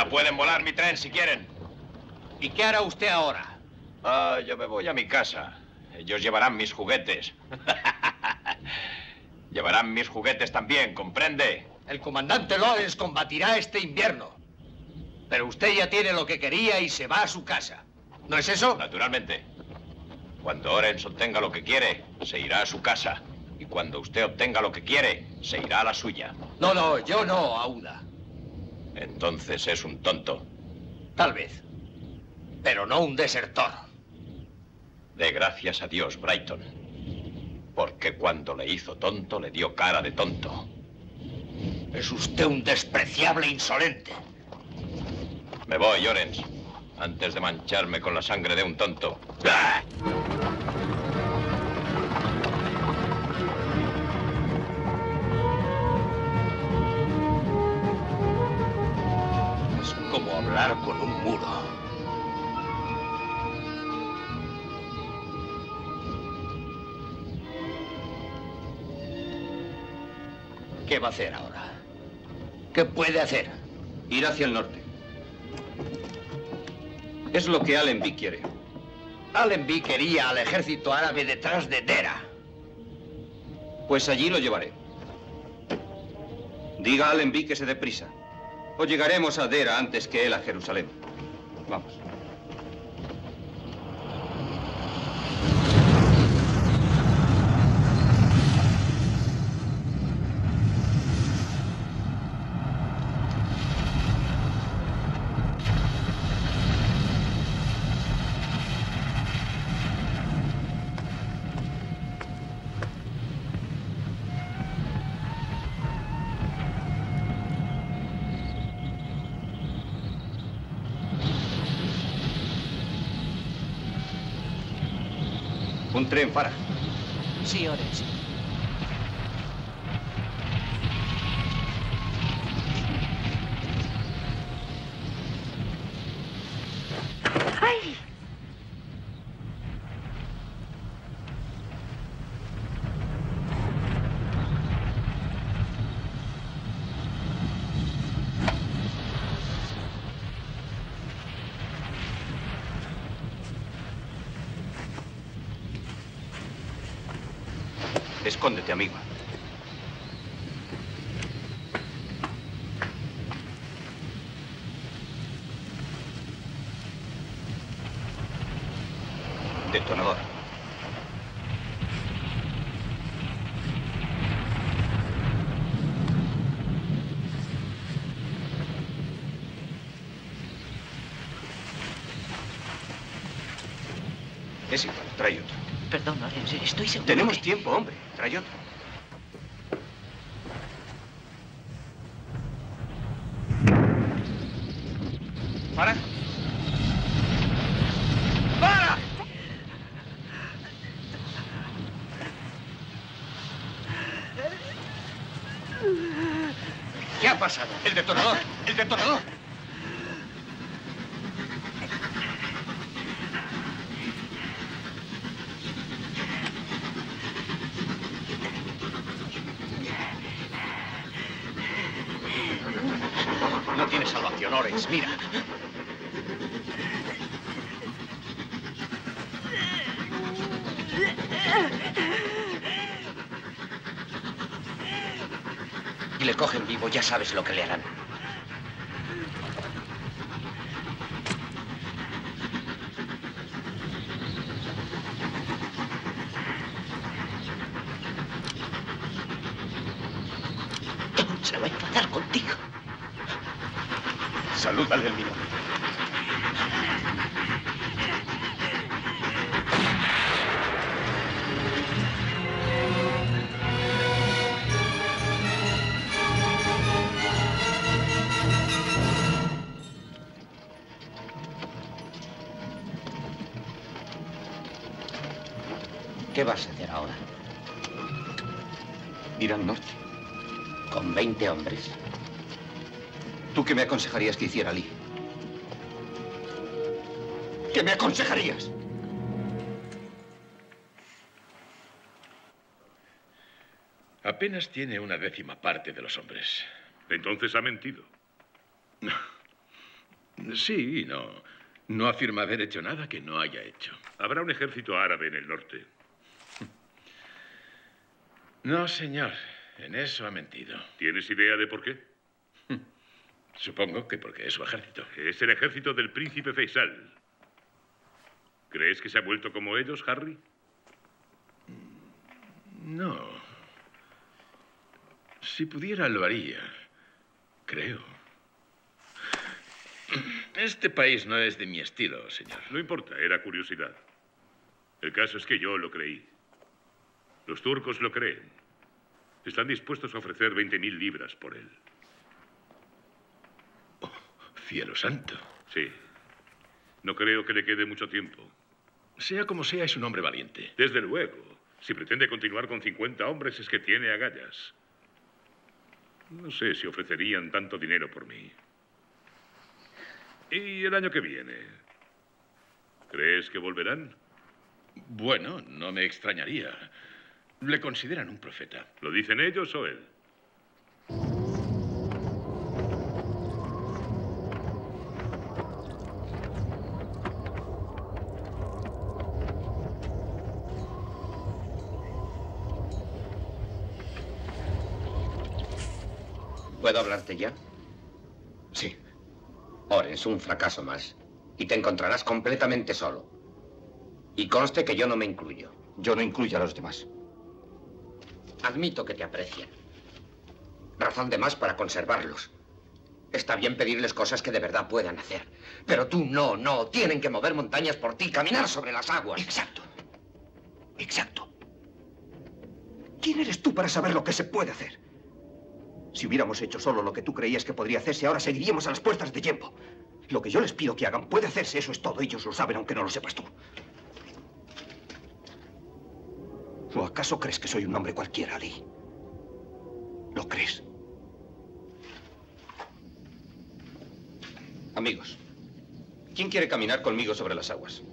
Ya pueden volar mi tren si quieren. ¿Y qué hará usted ahora? Ah, yo me voy a mi casa. Ellos llevarán mis juguetes. Llevarán mis juguetes también, ¿comprende? El comandante Lawrence combatirá este invierno. Pero usted ya tiene lo que quería y se va a su casa. ¿No es eso? Naturalmente. Cuando Orense obtenga lo que quiere, se irá a su casa. Y cuando usted obtenga lo que quiere, se irá a la suya. No, no, yo no, Aouda. Entonces es un tonto. Tal vez. Pero no un desertor. De gracias a Dios, Brighton. Porque cuando le hizo tonto, le dio cara de tonto. Es usted un despreciable insolente. Me voy, Orense, antes de mancharme con la sangre de un tonto. Es como hablar con un muro. ¿Qué va a hacer ahora? ¿Qué puede hacer? Ir hacia el norte. Es lo que Allenby quiere. Allenby quería al ejército árabe detrás de Dera. Pues allí lo llevaré. Diga a Allenby que se dé prisa. O llegaremos a Dera antes que él a Jerusalén. Vamos. Un tren, Farah. Sí, Orense. ¡Ay! Escóndete, amigo. Detonador. Es igual, trae otro. Perdón, Orense, estoy seguro Tenemos que... tiempo, hombre. Trae otro. ¡Para! ¡Para! ¿Qué ha pasado? El detonador. El detonador. No tiene salvación, Orense. Mira. Y le cogen vivo, ya sabes lo que le harán. Se va a enfadar contigo. Salúdale el mío. ¿Qué vas a hacer ahora? Ir al norte. ¿Con veinte hombres? ¿Tú qué me aconsejarías que hiciera, Lee? ¿Qué me aconsejarías? Apenas tiene una décima parte de los hombres. Entonces ha mentido. Sí y no. No afirma haber hecho nada que no haya hecho. Habrá un ejército árabe en el norte. No, señor. En eso ha mentido. ¿Tienes idea de por qué? Supongo que porque es su ejército. Es el ejército del príncipe Faisal. ¿Crees que se ha vuelto como ellos, Harry? No. Si pudiera, lo haría. Creo. Este país no es de mi estilo, señor. No importa, era curiosidad. El caso es que yo lo creí. Los turcos lo creen. Están dispuestos a ofrecer veinte mil libras por él. Oh, cielo santo. Sí. No creo que le quede mucho tiempo. Sea como sea, es un hombre valiente. Desde luego. Si pretende continuar con cincuenta hombres es que tiene agallas. No sé si ofrecerían tanto dinero por mí. ¿Y el año que viene? ¿Crees que volverán? Bueno, no me extrañaría. Le consideran un profeta. ¿Lo dicen ellos o él? ¿Puedo hablarte ya? Sí. Orense, un fracaso más. Y te encontrarás completamente solo. Y conste que yo no me incluyo. Yo no incluyo a los demás. Admito que te aprecian. Razón de más para conservarlos. Está bien pedirles cosas que de verdad puedan hacer. Pero tú no, no. Tienen que mover montañas por ti, caminar sobre las aguas. Exacto. Exacto. ¿Quién eres tú para saber lo que se puede hacer? Si hubiéramos hecho solo lo que tú creías que podría hacerse, ahora seguiríamos a las puertas de Yempo. Lo que yo les pido que hagan puede hacerse, eso es todo. Ellos lo saben, aunque no lo sepas tú. ¿O acaso crees que soy un hombre cualquiera, Ali? ¿Lo crees? Amigos, ¿quién quiere caminar conmigo sobre las aguas?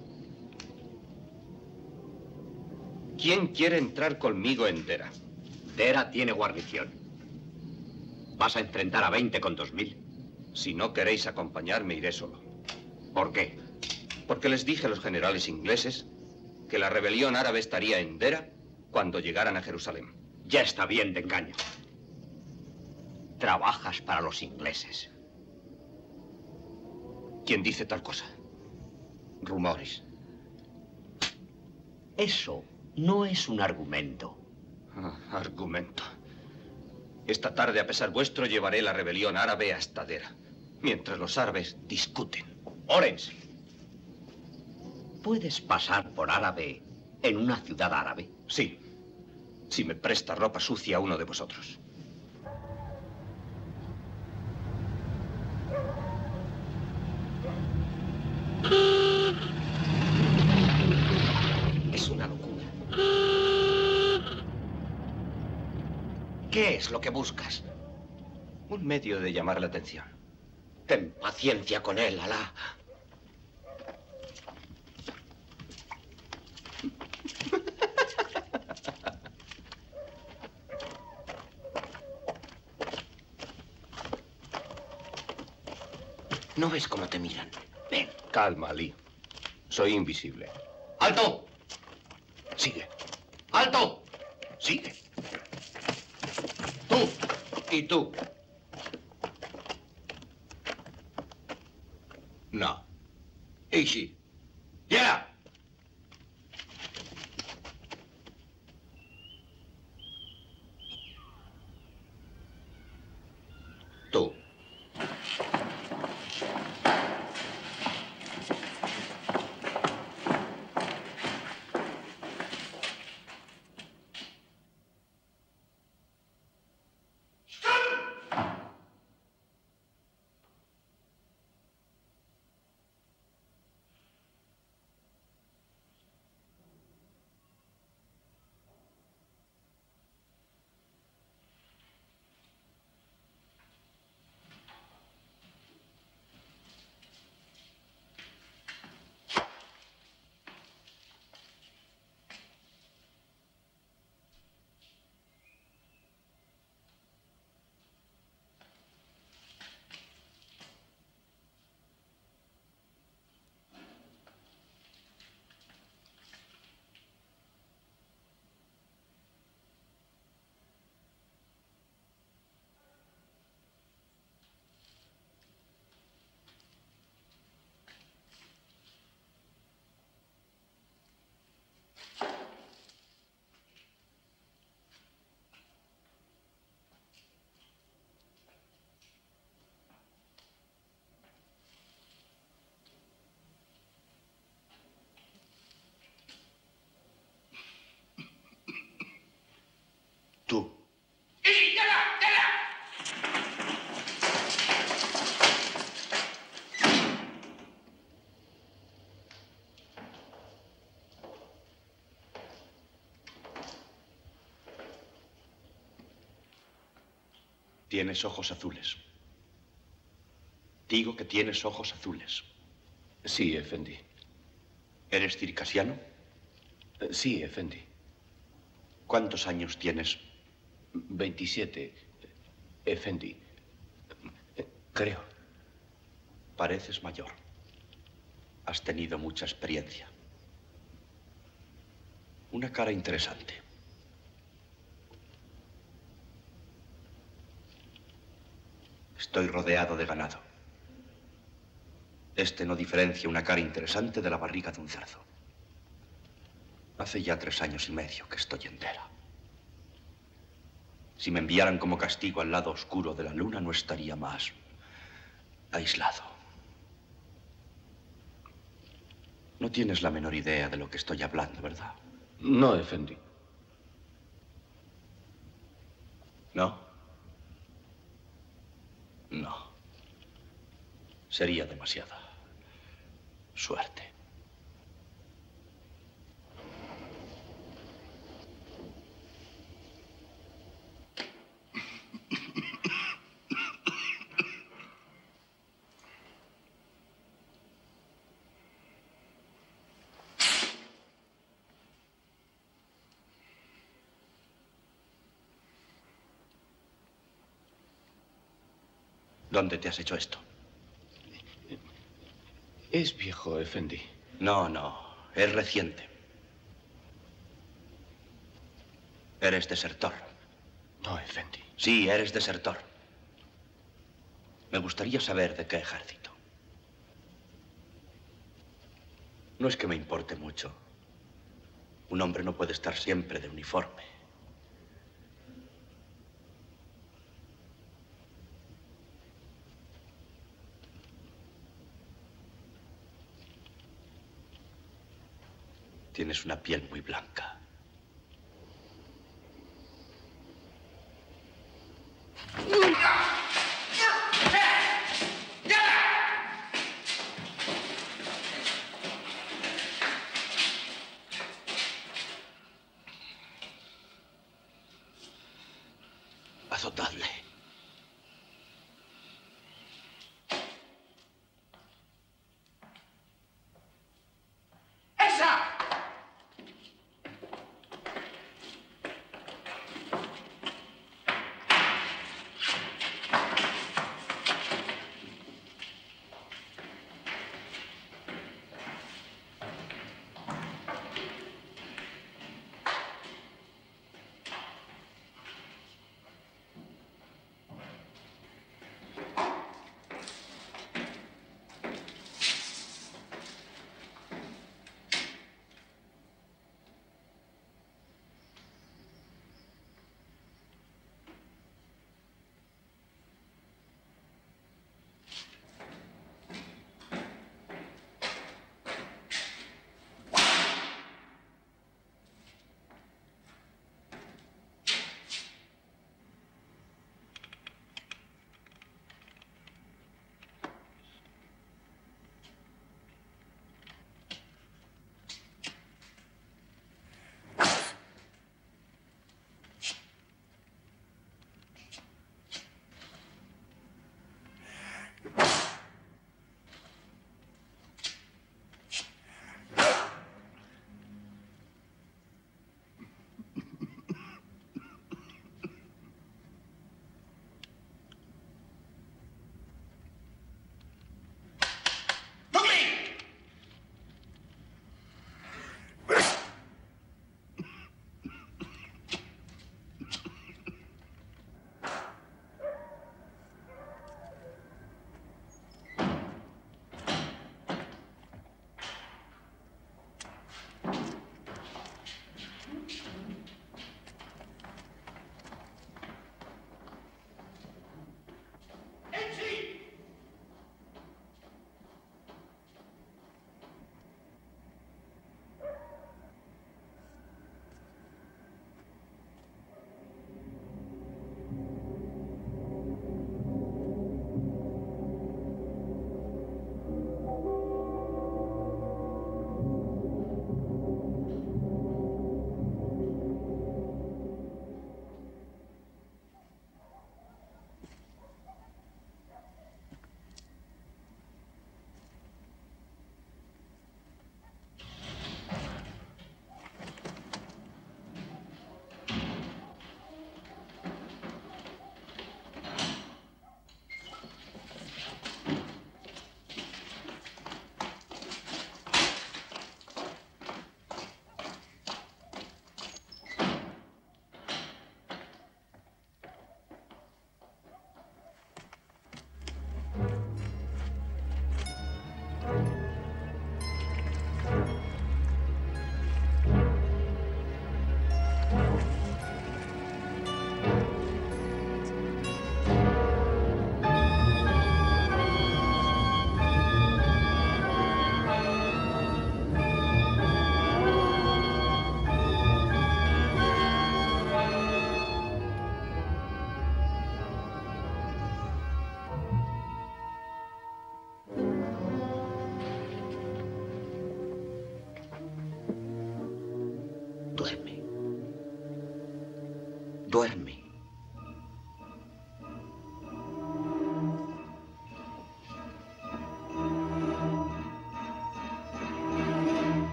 ¿Quién quiere entrar conmigo en Dera? Dera tiene guarnición. ¿Vas a enfrentar a veinte con dos mil? Si no queréis acompañarme, iré solo. ¿Por qué? Porque les dije a los generales ingleses que la rebelión árabe estaría en Dera cuando llegaran a Jerusalén. Ya está bien de engaño. Trabajas para los ingleses. ¿Quién dice tal cosa? Rumores. Eso no es un argumento. Ah, argumento. Esta tarde, a pesar vuestro, llevaré la rebelión árabe hasta Dera, mientras los árabes discuten. Orense, ¿puedes pasar por árabe en una ciudad árabe? Sí, si me presta ropa sucia a uno de vosotros. Es una locura. ¿Qué es lo que buscas? Un medio de llamar la atención. Ten paciencia con él, Alá. ¿No ves cómo te miran? Ven. Calma, Ali. Soy invisible. ¡Alto! Sigue. ¡Alto! Sigue. Tú y tú. No. Ishi. ¡Llega! Tú. Tienes ojos azules. Digo que tienes ojos azules. Sí, Efendi. ¿Eres circasiano? Sí, Efendi. ¿Cuántos años tienes? veintisiete, Efendi. Creo. Pareces mayor. Has tenido mucha experiencia. Una cara interesante. Estoy rodeado de ganado. Este no diferencia una cara interesante de la barriga de un cerdo. Hace ya tres años y medio que estoy entera. Si me enviaran como castigo al lado oscuro de la luna, no estaría más aislado. No tienes la menor idea de lo que estoy hablando, ¿verdad? No, Efendi. ¿No? No. Sería demasiada suerte. ¿Dónde te has hecho esto? Es viejo, Efendi. No, no. Es reciente. Eres desertor. No, Efendi. Sí, eres desertor. Me gustaría saber de qué ejército. No es que me importe mucho. Un hombre no puede estar siempre de uniforme. Tienes una piel muy blanca. Azotadle.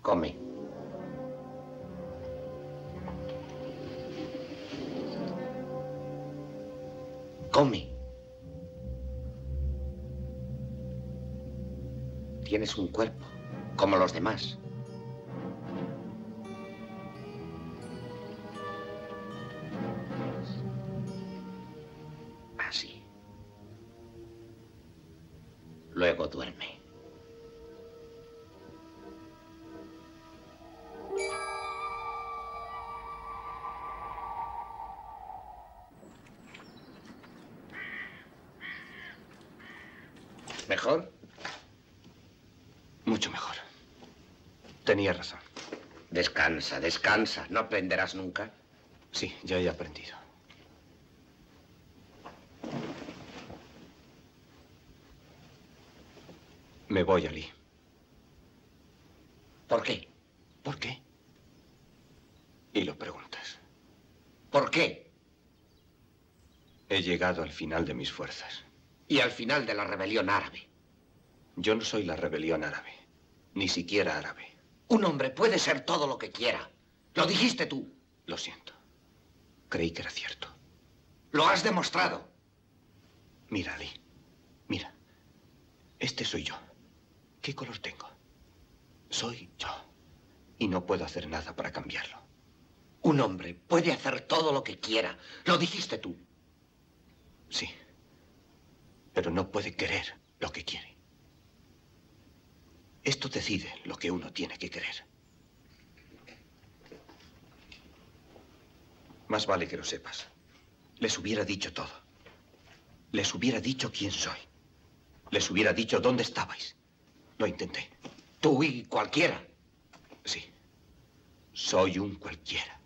Come. Come. Tienes un cuerpo, como los demás. Así. Luego duerme. ¿Mejor? Mucho mejor. Tenía razón. Descansa, descansa. ¿No aprenderás nunca? Sí, ya he aprendido. Me voy, Ali. ¿Por qué? ¿Por qué? Y lo preguntas. ¿Por qué? He llegado al final de mis fuerzas. Y al final de la rebelión árabe. Yo no soy la rebelión árabe. Ni siquiera árabe. Un hombre puede ser todo lo que quiera. Lo dijiste tú. Lo siento. Creí que era cierto. Lo has demostrado. Mira, Ali. Mira. Este soy yo. ¿Qué color tengo? Soy yo. Y no puedo hacer nada para cambiarlo. Un hombre puede hacer todo lo que quiera. Lo dijiste tú. Sí. Pero no puede querer lo que quiere. Esto decide lo que uno tiene que querer. Más vale que lo sepas. Les hubiera dicho todo. Les hubiera dicho quién soy. Les hubiera dicho dónde estabais. Lo intenté. Tú y cualquiera. Sí. Soy un cualquiera.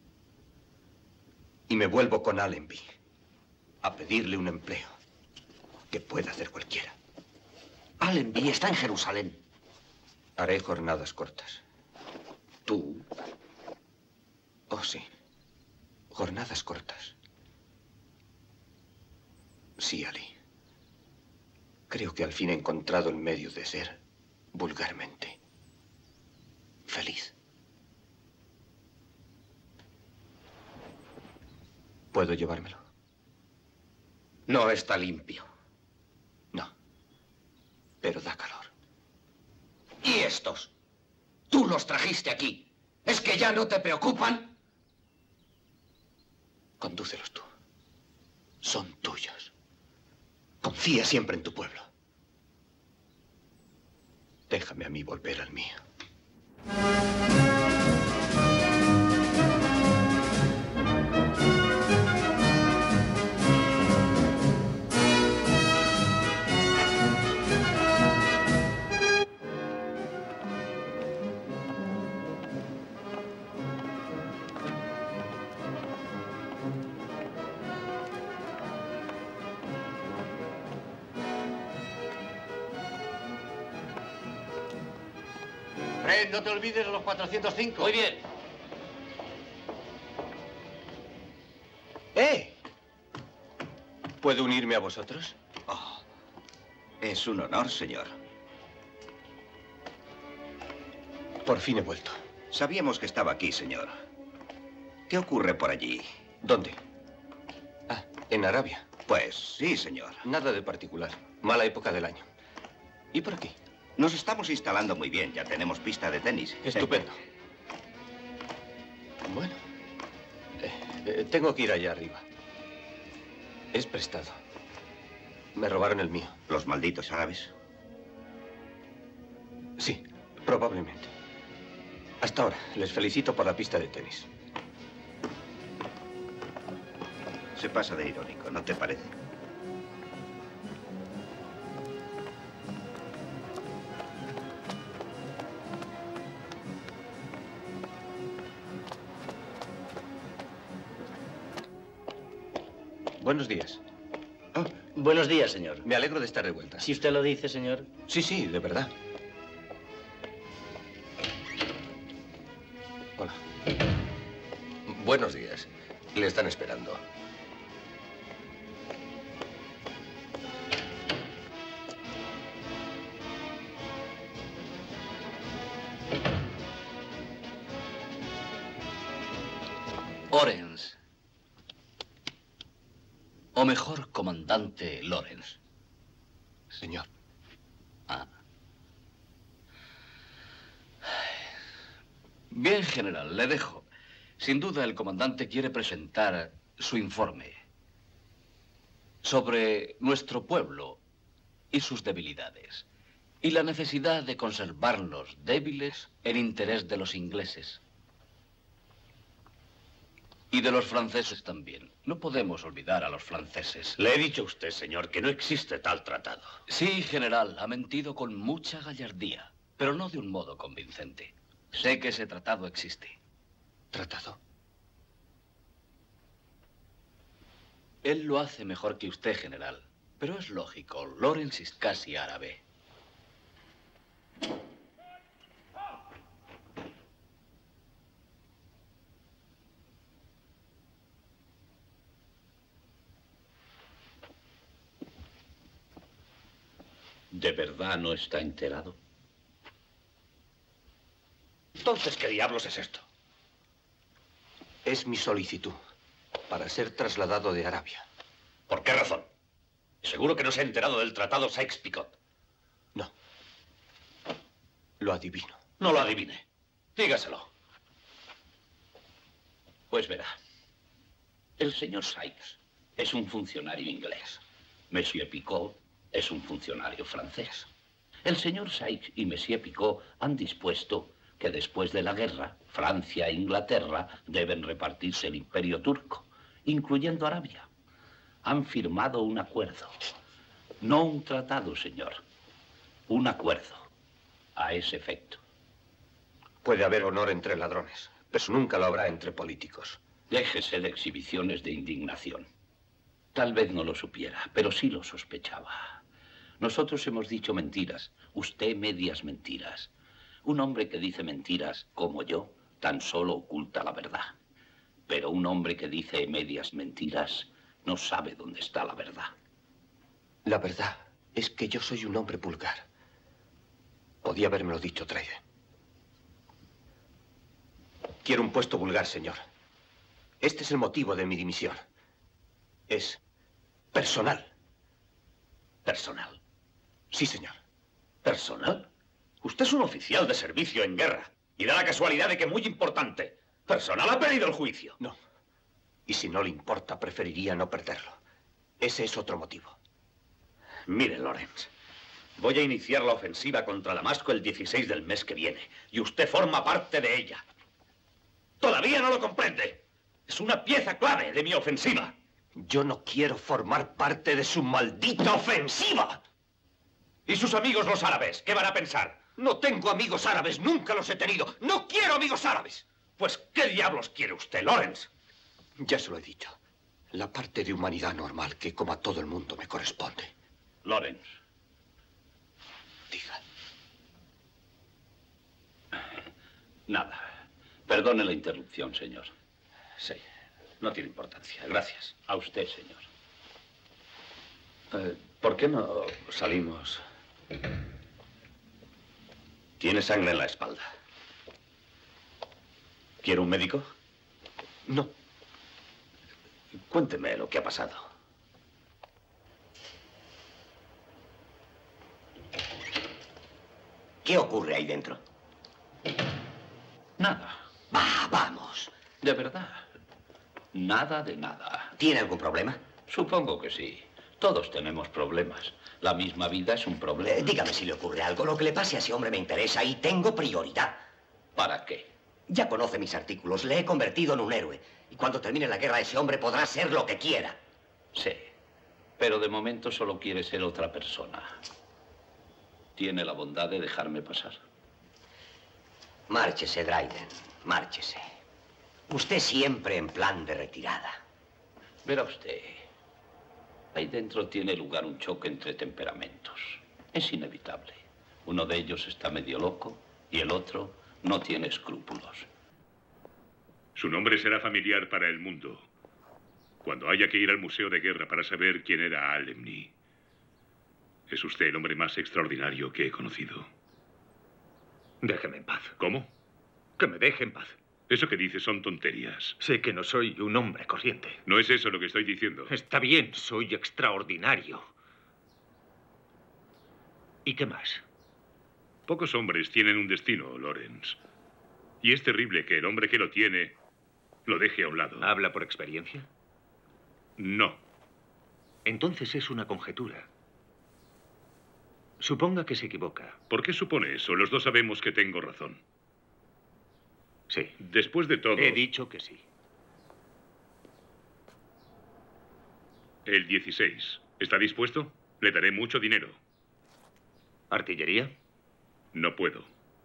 Y me vuelvo con Allenby a pedirle un empleo que pueda hacer cualquiera. Allenby está en Jerusalén. Haré jornadas cortas. ¿Tú? Oh, sí. Jornadas cortas. Sí, Ali. Creo que al fin he encontrado el medio de ser, vulgarmente, feliz. ¿Puedo llevármelo? No está limpio. No. Pero da calor. ¿Y estos? Tú los trajiste aquí. ¿Es que ya no te preocupan? Condúcelos tú. Son tuyos. Confía siempre en tu pueblo. Déjame a mí volver al mío. Fred, no te olvides de los cuatrocientos cinco. Muy bien. ¡Eh! ¿Puedo unirme a vosotros? Oh, es un honor, señor. Por fin he vuelto. Sabíamos que estaba aquí, señor. ¿Qué ocurre por allí? ¿Dónde? Ah, en Arabia. Pues sí, señor. Nada de particular. Mala época del año. ¿Y por aquí? Nos estamos instalando muy bien. Ya tenemos pista de tenis. Estupendo. Bueno. Eh, eh, tengo que ir allá arriba. Es prestado. Me robaron el mío. ¿Los malditos árabes? Sí, probablemente. Hasta ahora, les felicito por la pista de tenis. Se pasa de irónico, ¿no te parece? Buenos días. Oh, buenos días, señor. Me alegro de estar de vuelta. Si usted lo dice, señor. Sí, sí, de verdad. Hola. Buenos días. Le están esperando. O mejor, comandante Lawrence. Señor. Ah. Bien, general, le dejo. Sin duda, el comandante quiere presentar su informe sobre nuestro pueblo y sus debilidades, y la necesidad de conservarnos débiles en interés de los ingleses. Y de los franceses también. No podemos olvidar a los franceses. Le he dicho a usted, señor, que no existe tal tratado. Sí, general, ha mentido con mucha gallardía, pero no de un modo convincente. Sé que ese tratado existe. ¿Tratado? Él lo hace mejor que usted, general. Pero es lógico, Lawrence es casi árabe. ¿De verdad no está enterado? Entonces, ¿qué diablos es esto? Es mi solicitud para ser trasladado de Arabia. ¿Por qué razón? Seguro que no se ha enterado del tratado Sykes-Picot. No. Lo adivino. No lo adivine. Dígaselo. Pues verá. El señor Sykes es un funcionario inglés. Monsieur Picot es un funcionario francés. El señor Sykes y Monsieur Picot han dispuesto que después de la guerra, Francia e Inglaterra deben repartirse el imperio turco, incluyendo Arabia. Han firmado un acuerdo. No un tratado, señor. Un acuerdo. A ese efecto. Puede haber honor entre ladrones, pero nunca lo habrá entre políticos. Déjese de exhibiciones de indignación. Tal vez no lo supiera, pero sí lo sospechaba. Nosotros hemos dicho mentiras, usted medias mentiras. Un hombre que dice mentiras, como yo, tan solo oculta la verdad. Pero un hombre que dice medias mentiras no sabe dónde está la verdad. La verdad es que yo soy un hombre vulgar. Podía habérmelo dicho, Dryden. Quiero un puesto vulgar, señor. Este es el motivo de mi dimisión. Es personal. ¿Personal? Sí, señor. ¿Personal? Usted es un oficial de servicio en guerra. Y da la casualidad de que muy importante. Personal ha perdido el juicio. No. Y si no le importa, preferiría no perderlo. Ese es otro motivo. Mire, Lawrence. Voy a iniciar la ofensiva contra Damasco el dieciséis del mes que viene. Y usted forma parte de ella. Todavía no lo comprende. Es una pieza clave de mi ofensiva. Yo no quiero formar parte de su maldita ofensiva. ¿Y sus amigos los árabes? ¿Qué van a pensar? No tengo amigos árabes, nunca los he tenido. ¡No quiero amigos árabes! Pues, ¿qué diablos quiere usted, Lawrence? Ya se lo he dicho. La parte de humanidad normal que, como a todo el mundo, me corresponde. Lawrence. Diga. Nada. Perdone la interrupción, señor. Sí, no tiene importancia. Gracias. A usted, señor. Eh, ¿Por qué no salimos? Tiene sangre en la espalda. ¿Quiere un médico? No. Cuénteme lo que ha pasado. ¿Qué ocurre ahí dentro? Nada. Va, vamos. De verdad. Nada de nada. ¿Tiene algún problema? Supongo que sí. Todos tenemos problemas. La misma vida es un problema. Eh, dígame si le ocurre algo. Lo que le pase a ese hombre me interesa y tengo prioridad. ¿Para qué? Ya conoce mis artículos. Le he convertido en un héroe. Y cuando termine la guerra, ese hombre podrá ser lo que quiera. Sí. Pero de momento solo quiere ser otra persona. ¿Tiene la bondad de dejarme pasar? Márchese, Dryden. Márchese. Usted siempre en plan de retirada. Verá usted. Ahí dentro tiene lugar un choque entre temperamentos. Es inevitable. Uno de ellos está medio loco y el otro no tiene escrúpulos. Su nombre será familiar para el mundo. Cuando haya que ir al Museo de Guerra para saber quién era Al-Emni. Es usted el hombre más extraordinario que he conocido. Déjeme en paz. ¿Cómo? Que me deje en paz. Eso que dices son tonterías. Sé que no soy un hombre corriente. No es eso lo que estoy diciendo. Está bien, soy extraordinario. ¿Y qué más? Pocos hombres tienen un destino, Lawrence. Y es terrible que el hombre que lo tiene lo deje a un lado. ¿Habla por experiencia? No. Entonces es una conjetura. Suponga que se equivoca. ¿Por qué supone eso? Los dos sabemos que tengo razón. Sí. Después de todo... He dicho que sí. El dieciséis. ¿Está dispuesto? Le daré mucho dinero. ¿Artillería? No puedo.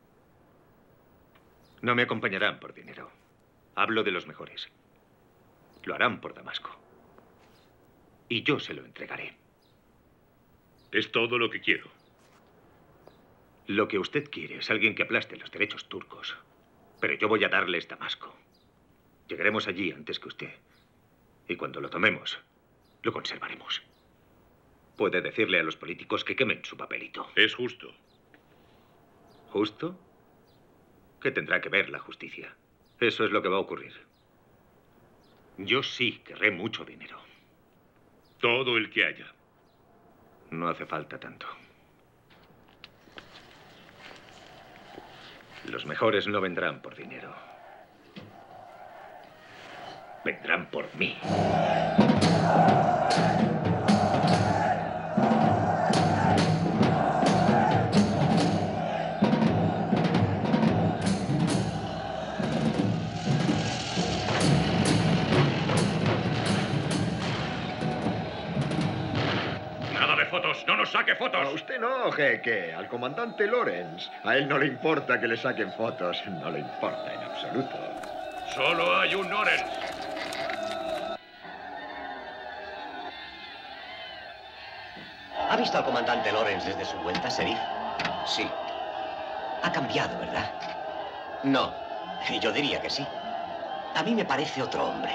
No me acompañarán por dinero. Hablo de los mejores. Lo harán por Damasco. Y yo se lo entregaré. Es todo lo que quiero. Lo que usted quiere es alguien que aplaste los derechos turcos. Pero yo voy a darles Damasco. Llegaremos allí antes que usted. Y cuando lo tomemos, lo conservaremos. Puede decirle a los políticos que quemen su papelito. Es justo. ¿Justo? ¿Qué tendrá que ver la justicia? Eso es lo que va a ocurrir. Yo sí querré mucho dinero. Todo el que haya. No hace falta tanto. Los mejores no vendrán por dinero. Vendrán por mí. Fotos, no nos saque fotos. A usted no, jeque, al comandante Lawrence. A él no le importa que le saquen fotos, no le importa en absoluto. Solo hay un Lawrence. ¿Ha visto al comandante Lawrence desde su vuelta, Sheriff? Sí. Ha cambiado, ¿verdad? No. Yo diría que sí. A mí me parece otro hombre.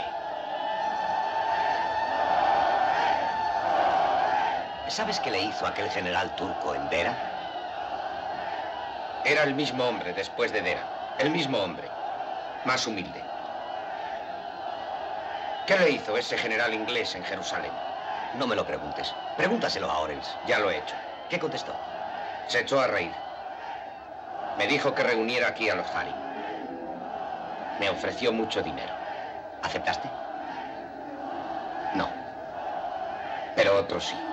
¿Sabes qué le hizo aquel general turco en Dera? Era el mismo hombre después de Dera. El mismo hombre. Más humilde. ¿Qué le hizo ese general inglés en Jerusalén? No me lo preguntes. Pregúntaselo a Lawrence. Ya lo he hecho. ¿Qué contestó? Se echó a reír. Me dijo que reuniera aquí a los Harim. Me ofreció mucho dinero. ¿Aceptaste? No. Pero otros sí.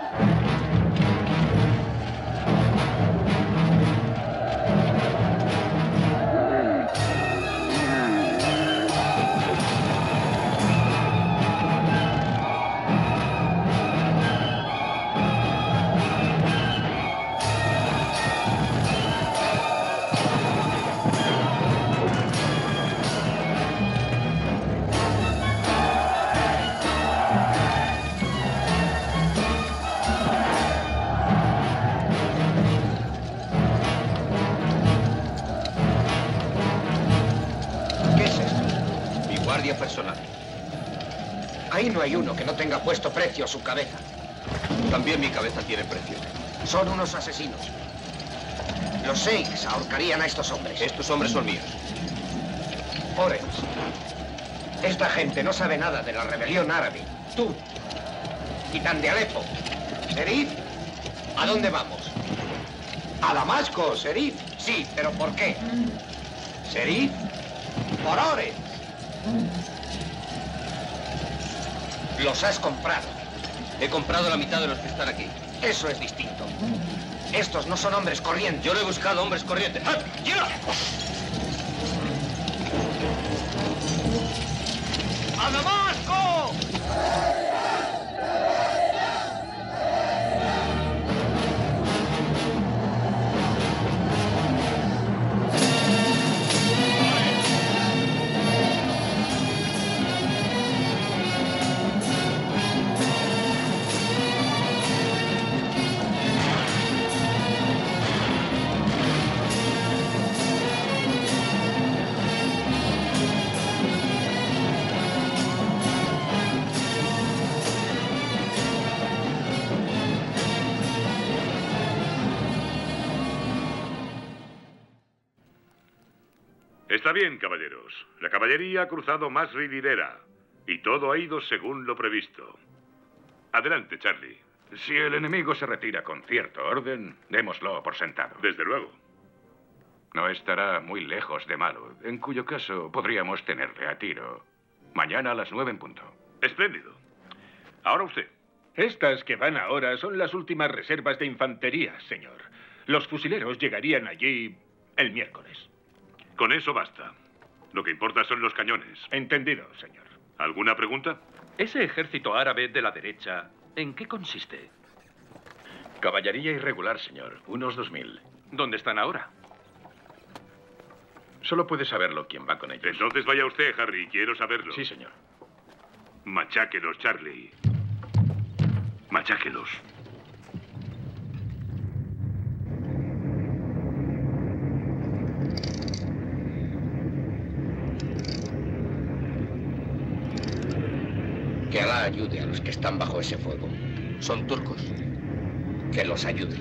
Personal. Ahí no hay uno que no tenga puesto precio a su cabeza. También mi cabeza tiene precio. Son unos asesinos. Los seiks ahorcarían a estos hombres. Estos hombres son míos. Lawrence, esta gente no sabe nada de la rebelión árabe. Tú, Titán de Alepo. Sheriff, ¿a dónde vamos? A Damasco, Sheriff. Sí, pero ¿por qué? Sheriff, por Lawrence. Los has comprado. He comprado la mitad de los que están aquí. Eso es distinto. Estos no son hombres corrientes. Yo no he buscado hombres corrientes. ¡Ah! ¡Gira! ¡A Damasco! Está bien, caballeros. La caballería ha cruzado más Rididera. Y todo ha ido según lo previsto. Adelante, Charlie. Si el enemigo se retira con cierto orden, démoslo por sentado. Desde luego. No estará muy lejos de malo, en cuyo caso podríamos tenerle a tiro. Mañana a las nueve en punto. Espléndido. Ahora usted. Estas que van ahora son las últimas reservas de infantería, señor. Los fusileros llegarían allí el miércoles. Con eso basta. Lo que importa son los cañones. Entendido, señor. ¿Alguna pregunta? Ese ejército árabe de la derecha, ¿en qué consiste? Caballería irregular, señor. Unos dos mil. ¿Dónde están ahora? Solo puede saberlo quien va con ellos. Entonces vaya usted, Harry. Quiero saberlo. Sí, señor. Macháquelos, Charlie. Macháquelos. Que Alá ayude a los que están bajo ese fuego. Son turcos. Que los ayude.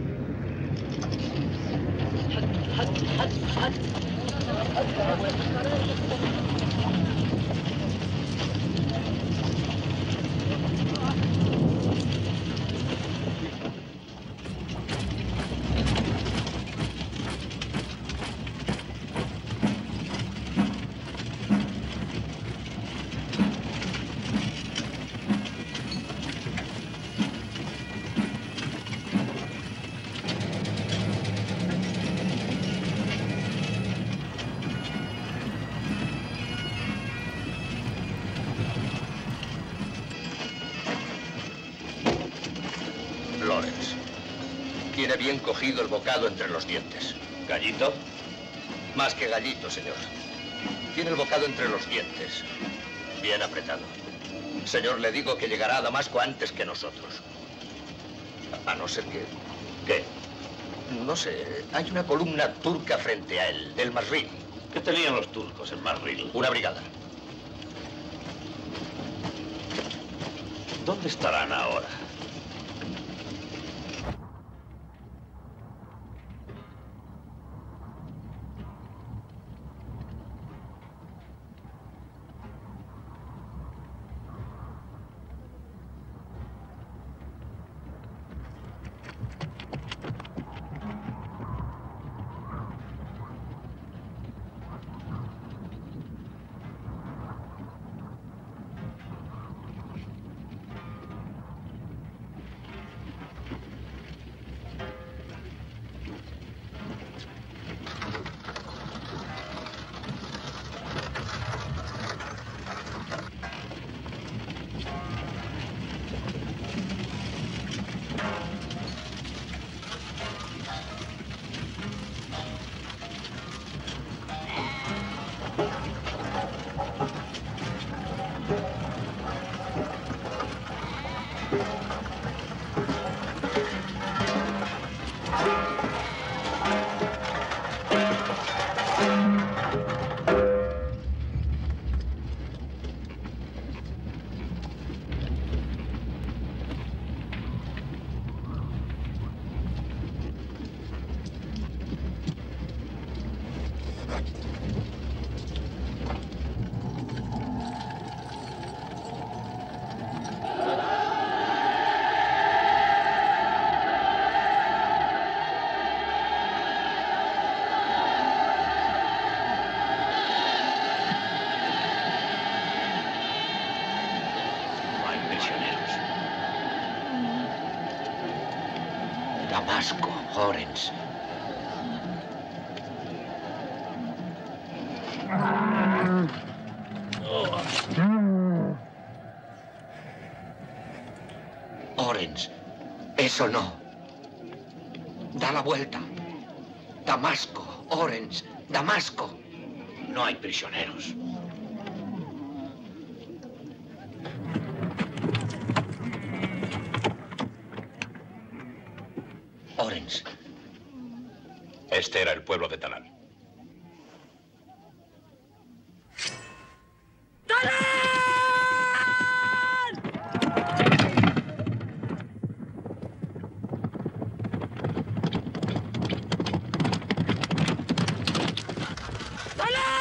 Tiene bien cogido el bocado entre los dientes. ¿Gallito? Más que gallito, señor. Tiene el bocado entre los dientes. Bien apretado. Señor, le digo que llegará a Damasco antes que nosotros. A no ser que... ¿Qué? No sé. Hay una columna turca frente a él, del Masril. ¿Qué tenían los turcos en Masril? Una brigada. ¿Dónde estarán ahora? Damasco, Orense. Orense, eso no. Da la vuelta. Damasco, Orense, Damasco. No hay prisioneros. Orense. Este era el pueblo de Talal. ¡Talal!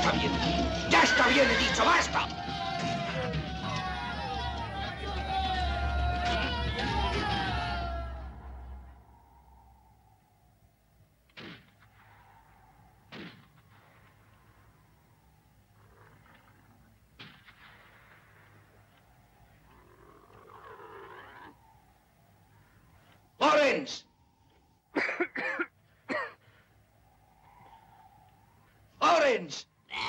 está bien. ¡Ya está bien, he dicho! ¡Basta! ¡Lawrence! ¡Lawrence!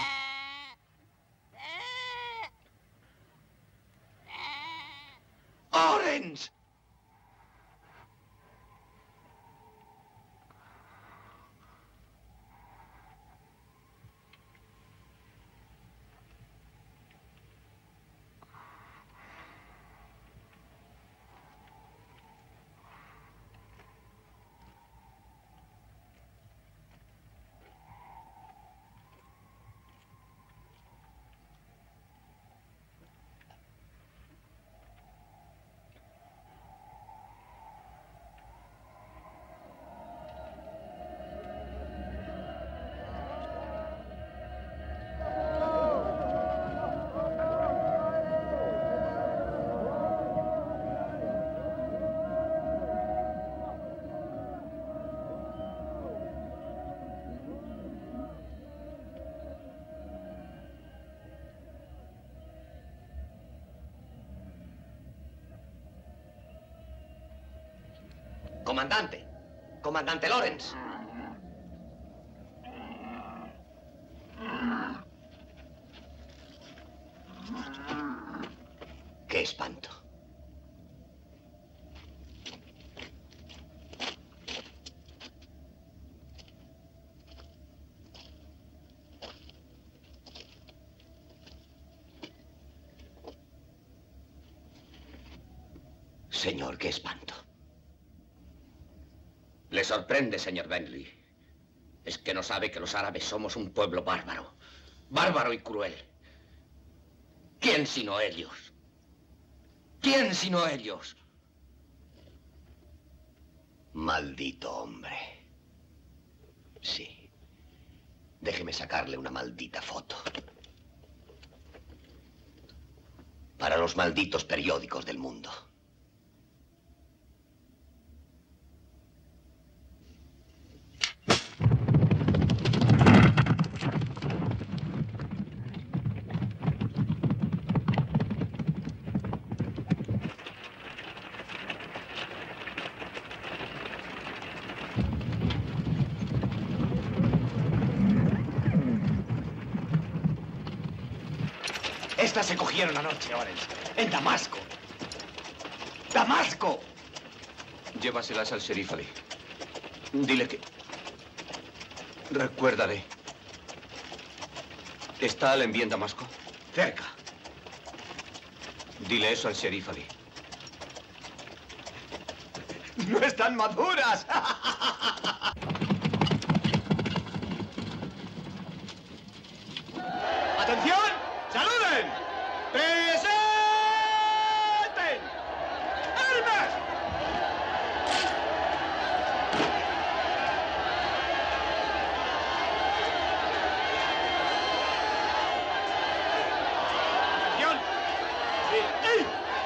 ¡Lawrence! Comandante. Comandante Lawrence. ¡Qué espanto! Señor, qué espanto. Le sorprende, señor Bentley. Es que no sabe que los árabes somos un pueblo bárbaro. Bárbaro y cruel. ¿Quién sino ellos? ¿Quién sino ellos? Maldito hombre. Sí. Déjeme sacarle una maldita foto. Para los malditos periódicos del mundo. Estas se cogieron anoche, Lawrence, en Damasco. ¡Damasco! Llévaselas al sheriff Ali. Dile que... Recuérdale. ¿Está Allenby en Damasco? Cerca. Dile eso al sheriff Ali. ¡No están maduras! ¡Atención! ¡Saluden! ¡Presenten! ¡Armas! ¡Atención! Sí. ¡Ey!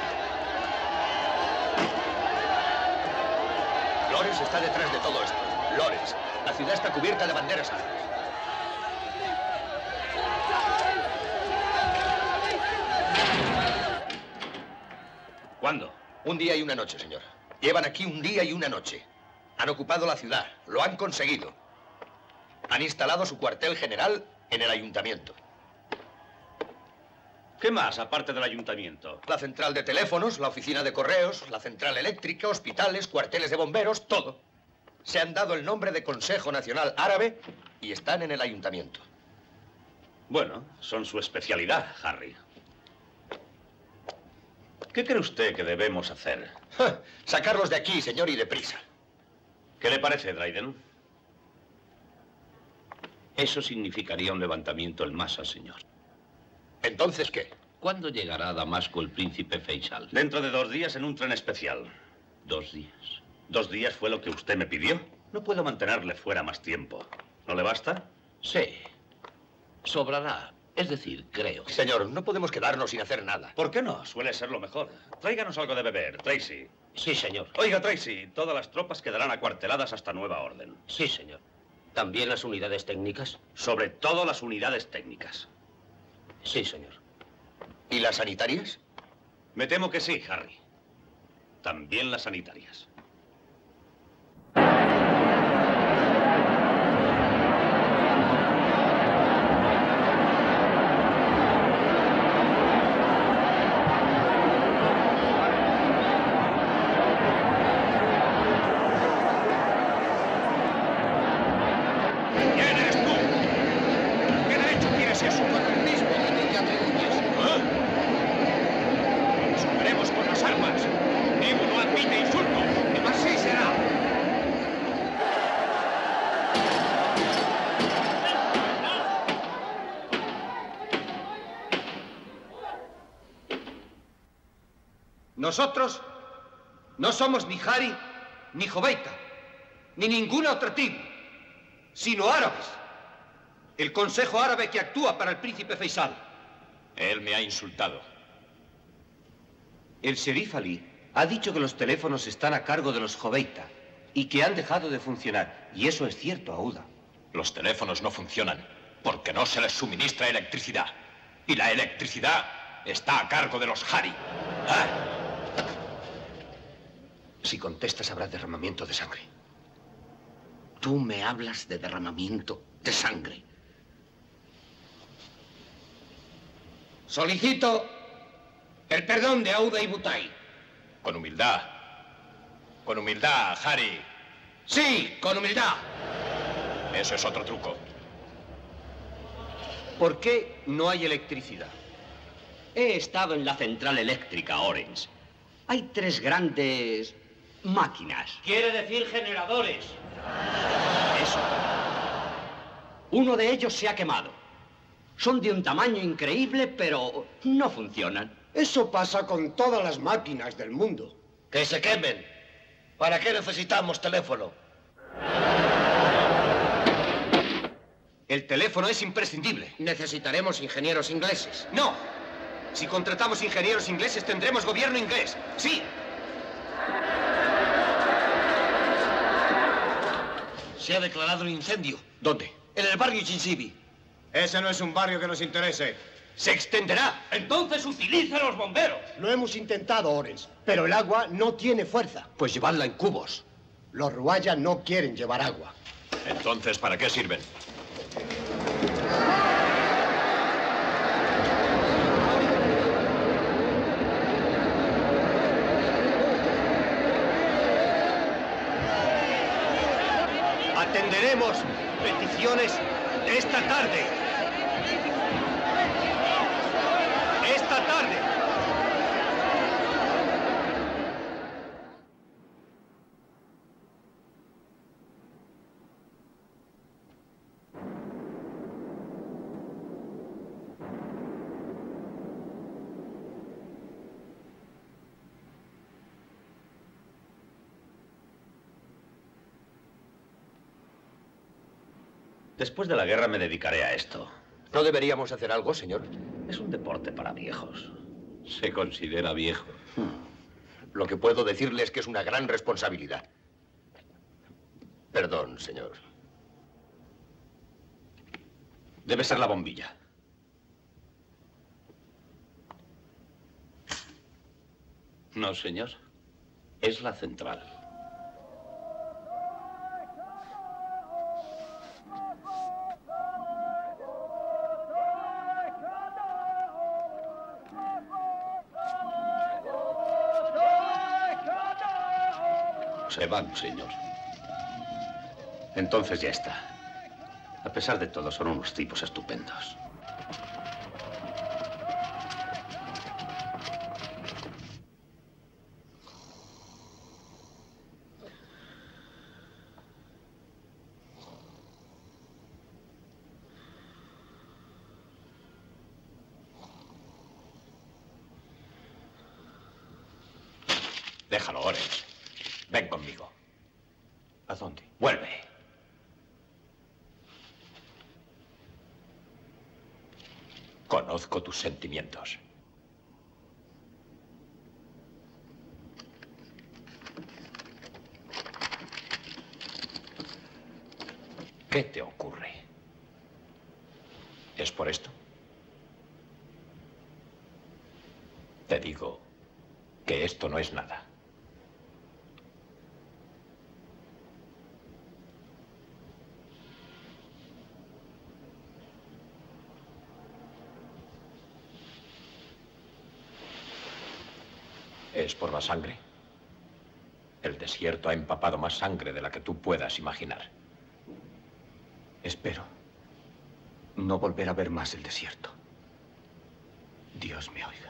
Lawrence está detrás de todo esto. Lawrence, la ciudad está cubierta de banderas árabes. ¿Cuándo? Un día y una noche, señor. Llevan aquí un día y una noche. Han ocupado la ciudad. Lo han conseguido. Han instalado su cuartel general en el ayuntamiento. ¿Qué más, aparte del ayuntamiento? La central de teléfonos, la oficina de correos, la central eléctrica, hospitales, cuarteles de bomberos, todo. Se han dado el nombre de Consejo Nacional Árabe y están en el ayuntamiento. Bueno, son su especialidad, Harry. ¿Qué cree usted que debemos hacer? Ja, sacarlos de aquí, señor, y deprisa. ¿Qué le parece, Dryden? Eso significaría un levantamiento en masa, señor. ¿Entonces qué? ¿Cuándo llegará a Damasco el príncipe Faisal? Dentro de dos días en un tren especial. Dos días. ¿Dos días fue lo que usted me pidió? No puedo mantenerle fuera más tiempo. ¿No le basta? Sí. Sobrará. Es decir, creo. Señor, no podemos quedarnos sin hacer nada. ¿Por qué no? Suele ser lo mejor. Tráiganos algo de beber, Tracy. Sí, señor. Oiga, Tracy, todas las tropas quedarán acuarteladas hasta nueva orden. Sí, señor. ¿También las unidades técnicas? Sobre todo las unidades técnicas. Sí, señor. ¿Y las sanitarias? Me temo que sí, Harry. También las sanitarias. Nosotros no somos ni Hari, ni Joveita, ni ninguna otra tribu, sino árabes. El Consejo Árabe que actúa para el príncipe Faisal. Él me ha insultado. El Sherif Ali ha dicho que los teléfonos están a cargo de los Joveita y que han dejado de funcionar. Y eso es cierto, Aouda. Los teléfonos no funcionan porque no se les suministra electricidad. Y la electricidad está a cargo de los Hari. Ah. Si contestas habrá derramamiento de sangre. Tú me hablas de derramamiento de sangre. Solicito el perdón de Aouda y Butai. Con humildad. Con humildad, Hari. Sí, con humildad. Eso es otro truco. ¿Por qué no hay electricidad? He estado en la central eléctrica, Orange. Hay tres grandes máquinas. Quiere decir generadores. Eso. Uno de ellos se ha quemado. Son de un tamaño increíble, pero no funcionan. Eso pasa con todas las máquinas del mundo. Que se quemen. ¿Para qué necesitamos teléfono? El teléfono es imprescindible. Necesitaremos ingenieros ingleses. No. Si contratamos ingenieros ingleses, tendremos gobierno inglés. Sí. Se ha declarado un incendio. ¿Dónde? En el barrio Chinsibi. Ese no es un barrio que nos interese. Se extenderá. Entonces utiliza los bomberos. Lo hemos intentado, Orange, pero el agua no tiene fuerza. Pues llevadla en cubos. Los Ruaya no quieren llevar agua. Entonces, ¿para qué sirven? Atenderemos peticiones esta tarde. Esta tarde. Después de la guerra me dedicaré a esto. ¿No deberíamos hacer algo, señor? Es un deporte para viejos. Se considera viejo. Hmm. Lo que puedo decirle es que es una gran responsabilidad. Perdón, señor. Debe ser la bombilla. No, señor. Es la central. Se van, señor. Entonces ya está. A pesar de todo, son unos tipos estupendos. Déjalo, Orange. Ven conmigo. ¿A dónde? Vuelve. Conozco tus sentimientos. ¿Qué te ocurre? ¿Es por esto? Te digo que esto no es nada. ¿Es por la sangre? El desierto ha empapado más sangre de la que tú puedas imaginar. Espero no volver a ver más el desierto. Dios me oiga.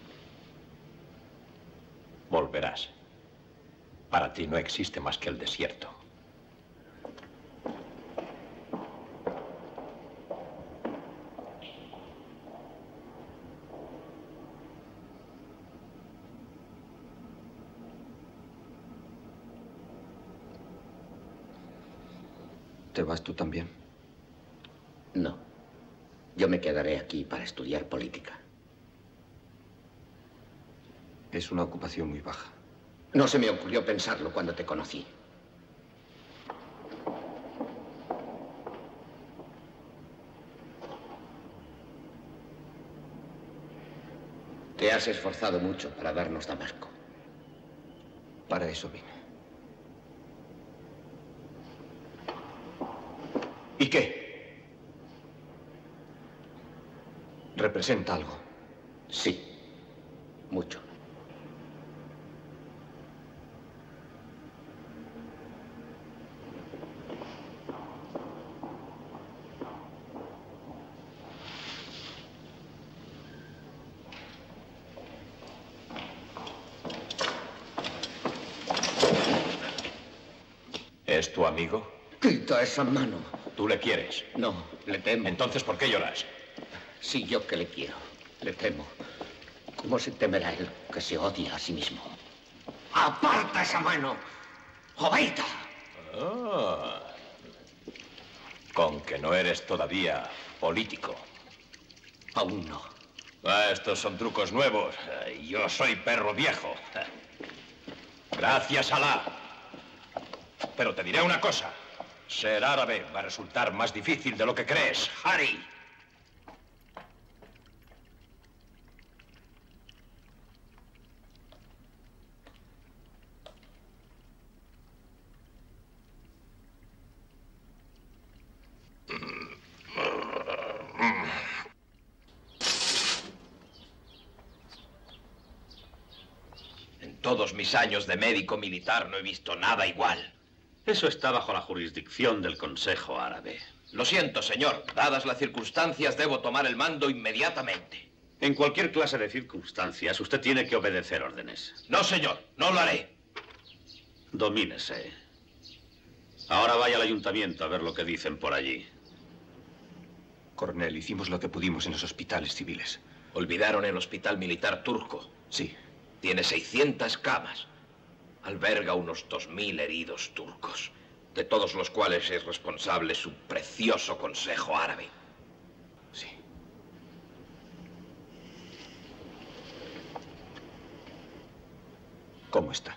Volverás. Para ti no existe más que el desierto. ¿Te vas tú también? No. Yo me quedaré aquí para estudiar política. Es una ocupación muy baja. No se me ocurrió pensarlo cuando te conocí. Te has esforzado mucho para darnos Damasco. Para eso vine. ¿Y qué? ¿Representa algo? Sí, mucho. ¿Es tu amigo? Quita esa mano. ¿Tú le quieres? No, le temo. Entonces, ¿por qué lloras? Sí, yo que le quiero. Le temo. ¿Cómo se temerá él que se odia a sí mismo? ¡Aparta esa mano! ¡Joveita! Ah, con que no eres todavía político. Aún no. Ah, estos son trucos nuevos. Yo soy perro viejo. Gracias, Alá. Pero te diré una cosa. Ser árabe va a resultar más difícil de lo que crees, Harry. En todos mis años de médico militar no he visto nada igual. Eso está bajo la jurisdicción del Consejo Árabe. Lo siento, señor. Dadas las circunstancias, debo tomar el mando inmediatamente. En cualquier clase de circunstancias, usted tiene que obedecer órdenes. No, señor. No lo haré. Domínese. Ahora vaya al ayuntamiento a ver lo que dicen por allí. Coronel, hicimos lo que pudimos en los hospitales civiles. Olvidaron el hospital militar turco. Sí. Tiene seiscientas camas. Alberga unos dos mil heridos turcos, de todos los cuales es responsable su precioso Consejo Árabe. Sí. ¿Cómo está?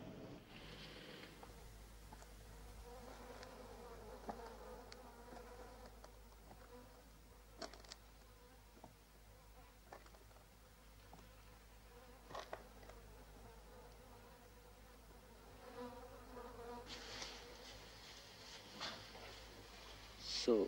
So,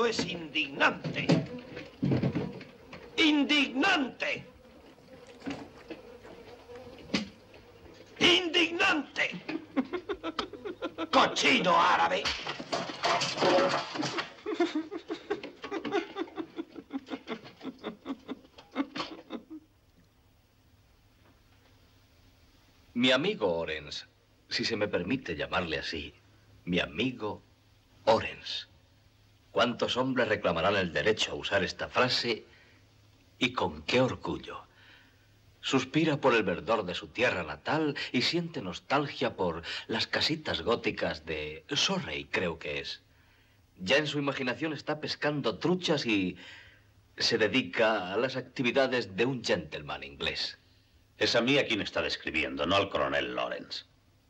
es indignante. ¡Indignante! ¡Indignante! ¡Cochino árabe! Mi amigo Orenz, si se me permite llamarle así, mi amigo Orenz. ¿Cuántos hombres reclamarán el derecho a usar esta frase y con qué orgullo? Suspira por el verdor de su tierra natal y siente nostalgia por las casitas góticas de Surrey, creo que es. Ya en su imaginación está pescando truchas y se dedica a las actividades de un gentleman inglés. Es a mí a quien está describiendo, no al coronel Lawrence.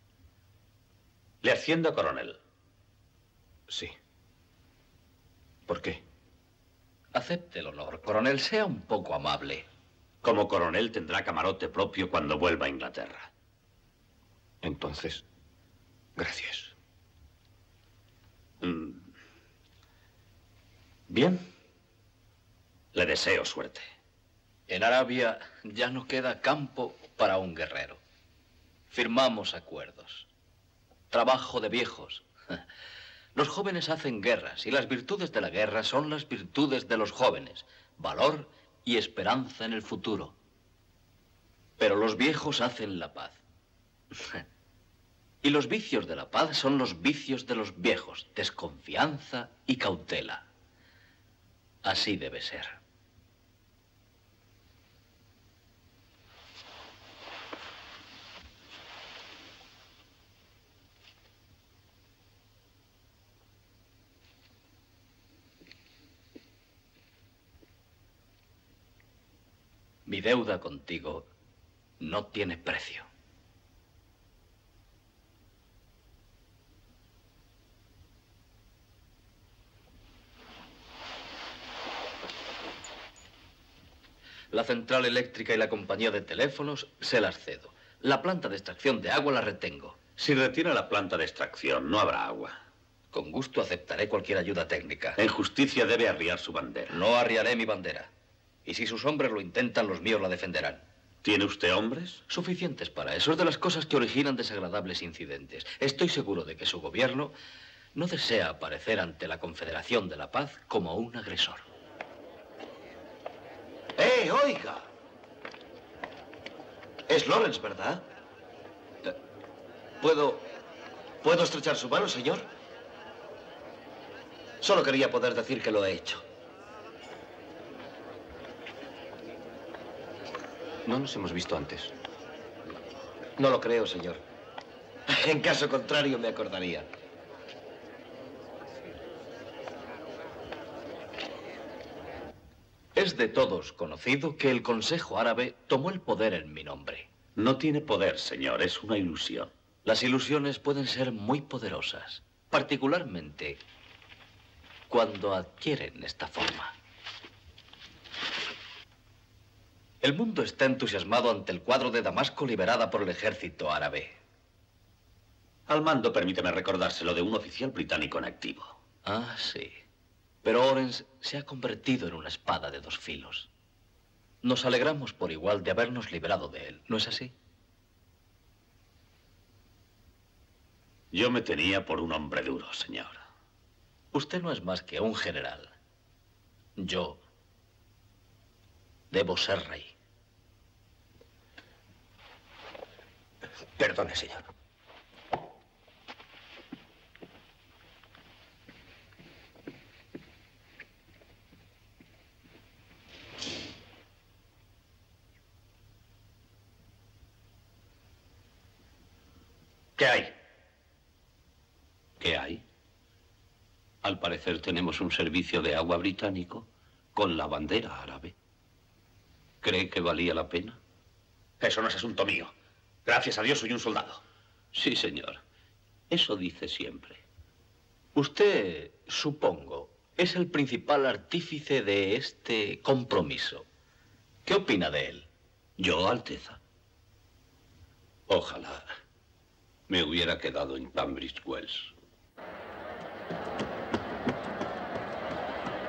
Le asciendo a coronel. Sí. ¿Por qué? Acepte el honor, coronel, sea un poco amable. Como coronel tendrá camarote propio cuando vuelva a Inglaterra. Entonces, gracias. Mm. Bien. Le deseo suerte. En Arabia ya no queda campo para un guerrero. Firmamos acuerdos. Trabajo de viejos. Los jóvenes hacen guerras y las virtudes de la guerra son las virtudes de los jóvenes. Valor y esperanza en el futuro. Pero los viejos hacen la paz. Y los vicios de la paz son los vicios de los viejos. Desconfianza y cautela. Así debe ser. Mi deuda contigo no tiene precio. La central eléctrica y la compañía de teléfonos se las cedo. La planta de extracción de agua la retengo. Si retira la planta de extracción, no habrá agua. Con gusto aceptaré cualquier ayuda técnica. En justicia debe arriar su bandera. No arriaré mi bandera. Y si sus hombres lo intentan, los míos la defenderán. ¿Tiene usted hombres? Suficientes para eso. Es de las cosas que originan desagradables incidentes. Estoy seguro de que su gobierno no desea aparecer ante la Confederación de la Paz como un agresor. ¡Eh, oiga! Es Lawrence, ¿verdad? ¿Puedo... ¿Puedo estrechar su mano, señor? Solo quería poder decir que lo he hecho. No nos hemos visto antes. No lo creo, señor. En caso contrario, me acordaría. Es de todos conocido que el Consejo Árabe tomó el poder en mi nombre. No tiene poder, señor. Es una ilusión. Las ilusiones pueden ser muy poderosas, particularmente cuando adquieren esta forma. El mundo está entusiasmado ante el cuadro de Damasco liberada por el ejército árabe. Al mando, permíteme recordárselo, de un oficial británico en activo. Ah, sí. Pero Orenz se ha convertido en una espada de dos filos. Nos alegramos por igual de habernos librado de él, ¿no es así? Yo me tenía por un hombre duro, señor. Usted no es más que un general. Yo debo ser rey. Perdone, señor. ¿Qué hay? ¿Qué hay? Al parecer tenemos un servicio de agua británico con la bandera árabe. ¿Cree que valía la pena? Eso no es asunto mío. Gracias a Dios soy un soldado. Sí, señor. Eso dice siempre. Usted, supongo, es el principal artífice de este compromiso. ¿Qué opina de él? Yo, Alteza. Ojalá me hubiera quedado en Tunbridge Wells.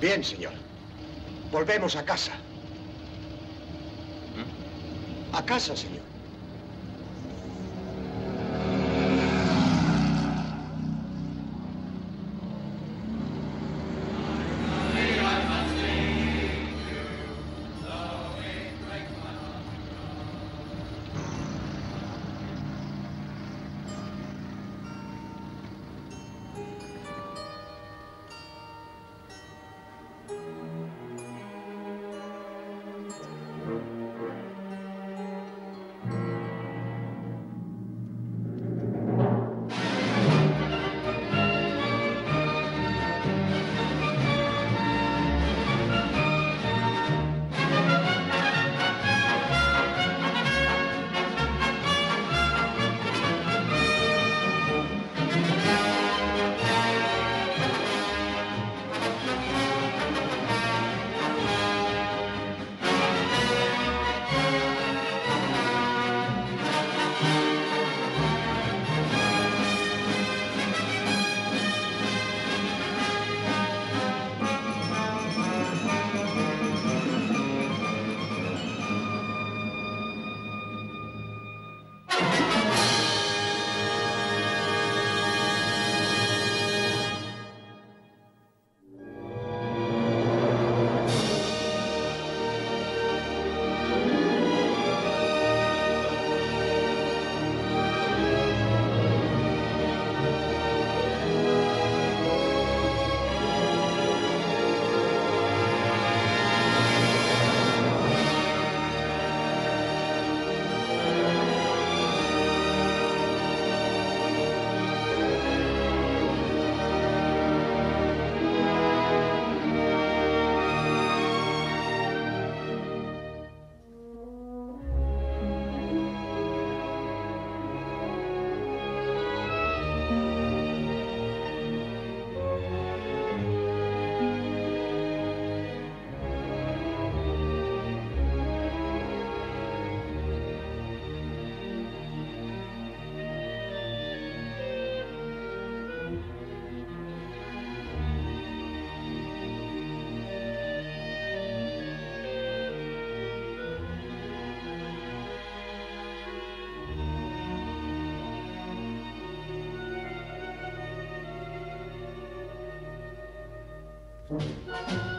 Bien, señor. Volvemos a casa. A casa, señor. Thank you.